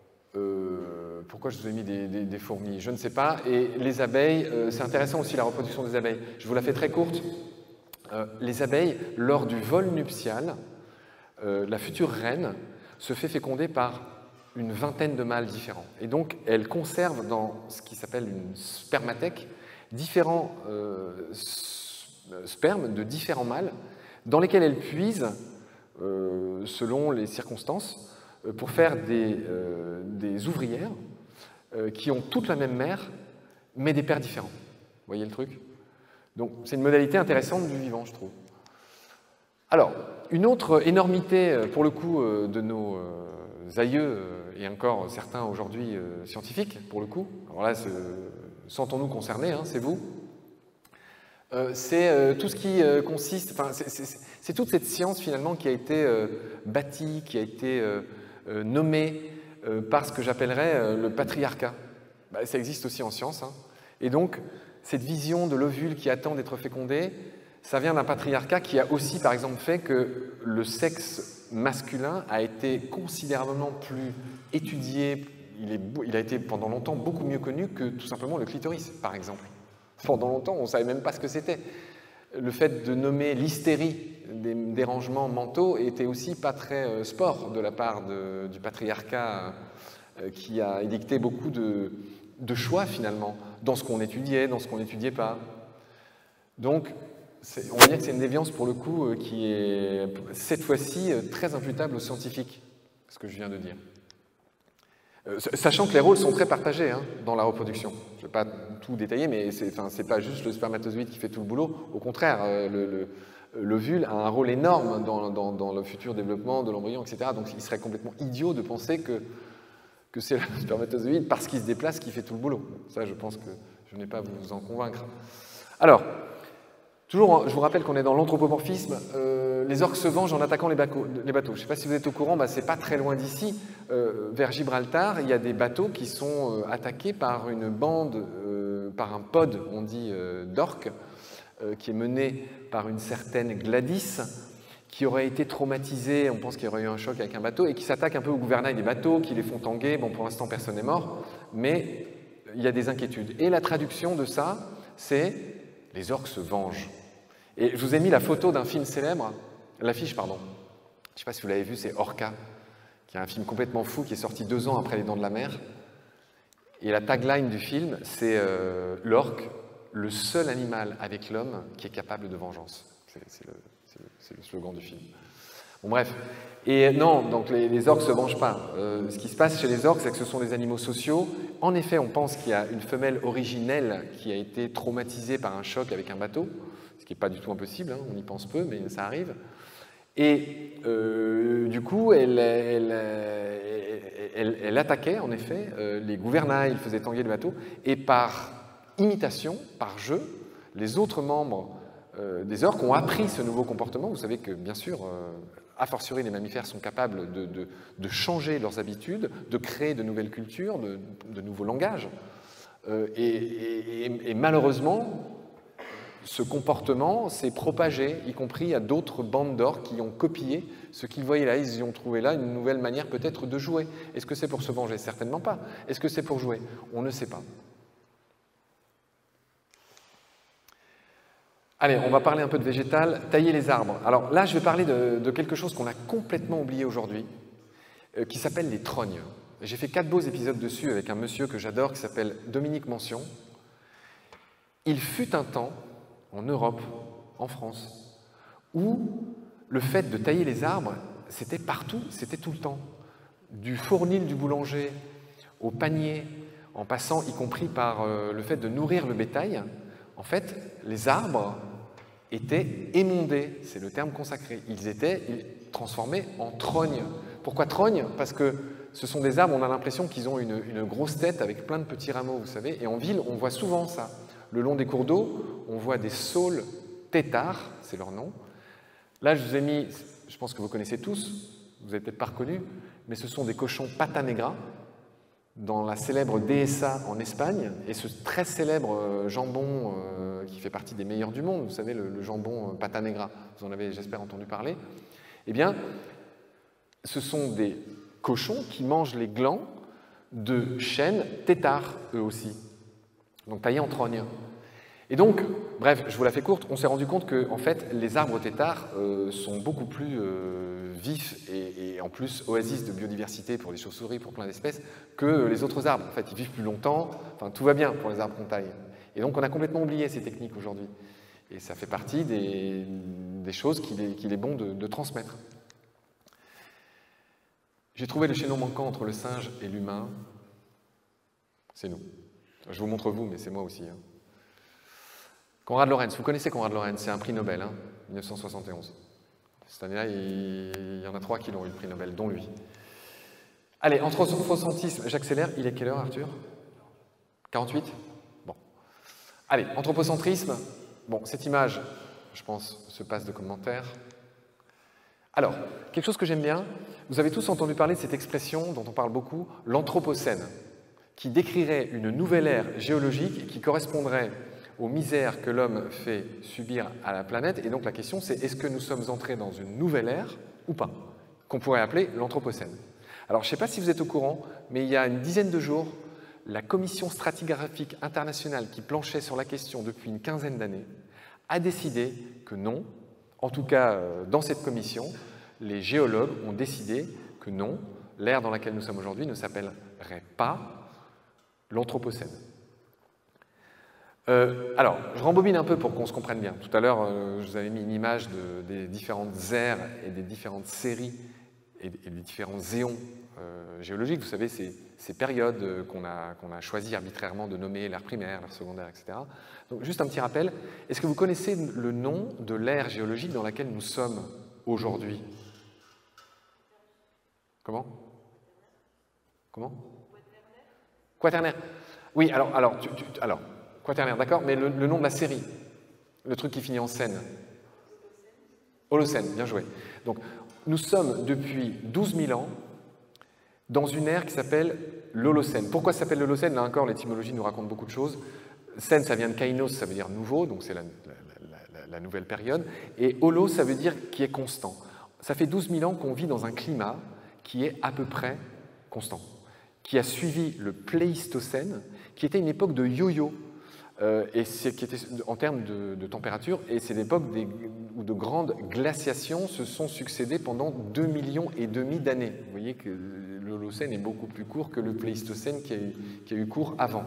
Euh, pourquoi je vous ai mis des, des, des fourmis? Je ne sais pas. Et les abeilles, euh, c'est intéressant aussi la reproduction des abeilles. Je vous la fais très courte. Euh, les abeilles, lors du vol nuptial, euh, la future reine se fait féconder par une vingtaine de mâles différents. Et donc, elle conserve dans ce qui s'appelle une spermathèque différents euh, spermes de différents mâles dans lesquels elle puise, euh, selon les circonstances, pour faire des, euh, des ouvrières euh, qui ont toutes la même mère, mais des pères différents. Vous voyez le truc? Donc, c'est une modalité intéressante du vivant, je trouve. Alors, une autre énormité, pour le coup, de nos aïeux, et encore certains aujourd'hui scientifiques, pour le coup, alors là, sentons-nous concernés, hein, c'est vous, euh, c'est euh, tout ce qui euh, consiste, enfin, c'est toute cette science, finalement, qui a été euh, bâtie, qui a été euh, euh, nommée euh, par ce que j'appellerais euh, le patriarcat. Bah, ça existe aussi en science, hein. Et donc, cette vision de l'ovule qui attend d'être fécondé, ça vient d'un patriarcat qui a aussi, par exemple, fait que le sexe masculin a été considérablement plus étudié, il, est, il a été pendant longtemps beaucoup mieux connu que tout simplement le clitoris, par exemple. Pendant longtemps, on ne savait même pas ce que c'était. Le fait de nommer l'hystérie des dérangements mentaux était aussi pas très euh, sport de la part de, du patriarcat euh, qui a édicté beaucoup de, de choix, finalement, dans ce qu'on étudiait, dans ce qu'on n'étudiait pas. Donc, on va dire que c'est une déviance, pour le coup, qui est, cette fois-ci, très imputable aux scientifiques, ce que je viens de dire. Euh, sachant que les rôles sont très partagés hein, dans la reproduction. Je ne vais pas tout détailler, mais ce n'est enfin, pas juste le spermatozoïde qui fait tout le boulot. Au contraire, euh, l'ovule a un rôle énorme dans, dans, dans le futur développement de l'embryon, et cetera. Donc, il serait complètement idiot de penser que, que c'est le spermatozoïde, parce qu'il se déplace, qui fait tout le boulot. Ça, je pense que je n'ai pas à vous en convaincre. Alors, toujours, je vous rappelle qu'on est dans l'anthropomorphisme. Euh, les orques se vengent en attaquant les, les bateaux. Je ne sais pas si vous êtes au courant, bah, ce n'est pas très loin d'ici. Euh, vers Gibraltar, il y a des bateaux qui sont euh, attaqués par une bande, euh, par un pod, on dit, euh, d'orques, euh, qui est mené par une certaine Gladys, qui aurait été traumatisée, on pense qu'il y aurait eu un choc avec un bateau, et qui s'attaque un peu au gouvernail des bateaux, qui les font tanguer. Bon, pour l'instant, personne n'est mort, mais il y a des inquiétudes. Et la traduction de ça, c'est « les orques se vengent ». Et je vous ai mis la photo d'un film célèbre, l'affiche, pardon. Je ne sais pas si vous l'avez vu, c'est Orca, qui est un film complètement fou, qui est sorti deux ans après Les Dents de la Mer. Et la tagline du film, c'est euh, « l'orque, le seul animal avec l'homme qui est capable de vengeance ». C'est le, le, le slogan du film. Bon, bref. Et non, donc les, les orques ne se vengent pas. Euh, ce qui se passe chez les orques, c'est que ce sont des animaux sociaux. En effet, on pense qu'il y a une femelle originelle qui a été traumatisée par un choc avec un bateau, ce qui n'est pas du tout impossible, hein, on y pense peu, mais ça arrive. Et euh, du coup, elle, elle, elle, elle, elle attaquait, en effet, euh, les gouvernails, elle faisait tanguer le bateau, et par imitation, par jeu, les autres membres euh, des orques ont appris ce nouveau comportement. Vous savez que, bien sûr, euh, a fortiori, les mammifères sont capables de, de, de changer leurs habitudes, de créer de nouvelles cultures, de, de nouveaux langages. Euh, et, et, et malheureusement, ce comportement s'est propagé, y compris à d'autres bandes d'orques qui ont copié ce qu'ils voyaient là. Ils y ont trouvé là une nouvelle manière peut-être de jouer. Est-ce que c'est pour se venger? Certainement pas. Est-ce que c'est pour jouer? On ne sait pas. Allez, on va parler un peu de végétal, tailler les arbres. Alors là, je vais parler de, de quelque chose qu'on a complètement oublié aujourd'hui, euh, qui s'appelle les trognes. J'ai fait quatre beaux épisodes dessus avec un monsieur que j'adore, qui s'appelle Dominique Mention. il fut un temps, en Europe, en France, où le fait de tailler les arbres, c'était partout, c'était tout le temps. Du fournil du boulanger au panier, en passant y compris par euh, le fait de nourrir le bétail, en fait, les arbres étaient émondés, c'est le terme consacré. Ils étaient transformés en trognes. Pourquoi trognes? Parce que ce sont des arbres, on a l'impression qu'ils ont une, une grosse tête avec plein de petits rameaux, vous savez. Et en ville, on voit souvent ça. Le long des cours d'eau, on voit des saules têtards, c'est leur nom. Là, je vous ai mis, je pense que vous connaissez tous, vous n'avez peut-être pas reconnu, mais ce sont des cochons pata negra, dans la célèbre Dehesa en Espagne, et ce très célèbre jambon euh, qui fait partie des meilleurs du monde, vous savez, le, le jambon pata negra, vous en avez, j'espère, entendu parler, eh bien, ce sont des cochons qui mangent les glands de chênes têtards, eux aussi, donc taillés en trogne. Et donc, bref, je vous la fais courte, on s'est rendu compte que en fait, les arbres têtards euh, sont beaucoup plus euh, vifs et, et en plus oasis de biodiversité pour les chauves-souris, pour plein d'espèces, que les autres arbres. En fait, ils vivent plus longtemps, enfin, tout va bien pour les arbres qu'on taille. Et donc, on a complètement oublié ces techniques aujourd'hui. Et ça fait partie des, des choses qu'il est, qu'il est bon de, de transmettre. J'ai trouvé le chaînon manquant entre le singe et l'humain. C'est nous. Je vous montre vous, mais c'est moi aussi. Hein. Konrad Lorenz, vous connaissez Konrad Lorenz, c'est un prix Nobel, hein, mille neuf cent soixante et onze. Cette année-là, il... il y en a trois qui l'ont eu le prix Nobel, dont lui. Allez, anthropocentrisme, j'accélère, il est quelle heure, Arthur? quarante-huit? Bon. Allez, anthropocentrisme, bon, cette image, je pense, se passe de commentaires. Alors, quelque chose que j'aime bien, vous avez tous entendu parler de cette expression dont on parle beaucoup, l'anthropocène, qui décrirait une nouvelle ère géologique qui correspondrait aux misères que l'homme fait subir à la planète. Et donc la question, c'est est-ce que nous sommes entrés dans une nouvelle ère ou pas, qu'on pourrait appeler l'anthropocène. Alors, je ne sais pas si vous êtes au courant, mais il y a une dizaine de jours, la Commission stratigraphique internationale qui planchait sur la question depuis une quinzaine d'années a décidé que non, en tout cas dans cette commission, les géologues ont décidé que non, l'ère dans laquelle nous sommes aujourd'hui ne s'appellerait pas l'anthropocène. Euh, alors, je rembobine un peu pour qu'on se comprenne bien. Tout à l'heure, euh, je vous avais mis une image de, des différentes ères et des différentes séries et, et des différents éons euh, géologiques. Vous savez, ces, ces périodes qu'on a, qu'on a choisi arbitrairement de nommer l'ère primaire, l'ère secondaire, et cetera. Donc, juste un petit rappel. Est-ce que vous connaissez le nom de l'ère géologique dans laquelle nous sommes aujourd'hui? Comment? Comment? Quaternaire. Oui, alors, alors, tu, tu, alors Quaternaire, d'accord, mais le, le nom de la série, le truc qui finit en scène. Holocène, bien joué. Donc, nous sommes depuis douze mille ans dans une ère qui s'appelle l'Holocène. Pourquoi ça s'appelle l'Holocène? Là encore, l'étymologie nous raconte beaucoup de choses. Scène, ça vient de kainos, ça veut dire nouveau, donc c'est la, la, la, la nouvelle période. Et holo, ça veut dire qui est constant. Ça fait douze mille ans qu'on vit dans un climat qui est à peu près constant, qui a suivi le Pléistocène, qui était une époque de yo-yo. Euh, et c'est qui était en termes de, de température, et c'est l'époque où de grandes glaciations se sont succédées pendant deux millions et demi d'années. Vous voyez que l'Holocène est beaucoup plus court que le Pléistocène qui a eu, qui a eu cours avant.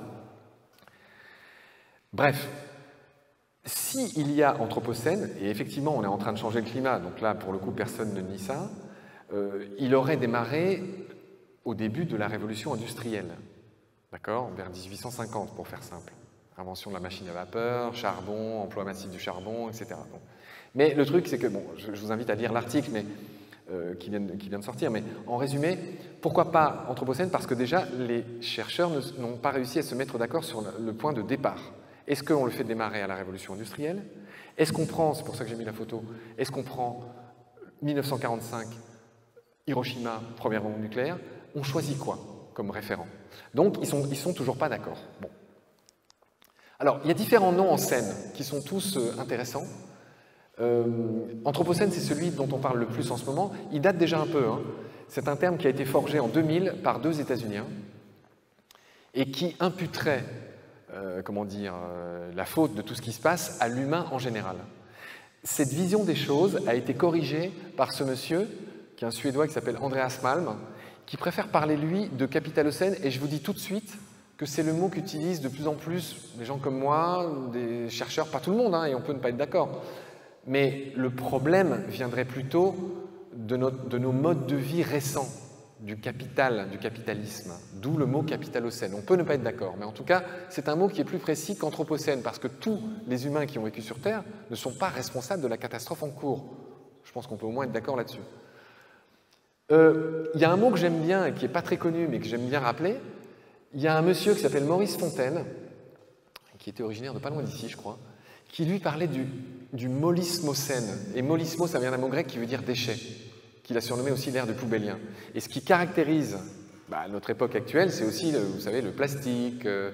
Bref, s'il y a Anthropocène, et effectivement on est en train de changer le climat, donc là pour le coup personne ne nie ça, euh, il aurait démarré au début de la révolution industrielle, d'accord, vers mille huit cent cinquante pour faire simple. Invention de la machine à vapeur, charbon, emploi massif du charbon, et cetera. Bon. Mais le truc, c'est que, bon, je, je vous invite à lire l'article mais, euh, qui, vient, qui vient de sortir, mais en résumé, pourquoi pas Anthropocène? Parce que déjà, les chercheurs n'ont pas réussi à se mettre d'accord sur le, le point de départ. Est-ce qu'on le fait démarrer à la révolution industrielle? Est-ce qu'on prend, c'est pour ça que j'ai mis la photo, est-ce qu'on prend mille neuf cent quarante-cinq, Hiroshima, première bombe nucléaire? On choisit quoi comme référent? Donc, ils ne sont, ils sont toujours pas d'accord. Bon. Alors, il y a différents noms en scène qui sont tous euh, intéressants. Euh, Anthropocène, c'est celui dont on parle le plus en ce moment. Il date déjà un peu. Hein. C'est un terme qui a été forgé en deux mille par deux États-Uniens et qui imputerait, euh, comment dire, euh, la faute de tout ce qui se passe à l'humain en général. Cette vision des choses a été corrigée par ce monsieur, qui est un Suédois qui s'appelle Andreas Malm, qui préfère parler, lui, de Capitalocène, et je vous dis tout de suite que c'est le mot qu'utilisent de plus en plus des gens comme moi, des chercheurs, pas tout le monde, hein, et on peut ne pas être d'accord. Mais le problème viendrait plutôt de, notre, de nos modes de vie récents, du capital, du capitalisme, d'où le mot capitalocène. On peut ne pas être d'accord, mais en tout cas, c'est un mot qui est plus précis qu'anthropocène, parce que tous les humains qui ont vécu sur Terre ne sont pas responsables de la catastrophe en cours. Je pense qu'on peut au moins être d'accord là-dessus. Il euh, y a un mot que j'aime bien et qui n'est pas très connu, mais que j'aime bien rappeler. Il y a un monsieur qui s'appelle Maurice Fontaine, qui était originaire de pas loin d'ici, je crois, qui lui parlait du, du molismocène. Et molismo, ça vient d'un mot grec qui veut dire déchet, qu'il a surnommé aussi l'ère du poubellien. Et ce qui caractérise bah, notre époque actuelle, c'est aussi, vous savez, le plastique, euh,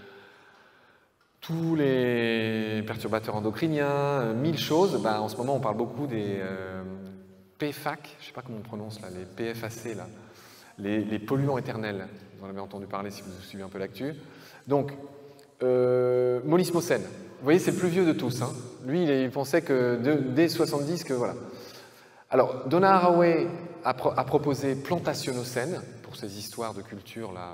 tous les perturbateurs endocriniens, euh, mille choses. Bah, en ce moment, on parle beaucoup des euh, P F A C, je ne sais pas comment on prononce, là, les P F A C, là, les, les polluants éternels. Vous en avez entendu parler si vous suivez un peu l'actu. Donc, euh, molismocène. Vous voyez, c'est le plus vieux de tous. Hein. Lui, il pensait que de, dès soixante-dix, que voilà. Alors, Donna Haraway a, pro a proposé plantationocène pour ces histoires de culture là.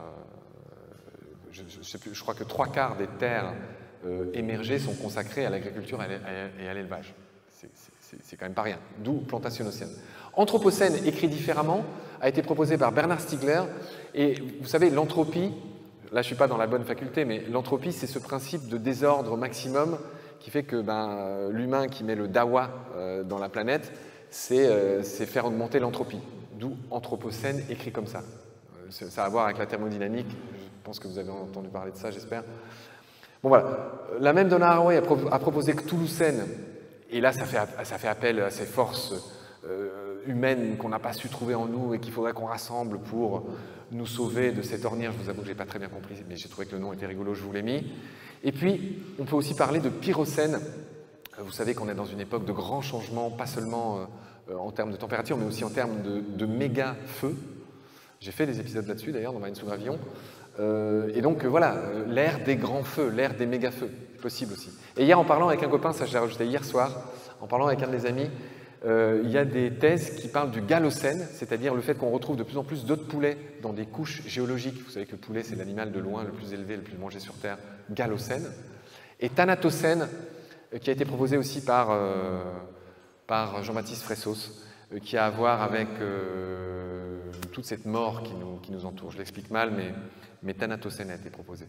Je, je, sais plus, je crois que trois quarts des terres euh, émergées sont consacrées à l'agriculture et à l'élevage. C'est quand même pas rien. D'où plantationocène. Anthropocène, écrit différemment, a été proposé par Bernard Stiegler. Et vous savez, l'entropie, là je ne suis pas dans la bonne faculté, mais l'entropie, c'est ce principe de désordre maximum qui fait que ben, l'humain qui met le dawa euh, dans la planète, c'est euh, faire augmenter l'entropie. D'où anthropocène, écrit comme ça. Euh, ça a à voir avec la thermodynamique. Je pense que vous avez entendu parler de ça, j'espère. Bon voilà. La même Donna Haraway a, pro a proposé Cthulhucène. Et là, ça fait, ça fait appel à ces forces euh, humaines qu'on n'a pas su trouver en nous et qu'il faudrait qu'on rassemble pour nous sauver de cette ornière. Je vous avoue que je n'ai pas très bien compris, mais j'ai trouvé que le nom était rigolo, je vous l'ai mis. Et puis, on peut aussi parler de Pyrocène. Vous savez qu'on est dans une époque de grands changements, pas seulement euh, en termes de température, mais aussi en termes de, de méga feux. J'ai fait des épisodes là-dessus, d'ailleurs, dans Marine sous Gravillon. Euh, et donc, euh, voilà, euh, l'ère des grands feux, l'ère des méga feux, possible aussi. Et hier, en parlant avec un copain, ça je l'ai rajouté hier soir, en parlant avec un de mes amis, euh, il y a des thèses qui parlent du galocène, c'est-à-dire le fait qu'on retrouve de plus en plus d'autres poulets dans des couches géologiques. Vous savez que le poulet, c'est l'animal de loin le plus élevé, le plus mangé sur Terre, galocène. Et thanatocène, euh, qui a été proposé aussi par, euh, par Jean-Baptiste Fressos, euh, qui a à voir avec euh, toute cette mort qui nous, qui nous entoure. Je l'explique mal, mais, mais thanatocène a été proposé.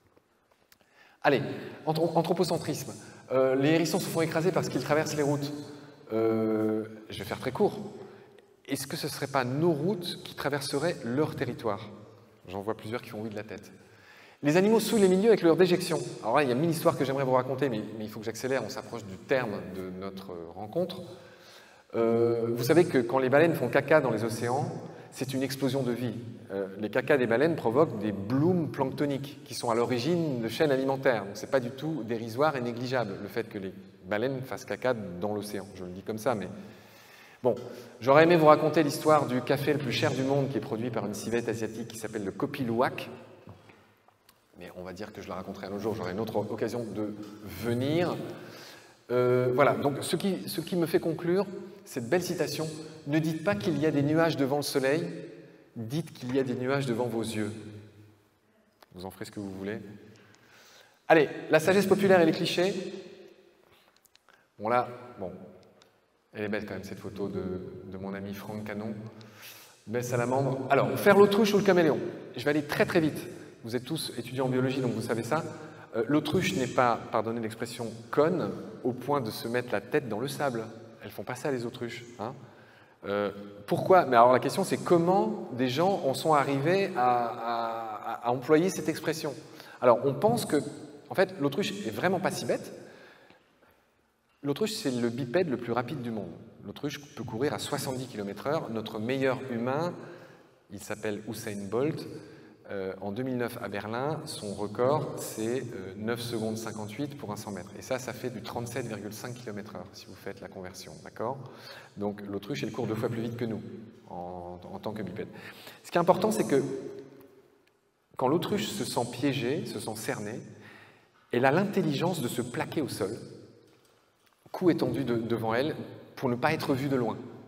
Allez, anthropocentrisme. Euh, les hérissons se font écraser parce qu'ils traversent les routes. Euh, je vais faire très court. Est-ce que ce ne serait pas nos routes qui traverseraient leur territoire? J'en vois plusieurs qui font oui de la tête. Les animaux souillent les milieux avec leur déjection. Alors là, il y a mille histoires que j'aimerais vous raconter, mais, mais il faut que j'accélère, on s'approche du terme de notre rencontre. Euh, vous savez que quand les baleines font caca dans les océans, c'est une explosion de vie. Euh, les cacas des baleines provoquent des blooms planctoniques qui sont à l'origine de chaînes alimentaires. Donc, ce n'est pas du tout dérisoire et négligeable, le fait que les baleines fassent caca dans l'océan. Je le dis comme ça, mais... Bon, j'aurais aimé vous raconter l'histoire du café le plus cher du monde qui est produit par une civette asiatique qui s'appelle le Kopi Luwak. Mais on va dire que je la raconterai un autre jour, j'aurai une autre occasion de venir. Euh, voilà, donc ce qui, ce qui me fait conclure cette belle citation, ne dites pas qu'il y a des nuages devant le soleil, dites qu'il y a des nuages devant vos yeux. Vous en ferez ce que vous voulez. Allez, la sagesse populaire et les clichés. Bon là, bon, elle est belle quand même cette photo de, de mon ami Franck Canon. Belle salamandre. Alors, faire l'autruche ou le caméléon. Je vais aller très très vite. Vous êtes tous étudiants en biologie, donc vous savez ça. Euh, l'autruche n'est pas, pardonnez l'expression, conne, au point de se mettre la tête dans le sable. Elles font pas ça, les autruches. Hein. Euh, pourquoi? Mais alors la question, c'est comment des gens en sont arrivés à, à, à employer cette expression. Alors, on pense que, en fait, l'autruche est vraiment pas si bête. L'autruche, c'est le bipède le plus rapide du monde. L'autruche peut courir à soixante-dix kilomètres heure. Notre meilleur humain, il s'appelle Usain Bolt. Euh, en deux mille neuf à Berlin, son record, c'est euh, neuf secondes cinquante-huit pour un cent mètres. Et ça, ça fait du trente-sept virgule cinq kilomètres heure, si vous faites la conversion, d'accord? Donc l'autruche, elle court deux fois plus vite que nous, en, en tant que bipède. Ce qui est important, c'est que quand l'autruche se sent piégée, se sent cernée, elle a l'intelligence de se plaquer au sol, cou étendu de, devant elle, pour ne pas être vue de loin.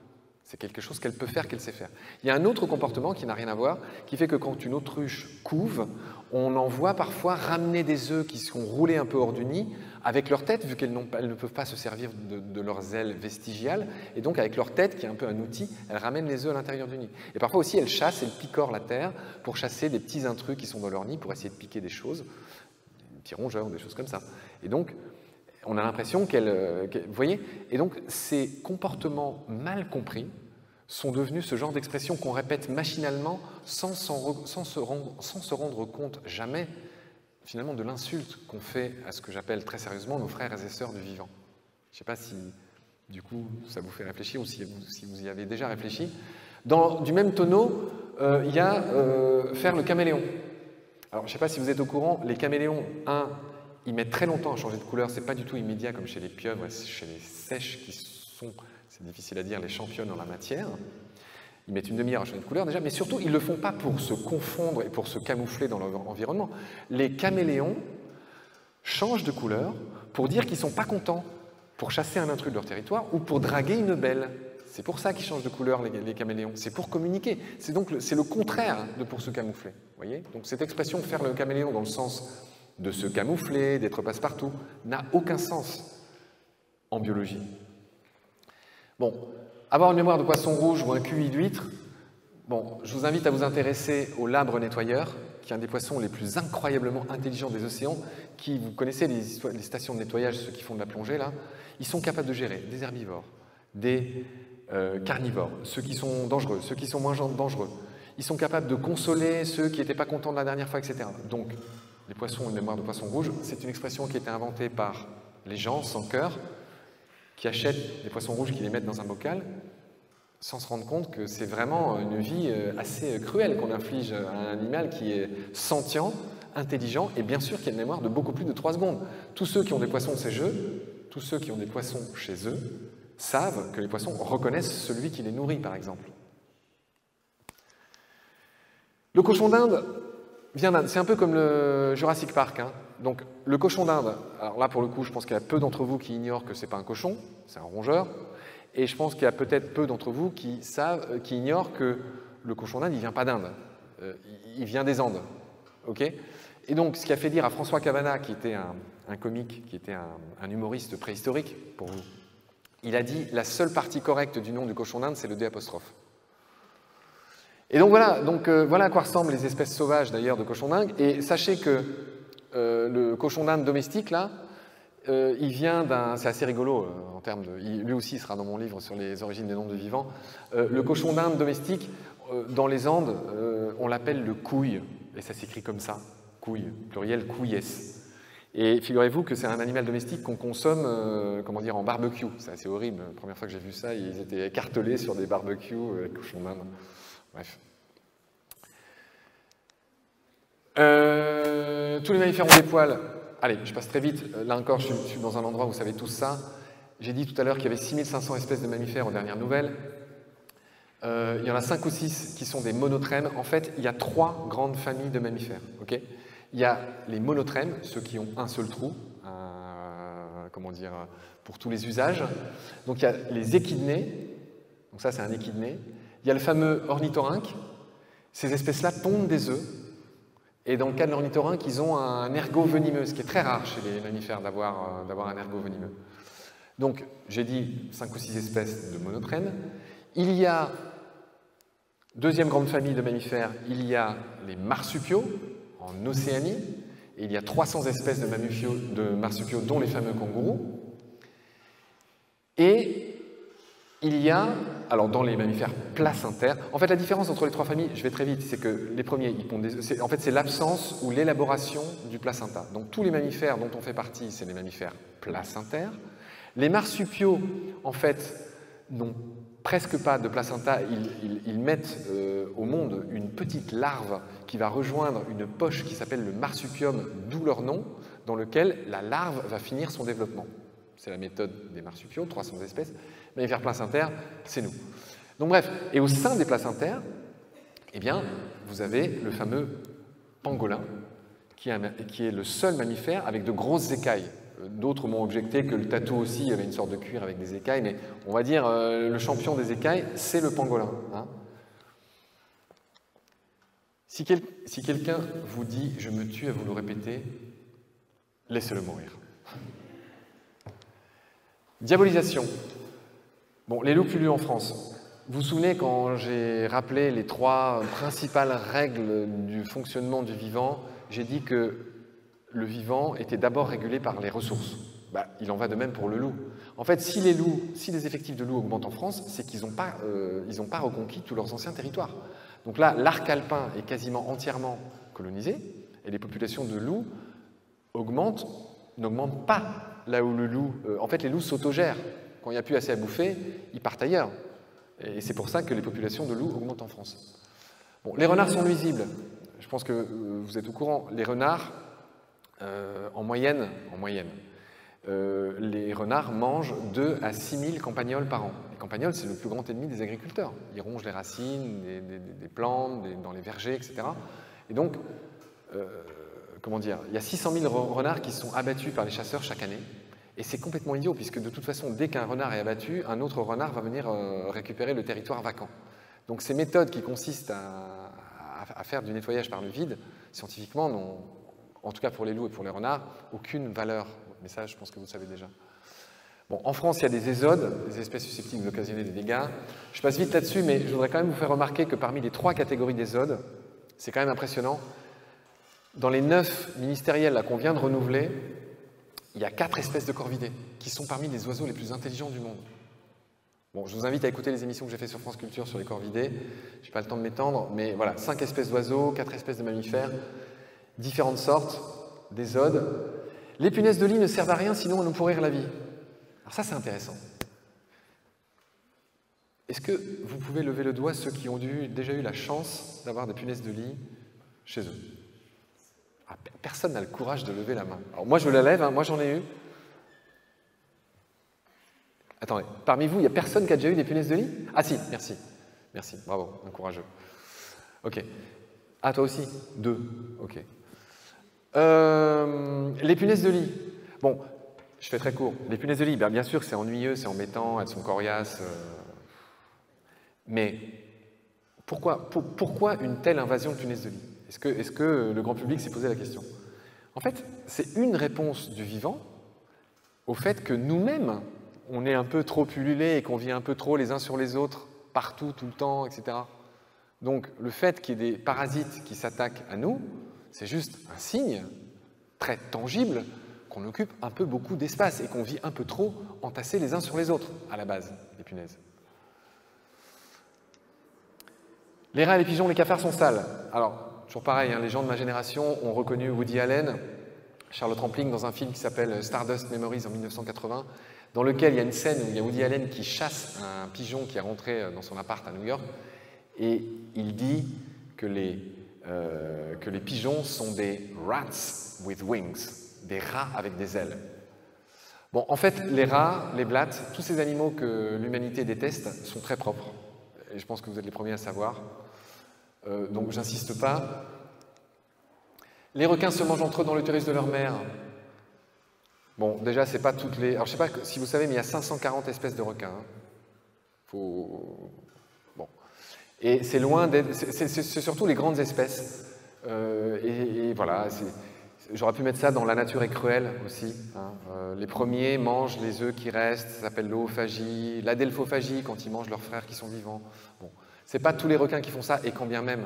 C'est quelque chose qu'elle peut faire, qu'elle sait faire. Il y a un autre comportement qui n'a rien à voir, qui fait que quand une autruche couve, on en voit parfois ramener des œufs qui sont roulés un peu hors du nid, avec leur tête, vu qu'elles ne peuvent pas se servir de, de leurs ailes vestigiales, et donc avec leur tête, qui est un peu un outil, elles ramènent les œufs à l'intérieur du nid. Et parfois aussi, elles chassent, elles picorent la terre pour chasser des petits intrus qui sont dans leur nid, pour essayer de piquer des choses, des petits rongeurs, des choses comme ça. Et donc, on a l'impression qu'elles... Qu vous voyez? Et donc, ces comportements mal compris sont devenus ce genre d'expression qu'on répète machinalement sans, sans, sans, se rendre, sans se rendre compte jamais, finalement, de l'insulte qu'on fait à ce que j'appelle très sérieusement nos frères et sœurs du vivant. Je ne sais pas si, du coup, ça vous fait réfléchir ou si vous, si vous y avez déjà réfléchi. Dans du même tonneau, euh, il y a euh, faire le caméléon. Alors, je ne sais pas si vous êtes au courant, les caméléons, un, ils mettent très longtemps à changer de couleur, ce n'est pas du tout immédiat comme chez les pieuvres et chez les sèches qui sont, c'est difficile à dire, les championnes en la matière. Ils mettent une demi-heure à changer de couleur déjà, mais surtout, ils ne le font pas pour se confondre et pour se camoufler dans leur environnement. Les caméléons changent de couleur pour dire qu'ils ne sont pas contents, pour chasser un intrus de leur territoire ou pour draguer une belle. C'est pour ça qu'ils changent de couleur, les, les caméléons. C'est pour communiquer. C'est donc le, c'est le contraire de pour se camoufler. Voyez, donc cette expression « faire le caméléon » dans le sens de se camoufler, d'être passe-partout, n'a aucun sens en biologie. Bon, avoir une mémoire de poisson rouge ou un Q I d'huître, bon, je vous invite à vous intéresser au labre nettoyeur, qui est un des poissons les plus incroyablement intelligents des océans, qui, vous connaissez les, les stations de nettoyage, ceux qui font de la plongée, là, ils sont capables de gérer des herbivores, des euh, carnivores, ceux qui sont dangereux, ceux qui sont moins dangereux. Ils sont capables de consoler ceux qui n'étaient pas contents de la dernière fois, et cetera. Donc, les poissons ont une mémoire de poisson rouge, c'est une expression qui a été inventée par les gens sans cœur, qui achètent des poissons rouges, qui les mettent dans un bocal, sans se rendre compte que c'est vraiment une vie assez cruelle qu'on inflige à un animal qui est sentient, intelligent, et bien sûr qui a une mémoire de beaucoup plus de trois secondes. Tous ceux qui ont des poissons chez eux, tous ceux qui ont des poissons chez eux, savent que les poissons reconnaissent celui qui les nourrit, par exemple. Le cochon d'Inde vient d'Inde. C'est un peu comme le Jurassic Park, hein. Donc, le cochon d'Inde, alors là, pour le coup, je pense qu'il y a peu d'entre vous qui ignorent que ce n'est pas un cochon, c'est un rongeur. Et je pense qu'il y a peut-être peu d'entre vous qui savent, qui ignorent que le cochon d'Inde, il ne vient pas d'Inde. Euh, il vient des Andes. Okay, et donc, ce qui a fait dire à François Cavana, qui était un, un comique, qui était un, un humoriste préhistorique, pour vous, il a dit « la seule partie correcte du nom du cochon d'Inde, c'est le D apostrophe ». Et donc voilà, donc, euh, voilà à quoi ressemblent les espèces sauvages d'ailleurs de cochon d'Inde. Et sachez que euh, le cochon d'Inde domestique, là, euh, il vient d'un... C'est assez rigolo euh, en termes de... Il, lui aussi sera dans mon livre sur les origines des noms de vivants. Euh, le cochon d'Inde domestique, euh, dans les Andes, euh, on l'appelle le couille. Et ça s'écrit comme ça, couille, pluriel couilles. Et figurez-vous que c'est un animal domestique qu'on consomme euh, comment dire, en barbecue. C'est assez horrible. La première fois que j'ai vu ça, ils étaient écartelés sur des barbecues, euh, les cochons d'Inde. Bref. Euh, tous les mammifères ont des poils. Allez, je passe très vite. Là encore, je suis, je suis dans un endroit où vous savez tous ça. J'ai dit tout à l'heure qu'il y avait six mille cinq cents espèces de mammifères aux dernières nouvelles. Euh, il y en a cinq ou six qui sont des monotrèmes. En fait, il y a trois grandes familles de mammifères. Okay, il y a les monotrèmes, ceux qui ont un seul trou, euh, comment dire, pour tous les usages. Donc il y a les échidnés. Donc ça, c'est un échidné. Il y a le fameux ornithorynque. Ces espèces-là pondent des œufs. Et dans le cas de l'ornithorynque, ils ont un ergot venimeux, ce qui est très rare chez les mammifères d'avoir euh, d'avoir un ergot venimeux. Donc, j'ai dit cinq ou six espèces de monotrèmes. Il y a, deuxième grande famille de mammifères, il y a les marsupiaux en Océanie. Et il y a trois cents espèces de, de marsupiaux, dont les fameux kangourous. Et il y a, alors dans les mammifères placentaires, en fait la différence entre les trois familles, je vais très vite, c'est que les premiers, ils pondent des, en fait c'est l'absence ou l'élaboration du placenta. Donc tous les mammifères dont on fait partie, c'est les mammifères placentaires. Les marsupiaux, en fait, n'ont presque pas de placenta, ils, ils, ils mettent euh, au monde une petite larve qui va rejoindre une poche qui s'appelle le marsupium, d'où leur nom, dans lequel la larve va finir son développement. C'est la méthode des marsupiaux, trois cents espèces. Mammifères placentaires, c'est nous. Donc bref, et au sein des placentaires, eh bien, vous avez le fameux pangolin, qui est, un, qui est le seul mammifère avec de grosses écailles. D'autres m'ont objecté que le tatou aussi avait une sorte de cuir avec des écailles, mais on va dire euh, le champion des écailles, c'est le pangolin. Hein. Si, quel, si quelqu'un vous dit « je me tue à vous le répéter », laissez-le mourir. Diabolisation. Bon, les loups plus lus en France. Vous vous souvenez quand j'ai rappelé les trois principales règles du fonctionnement du vivant, j'ai dit que le vivant était d'abord régulé par les ressources. Bah, il en va de même pour le loup. En fait, si les loups, si les effectifs de loups augmentent en France, c'est qu'ils n'ont pas, euh, ils n'ont pas reconquis tous leurs anciens territoires. Donc là, l'arc alpin est quasiment entièrement colonisé, et les populations de loups augmentent, n'augmentent pas là où le loup... Euh, en fait, les loups s'autogèrent. Quand il n'y a plus assez à bouffer, ils partent ailleurs. Et c'est pour ça que les populations de loups augmentent en France. Bon, les renards sont nuisibles. Je pense que vous êtes au courant. Les renards, euh, en moyenne, en moyenne euh, les renards mangent deux à six mille campagnols par an. Les campagnols, c'est le plus grand ennemi des agriculteurs. Ils rongent les racines, des, des, des plantes, des, dans les vergers, et cetera. Et donc, euh, comment dire, il y a six cent mille renards qui sont abattus par les chasseurs chaque année. Et c'est complètement idiot, puisque de toute façon, dès qu'un renard est abattu, un autre renard va venir euh, récupérer le territoire vacant. Donc ces méthodes qui consistent à, à, à faire du nettoyage par le vide, scientifiquement, n'ont, en tout cas pour les loups et pour les renards, aucune valeur. Mais ça, je pense que vous le savez déjà. Bon, en France, il y a des ésodes, des espèces susceptibles d'occasionner des dégâts. Je passe vite là-dessus, mais je voudrais quand même vous faire remarquer que parmi les trois catégories d'ésodes, c'est quand même impressionnant, dans les neuf ministériels qu'on vient de renouveler, il y a quatre espèces de corvidés qui sont parmi les oiseaux les plus intelligents du monde. Bon, je vous invite à écouter les émissions que j'ai faites sur France Culture sur les corvidés. Je n'ai pas le temps de m'étendre, mais voilà, cinq espèces d'oiseaux, quatre espèces de mammifères, différentes sortes, des odes. Les punaises de lit ne servent à rien sinon à nous pourrir la vie. Alors ça, c'est intéressant. Est-ce que vous pouvez lever le doigt ceux qui ont dû, déjà eu la chance d'avoir des punaises de lit chez eux? Ah, personne n'a le courage de lever la main. Alors moi, je la lève, hein, moi j'en ai eu. Attendez, parmi vous, il n'y a personne qui a déjà eu des punaises de lit? Ah si, merci. Merci, bravo, un courageux. Ok. Ah, toi aussi? Deux, ok. Euh, les punaises de lit. Bon, je fais très court. Les punaises de lit, bien, bien sûr, c'est ennuyeux, c'est embêtant, elles sont coriaces. Euh... Mais pourquoi, pour, pourquoi une telle invasion de punaises de lit? Est-ce que, est-ce que le grand public s'est posé la question? En fait, c'est une réponse du vivant au fait que nous-mêmes, on est un peu trop pullulés et qu'on vit un peu trop les uns sur les autres, partout, tout le temps, et cetera. Donc, le fait qu'il y ait des parasites qui s'attaquent à nous, c'est juste un signe très tangible qu'on occupe un peu beaucoup d'espace et qu'on vit un peu trop entassés les uns sur les autres, à la base, les punaises. Les rats, les pigeons, les cafards sont sales. Alors, toujours pareil, hein, les gens de ma génération ont reconnu Woody Allen, Charlotte Rampling, dans un film qui s'appelle Stardust Memories en mille neuf cent quatre-vingts, dans lequel il y a une scène où il y a Woody Allen qui chasse un pigeon qui est rentré dans son appart à New York, et il dit que les, euh, que les pigeons sont des rats with wings, des rats avec des ailes. Bon, en fait, les rats, les blattes, tous ces animaux que l'humanité déteste sont très propres. Et je pense que vous êtes les premiers à savoir. Euh, donc, j'insiste pas. Les requins se mangent entre eux dans l'utérus de leur mère. Bon, déjà, c'est pas toutes les... Alors, je sais pas si vous savez, mais il y a cinq cent quarante espèces de requins. Hein. Faut... Bon. Et c'est loin d'être... C'est surtout les grandes espèces. Euh, et, et voilà, j'aurais pu mettre ça dans La nature est cruelle aussi. Hein. Euh, les premiers mangent les œufs qui restent, ça s'appelle l'oophagie, l'adelphophagie quand ils mangent leurs frères qui sont vivants. Bon. C'est pas tous les requins qui font ça, et quand bien même.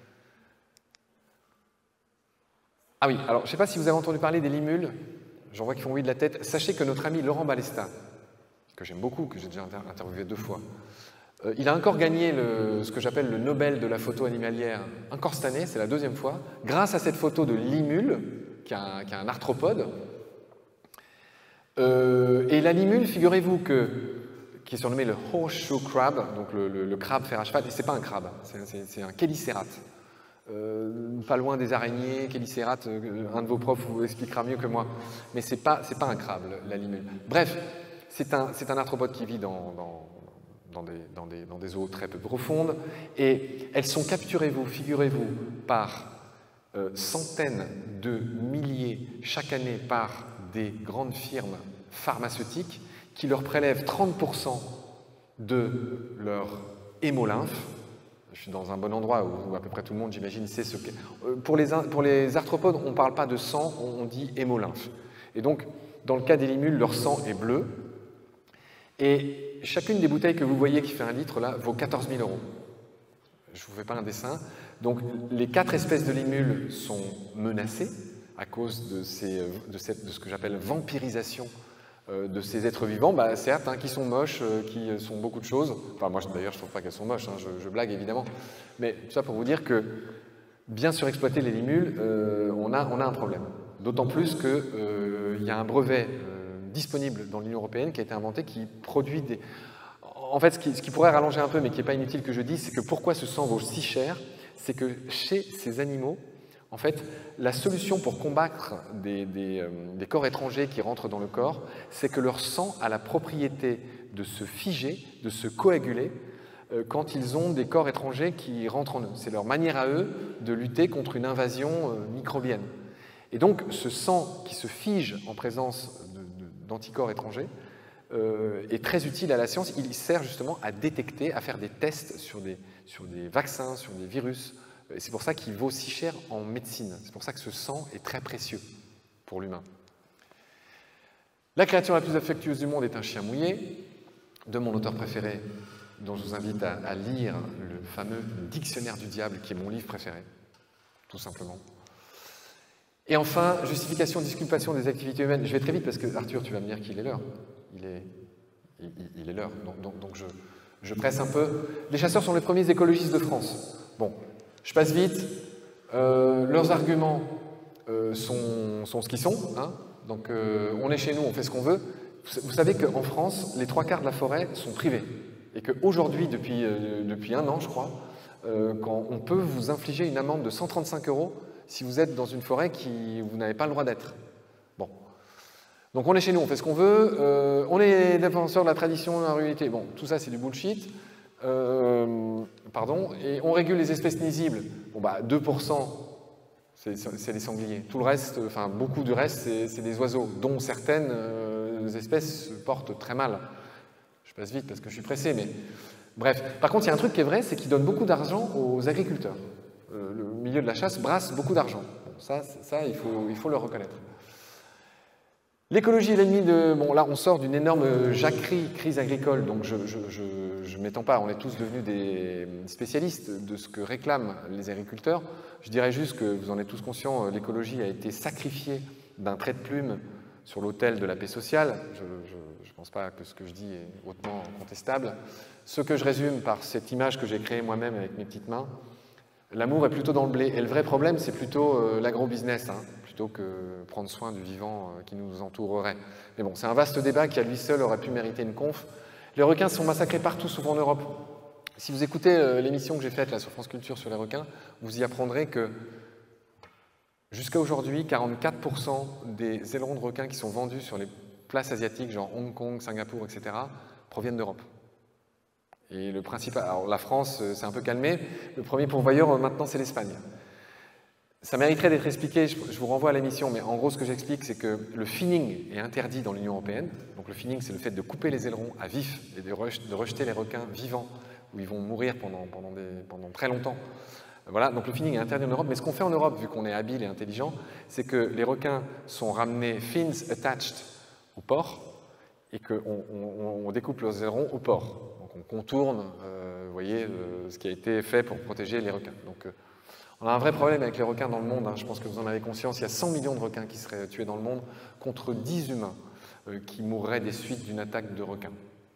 Ah oui, alors je ne sais pas si vous avez entendu parler des limules, j'en vois qui font oui de la tête. Sachez que notre ami Laurent Balesta, que j'aime beaucoup, que j'ai déjà inter interviewé deux fois, euh, il a encore gagné le, ce que j'appelle le Nobel de la photo animalière, encore cette année, c'est la deuxième fois, grâce à cette photo de limule, qui a un, qui a un arthropode. Euh, et la limule, figurez-vous que qui est surnommé le horseshoe crab, donc le, le, le crabe fer à cheval, et c'est pas un crabe, c'est un chélicérate. Euh, pas loin des araignées, chélicérate, euh, un de vos profs vous expliquera mieux que moi, mais c'est pas, c'est pas un crabe, la limule. Bref, c'est un, c'est un arthropode qui vit dans, dans, dans, des, dans, des, dans des eaux très peu profondes, et elles sont capturées, vous, figurez-vous, par euh, centaines de milliers chaque année par des grandes firmes pharmaceutiques qui leur prélèvent trente pour cent de leur hémolymphe. Je suis dans un bon endroit où à peu près tout le monde, j'imagine, sait ce qu'est. Pour les, pour les arthropodes, on ne parle pas de sang, on dit hémolymphe. Et donc, dans le cas des limules, leur sang est bleu. Et chacune des bouteilles que vous voyez qui fait un litre, là, vaut quatorze mille euros. Je ne vous fais pas un dessin. Donc, les quatre espèces de limules sont menacées à cause de, ces, de, cette, de ce que j'appelle vampirisation de ces êtres vivants, bah, certes, hein, qui sont moches, euh, qui sont beaucoup de choses. Enfin, moi, d'ailleurs, je ne trouve pas qu'elles sont moches, hein, je, je blague évidemment. Mais tout ça pour vous dire que bien surexploiter les limules, euh, on, a, on a un problème. D'autant plus qu'il euh, y a un brevet euh, disponible dans l'Union européenne qui a été inventé, qui produit des... En fait, ce qui, ce qui pourrait rallonger un peu, mais qui n'est pas inutile que je dise, c'est que pourquoi ce sang vaut si cher, c'est que chez ces animaux, en fait, la solution pour combattre des, des, euh, des corps étrangers qui rentrent dans le corps, c'est que leur sang a la propriété de se figer, de se coaguler euh, quand ils ont des corps étrangers qui rentrent en eux. C'est leur manière à eux de lutter contre une invasion euh, microbienne. Et donc, ce sang qui se fige en présence d'anticorps étrangers euh, est très utile à la science. Il sert justement à détecter, à faire des tests sur des, sur des vaccins, sur des virus. Et c'est pour ça qu'il vaut si cher en médecine. C'est pour ça que ce sang est très précieux pour l'humain. La créature la plus affectueuse du monde est un chien mouillé, de mon auteur préféré, dont je vous invite à, à lire le fameux Dictionnaire du diable, qui est mon livre préféré, tout simplement. Et enfin, justification, disculpation des activités humaines. Je vais très vite parce que, Arthur, tu vas me dire qu'il est l'heure. Il est, il, il est l'heure, donc, donc, donc je, je presse un peu. Les chasseurs sont les premiers écologistes de France. Bon. Je passe vite. Euh, leurs arguments euh, sont, sont ce qu'ils sont. Hein. Donc, euh, on est chez nous, on fait ce qu'on veut. Vous savez qu'en France, les trois quarts de la forêt sont privés. Et qu'aujourd'hui, depuis, euh, depuis un an, je crois, euh, quand on peut vous infliger une amende de cent trente-cinq euros si vous êtes dans une forêt qui vous n'avez pas le droit d'être. Bon. Donc, on est chez nous, on fait ce qu'on veut. Euh, on est défenseurs de la tradition, de la ruralité. Bon, tout ça, c'est du bullshit. Euh, pardon, et on régule les espèces nuisibles. Bon, bah, deux pour cent, c'est les sangliers. Tout le reste, enfin, beaucoup du reste, c'est des oiseaux, dont certaines euh, espèces se portent très mal. Je passe vite parce que je suis pressé, mais bref. Par contre, il y a un truc qui est vrai, c'est qu'ils donnent beaucoup d'argent aux agriculteurs. Euh, le milieu de la chasse brasse beaucoup d'argent. Bon, ça, ça il, faut, il faut le reconnaître. L'écologie est l'ennemi de... Bon, là, on sort d'une énorme jacquerie, crise agricole, donc je ne m'étends pas, on est tous devenus des spécialistes de ce que réclament les agriculteurs. Je dirais juste que vous en êtes tous conscients, l'écologie a été sacrifiée d'un trait de plume sur l'autel de la paix sociale. Je ne pense pas que ce que je dis est hautement contestable. Ce que je résume par cette image que j'ai créée moi-même avec mes petites mains, l'amour est plutôt dans le blé. Et le vrai problème, c'est plutôt euh, l'agro-business, hein, plutôt que prendre soin du vivant euh, qui nous entourerait. Mais bon, c'est un vaste débat qui, à lui seul, aurait pu mériter une conf. Les requins sont massacrés partout, souvent en Europe. Si vous écoutez euh, l'émission que j'ai faite là, sur France Culture sur les requins, vous y apprendrez que jusqu'à aujourd'hui, quarante-quatre pour cent des ailerons de requins qui sont vendus sur les places asiatiques, genre Hong Kong, Singapour, et cetera, proviennent d'Europe. Et le principal, alors la France s'est un peu calmée, le premier pourvoyeur maintenant c'est l'Espagne. Ça mériterait d'être expliqué, je vous renvoie à l'émission, mais en gros ce que j'explique c'est que le finning est interdit dans l'Union européenne. Donc le finning c'est le fait de couper les ailerons à vif et de rejeter les requins vivants où ils vont mourir pendant, pendant, des, pendant très longtemps. Voilà, donc le finning est interdit en Europe, mais ce qu'on fait en Europe, vu qu'on est habile et intelligent, c'est que les requins sont ramenés fins attached au port et qu'on on, on découpe leurs ailerons au port. Donc on contourne, euh, vous voyez, euh, ce qui a été fait pour protéger les requins. Donc euh, on a un vrai problème avec les requins dans le monde, hein, je pense que vous en avez conscience. Il y a cent millions de requins qui seraient tués dans le monde contre dix humains euh, qui mourraient des suites d'une attaque de requins.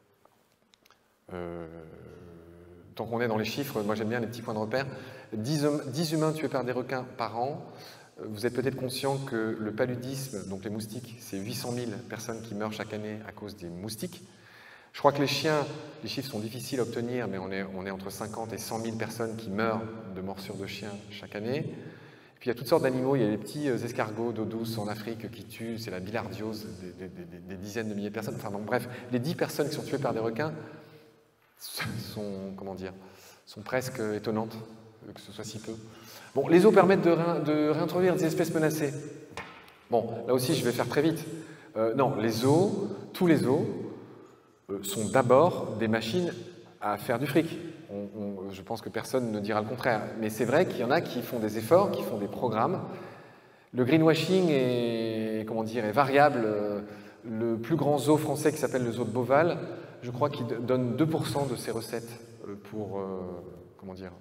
Euh, tant qu'on est dans les chiffres, moi j'aime bien les petits points de repère. dix, dix humains tués par des requins par an. Vous êtes peut-être conscient que le paludisme, donc les moustiques, c'est huit cent mille personnes qui meurent chaque année à cause des moustiques. Je crois que les chiens, les chiffres sont difficiles à obtenir, mais on est, on est entre cinquante et cent mille personnes qui meurent de morsures de chiens chaque année. Et puis il y a toutes sortes d'animaux, il y a les petits escargots d'eau douce en Afrique qui tuent, c'est la bilharziose, des, des, des, des dizaines de milliers de personnes. Enfin donc bref, les dix personnes qui sont tuées par des requins sont, comment dire, sont presque étonnantes que ce soit si peu. Bon, les eaux permettent de, ré, de réintroduire des espèces menacées. Bon, là aussi, je vais faire très vite. Euh, non, les zoos, tous les zoos, euh, sont d'abord des machines à faire du fric. On, on, je pense que personne ne dira le contraire. Mais c'est vrai qu'il y en a qui font des efforts, qui font des programmes. Le greenwashing est, comment dire, est variable. Le plus grand zoo français qui s'appelle le zoo de Beauval, je crois qu'il donne deux pour cent de ses recettes pour, euh, comment dire,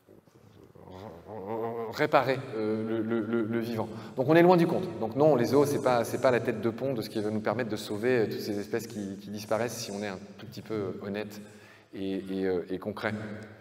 réparer euh, le, le, le vivant. Donc on est loin du compte. Donc non, les zoos, ce n'est pas, c'est pas la tête de pont de ce qui va nous permettre de sauver toutes ces espèces qui, qui disparaissent si on est un tout petit peu honnête et, et, euh, et concret.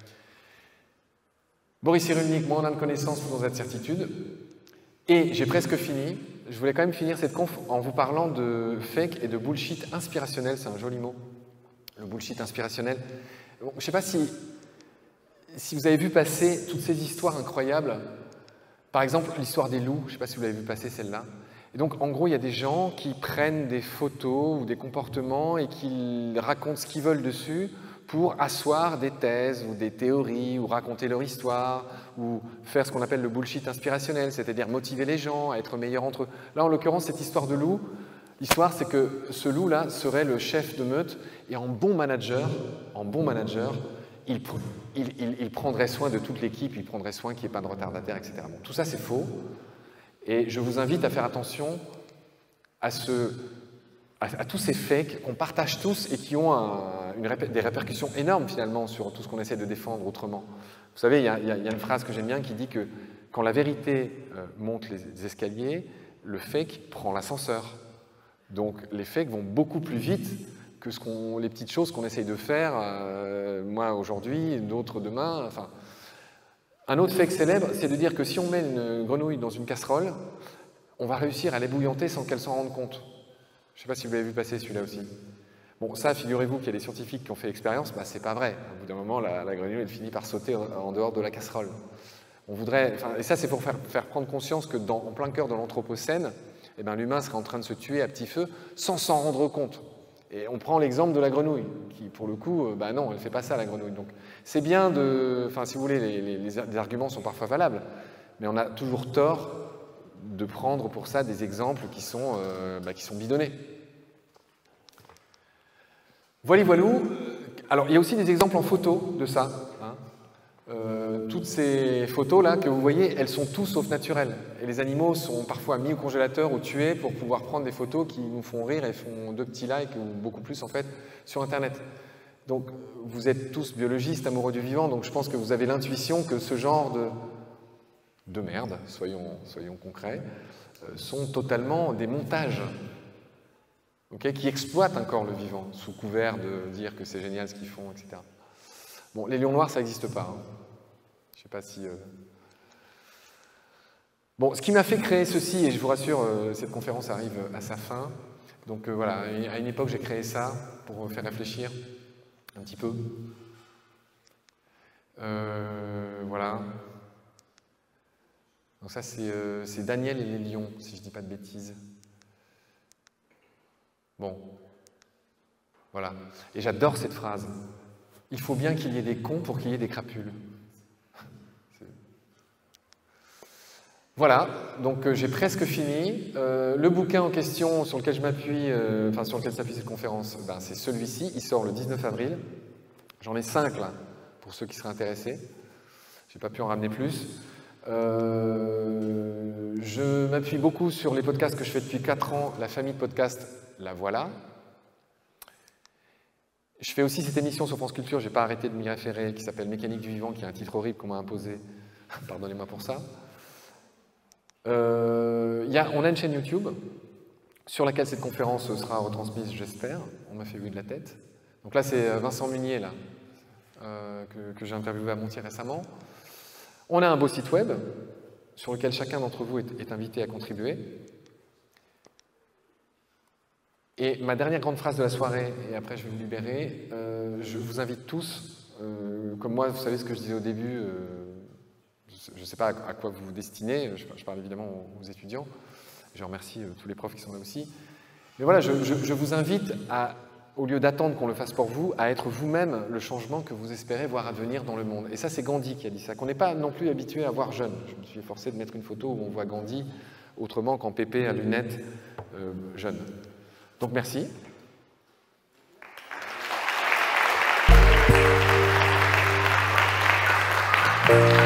Boris Cyrulnik, moins on a de connaissances, plus on a de certitudes. Et j'ai presque fini. Je voulais quand même finir cette conf en vous parlant de fake et de bullshit inspirationnel. C'est un joli mot, le bullshit inspirationnel. Bon, je ne sais pas si, si vous avez vu passer toutes ces histoires incroyables. Par exemple, l'histoire des loups. Je ne sais pas si vous l'avez vu passer celle-là. Et donc, en gros, il y a des gens qui prennent des photos ou des comportements et qui racontent ce qu'ils veulent dessus pour asseoir des thèses ou des théories, ou raconter leur histoire, ou faire ce qu'on appelle le bullshit inspirationnel, c'est-à-dire motiver les gens à être meilleurs entre eux. Là, en l'occurrence, cette histoire de loup, l'histoire, c'est que ce loup-là serait le chef de meute, et en bon manager, en bon manager, il, il, il, il prendrait soin de toute l'équipe, il prendrait soin qu'il n'y ait pas de retardataire, et cetera. Bon, tout ça, c'est faux, et je vous invite à faire attention à ce... À, à tous ces fakes qu'on partage tous et qui ont un, une, des répercussions énormes finalement sur tout ce qu'on essaie de défendre autrement. Vous savez, il y a, il y a une phrase que j'aime bien qui dit que quand la vérité euh, monte les, les escaliers, le fake prend l'ascenseur. Donc les fakes vont beaucoup plus vite que ce qu'on, les petites choses qu'on essaye de faire, euh, moi aujourd'hui, d'autres demain. Enfin, un autre fake célèbre, c'est de dire que si on met une grenouille dans une casserole, on va réussir à l'ébouillanter sans qu'elle s'en rende compte. Je ne sais pas si vous l'avez vu passer celui-là aussi. Bon, ça, figurez-vous qu'il y a des scientifiques qui ont fait l'expérience, bah, c'est pas vrai. Au bout d'un moment, la, la grenouille, elle finit par sauter en, en dehors de la casserole. On voudrait, enfin, et ça, c'est pour faire, faire prendre conscience que dans, en plein cœur de l'Anthropocène, eh ben, l'humain serait en train de se tuer à petit feu sans s'en rendre compte. Et on prend l'exemple de la grenouille, qui, pour le coup, euh, bah non, elle ne fait pas ça, la grenouille. Donc, c'est bien de, enfin, si vous voulez, les, les, les arguments sont parfois valables, mais on a toujours tort de prendre pour ça des exemples qui sont, euh, bah, qui sont bidonnés. Voilà, voilou. Alors, il y a aussi des exemples en photo de ça. Hein. Euh, toutes ces photos-là que vous voyez, elles sont tout sauf naturelles. Et les animaux sont parfois mis au congélateur ou tués pour pouvoir prendre des photos qui nous font rire et font deux petits likes ou beaucoup plus, en fait, sur Internet. Donc, vous êtes tous biologistes, amoureux du vivant, donc je pense que vous avez l'intuition que ce genre de... de merde, soyons, soyons concrets, euh, sont totalement des montages, okay, qui exploitent encore le vivant, sous couvert de dire que c'est génial ce qu'ils font, et cetera. Bon, les lions noirs, ça n'existe pas. Hein. Je ne sais pas si... Euh... Bon, ce qui m'a fait créer ceci, et je vous rassure, euh, cette conférence arrive à sa fin, donc euh, voilà, à une époque, j'ai créé ça pour faire réfléchir un petit peu. Euh, voilà. Donc ça, c'est euh, Daniel et les lions, si je ne dis pas de bêtises. Bon. Voilà. Et j'adore cette phrase. Il faut bien qu'il y ait des cons pour qu'il y ait des crapules. Voilà, donc euh, j'ai presque fini. Euh, le bouquin en question sur lequel je m'appuie, euh, enfin sur lequel s'appuie cette conférence, ben, c'est celui-ci. Il sort le dix-neuf avril. J'en ai cinq là, pour ceux qui seraient intéressés. Je n'ai pas pu en ramener plus. Euh, je m'appuie beaucoup sur les podcasts que je fais depuis quatre ans, la famille de podcasts, la voilà. Je fais aussi cette émission sur France Culture, je n'ai pas arrêté de m'y référer, qui s'appelle Mécanique du vivant, qui est un titre horrible qu'on m'a imposé. Pardonnez-moi pour ça. Euh, y a, on a une chaîne YouTube sur laquelle cette conférence sera retransmise, j'espère. On m'a fait vu de la tête. Donc là, c'est Vincent Munier, là, euh, que, que j'ai interviewé à Montier récemment. On a un beau site web sur lequel chacun d'entre vous est, est invité à contribuer. Et ma dernière grande phrase de la soirée, et après je vais vous libérer, euh, je vous invite tous, euh, comme moi, vous savez ce que je disais au début, euh, je ne sais pas à, à quoi vous vous destinez, je, je parle évidemment aux, aux étudiants, je remercie euh, tous les profs qui sont là aussi. Mais voilà, je, je, je vous invite à, au lieu d'attendre qu'on le fasse pour vous, à être vous-même le changement que vous espérez voir advenir dans le monde. Et ça, c'est Gandhi qui a dit ça, qu'on n'est pas non plus habitué à voir jeune. Je me suis forcé de mettre une photo où on voit Gandhi autrement qu'en pépé à lunettes euh, jeune. Donc merci. Thank you.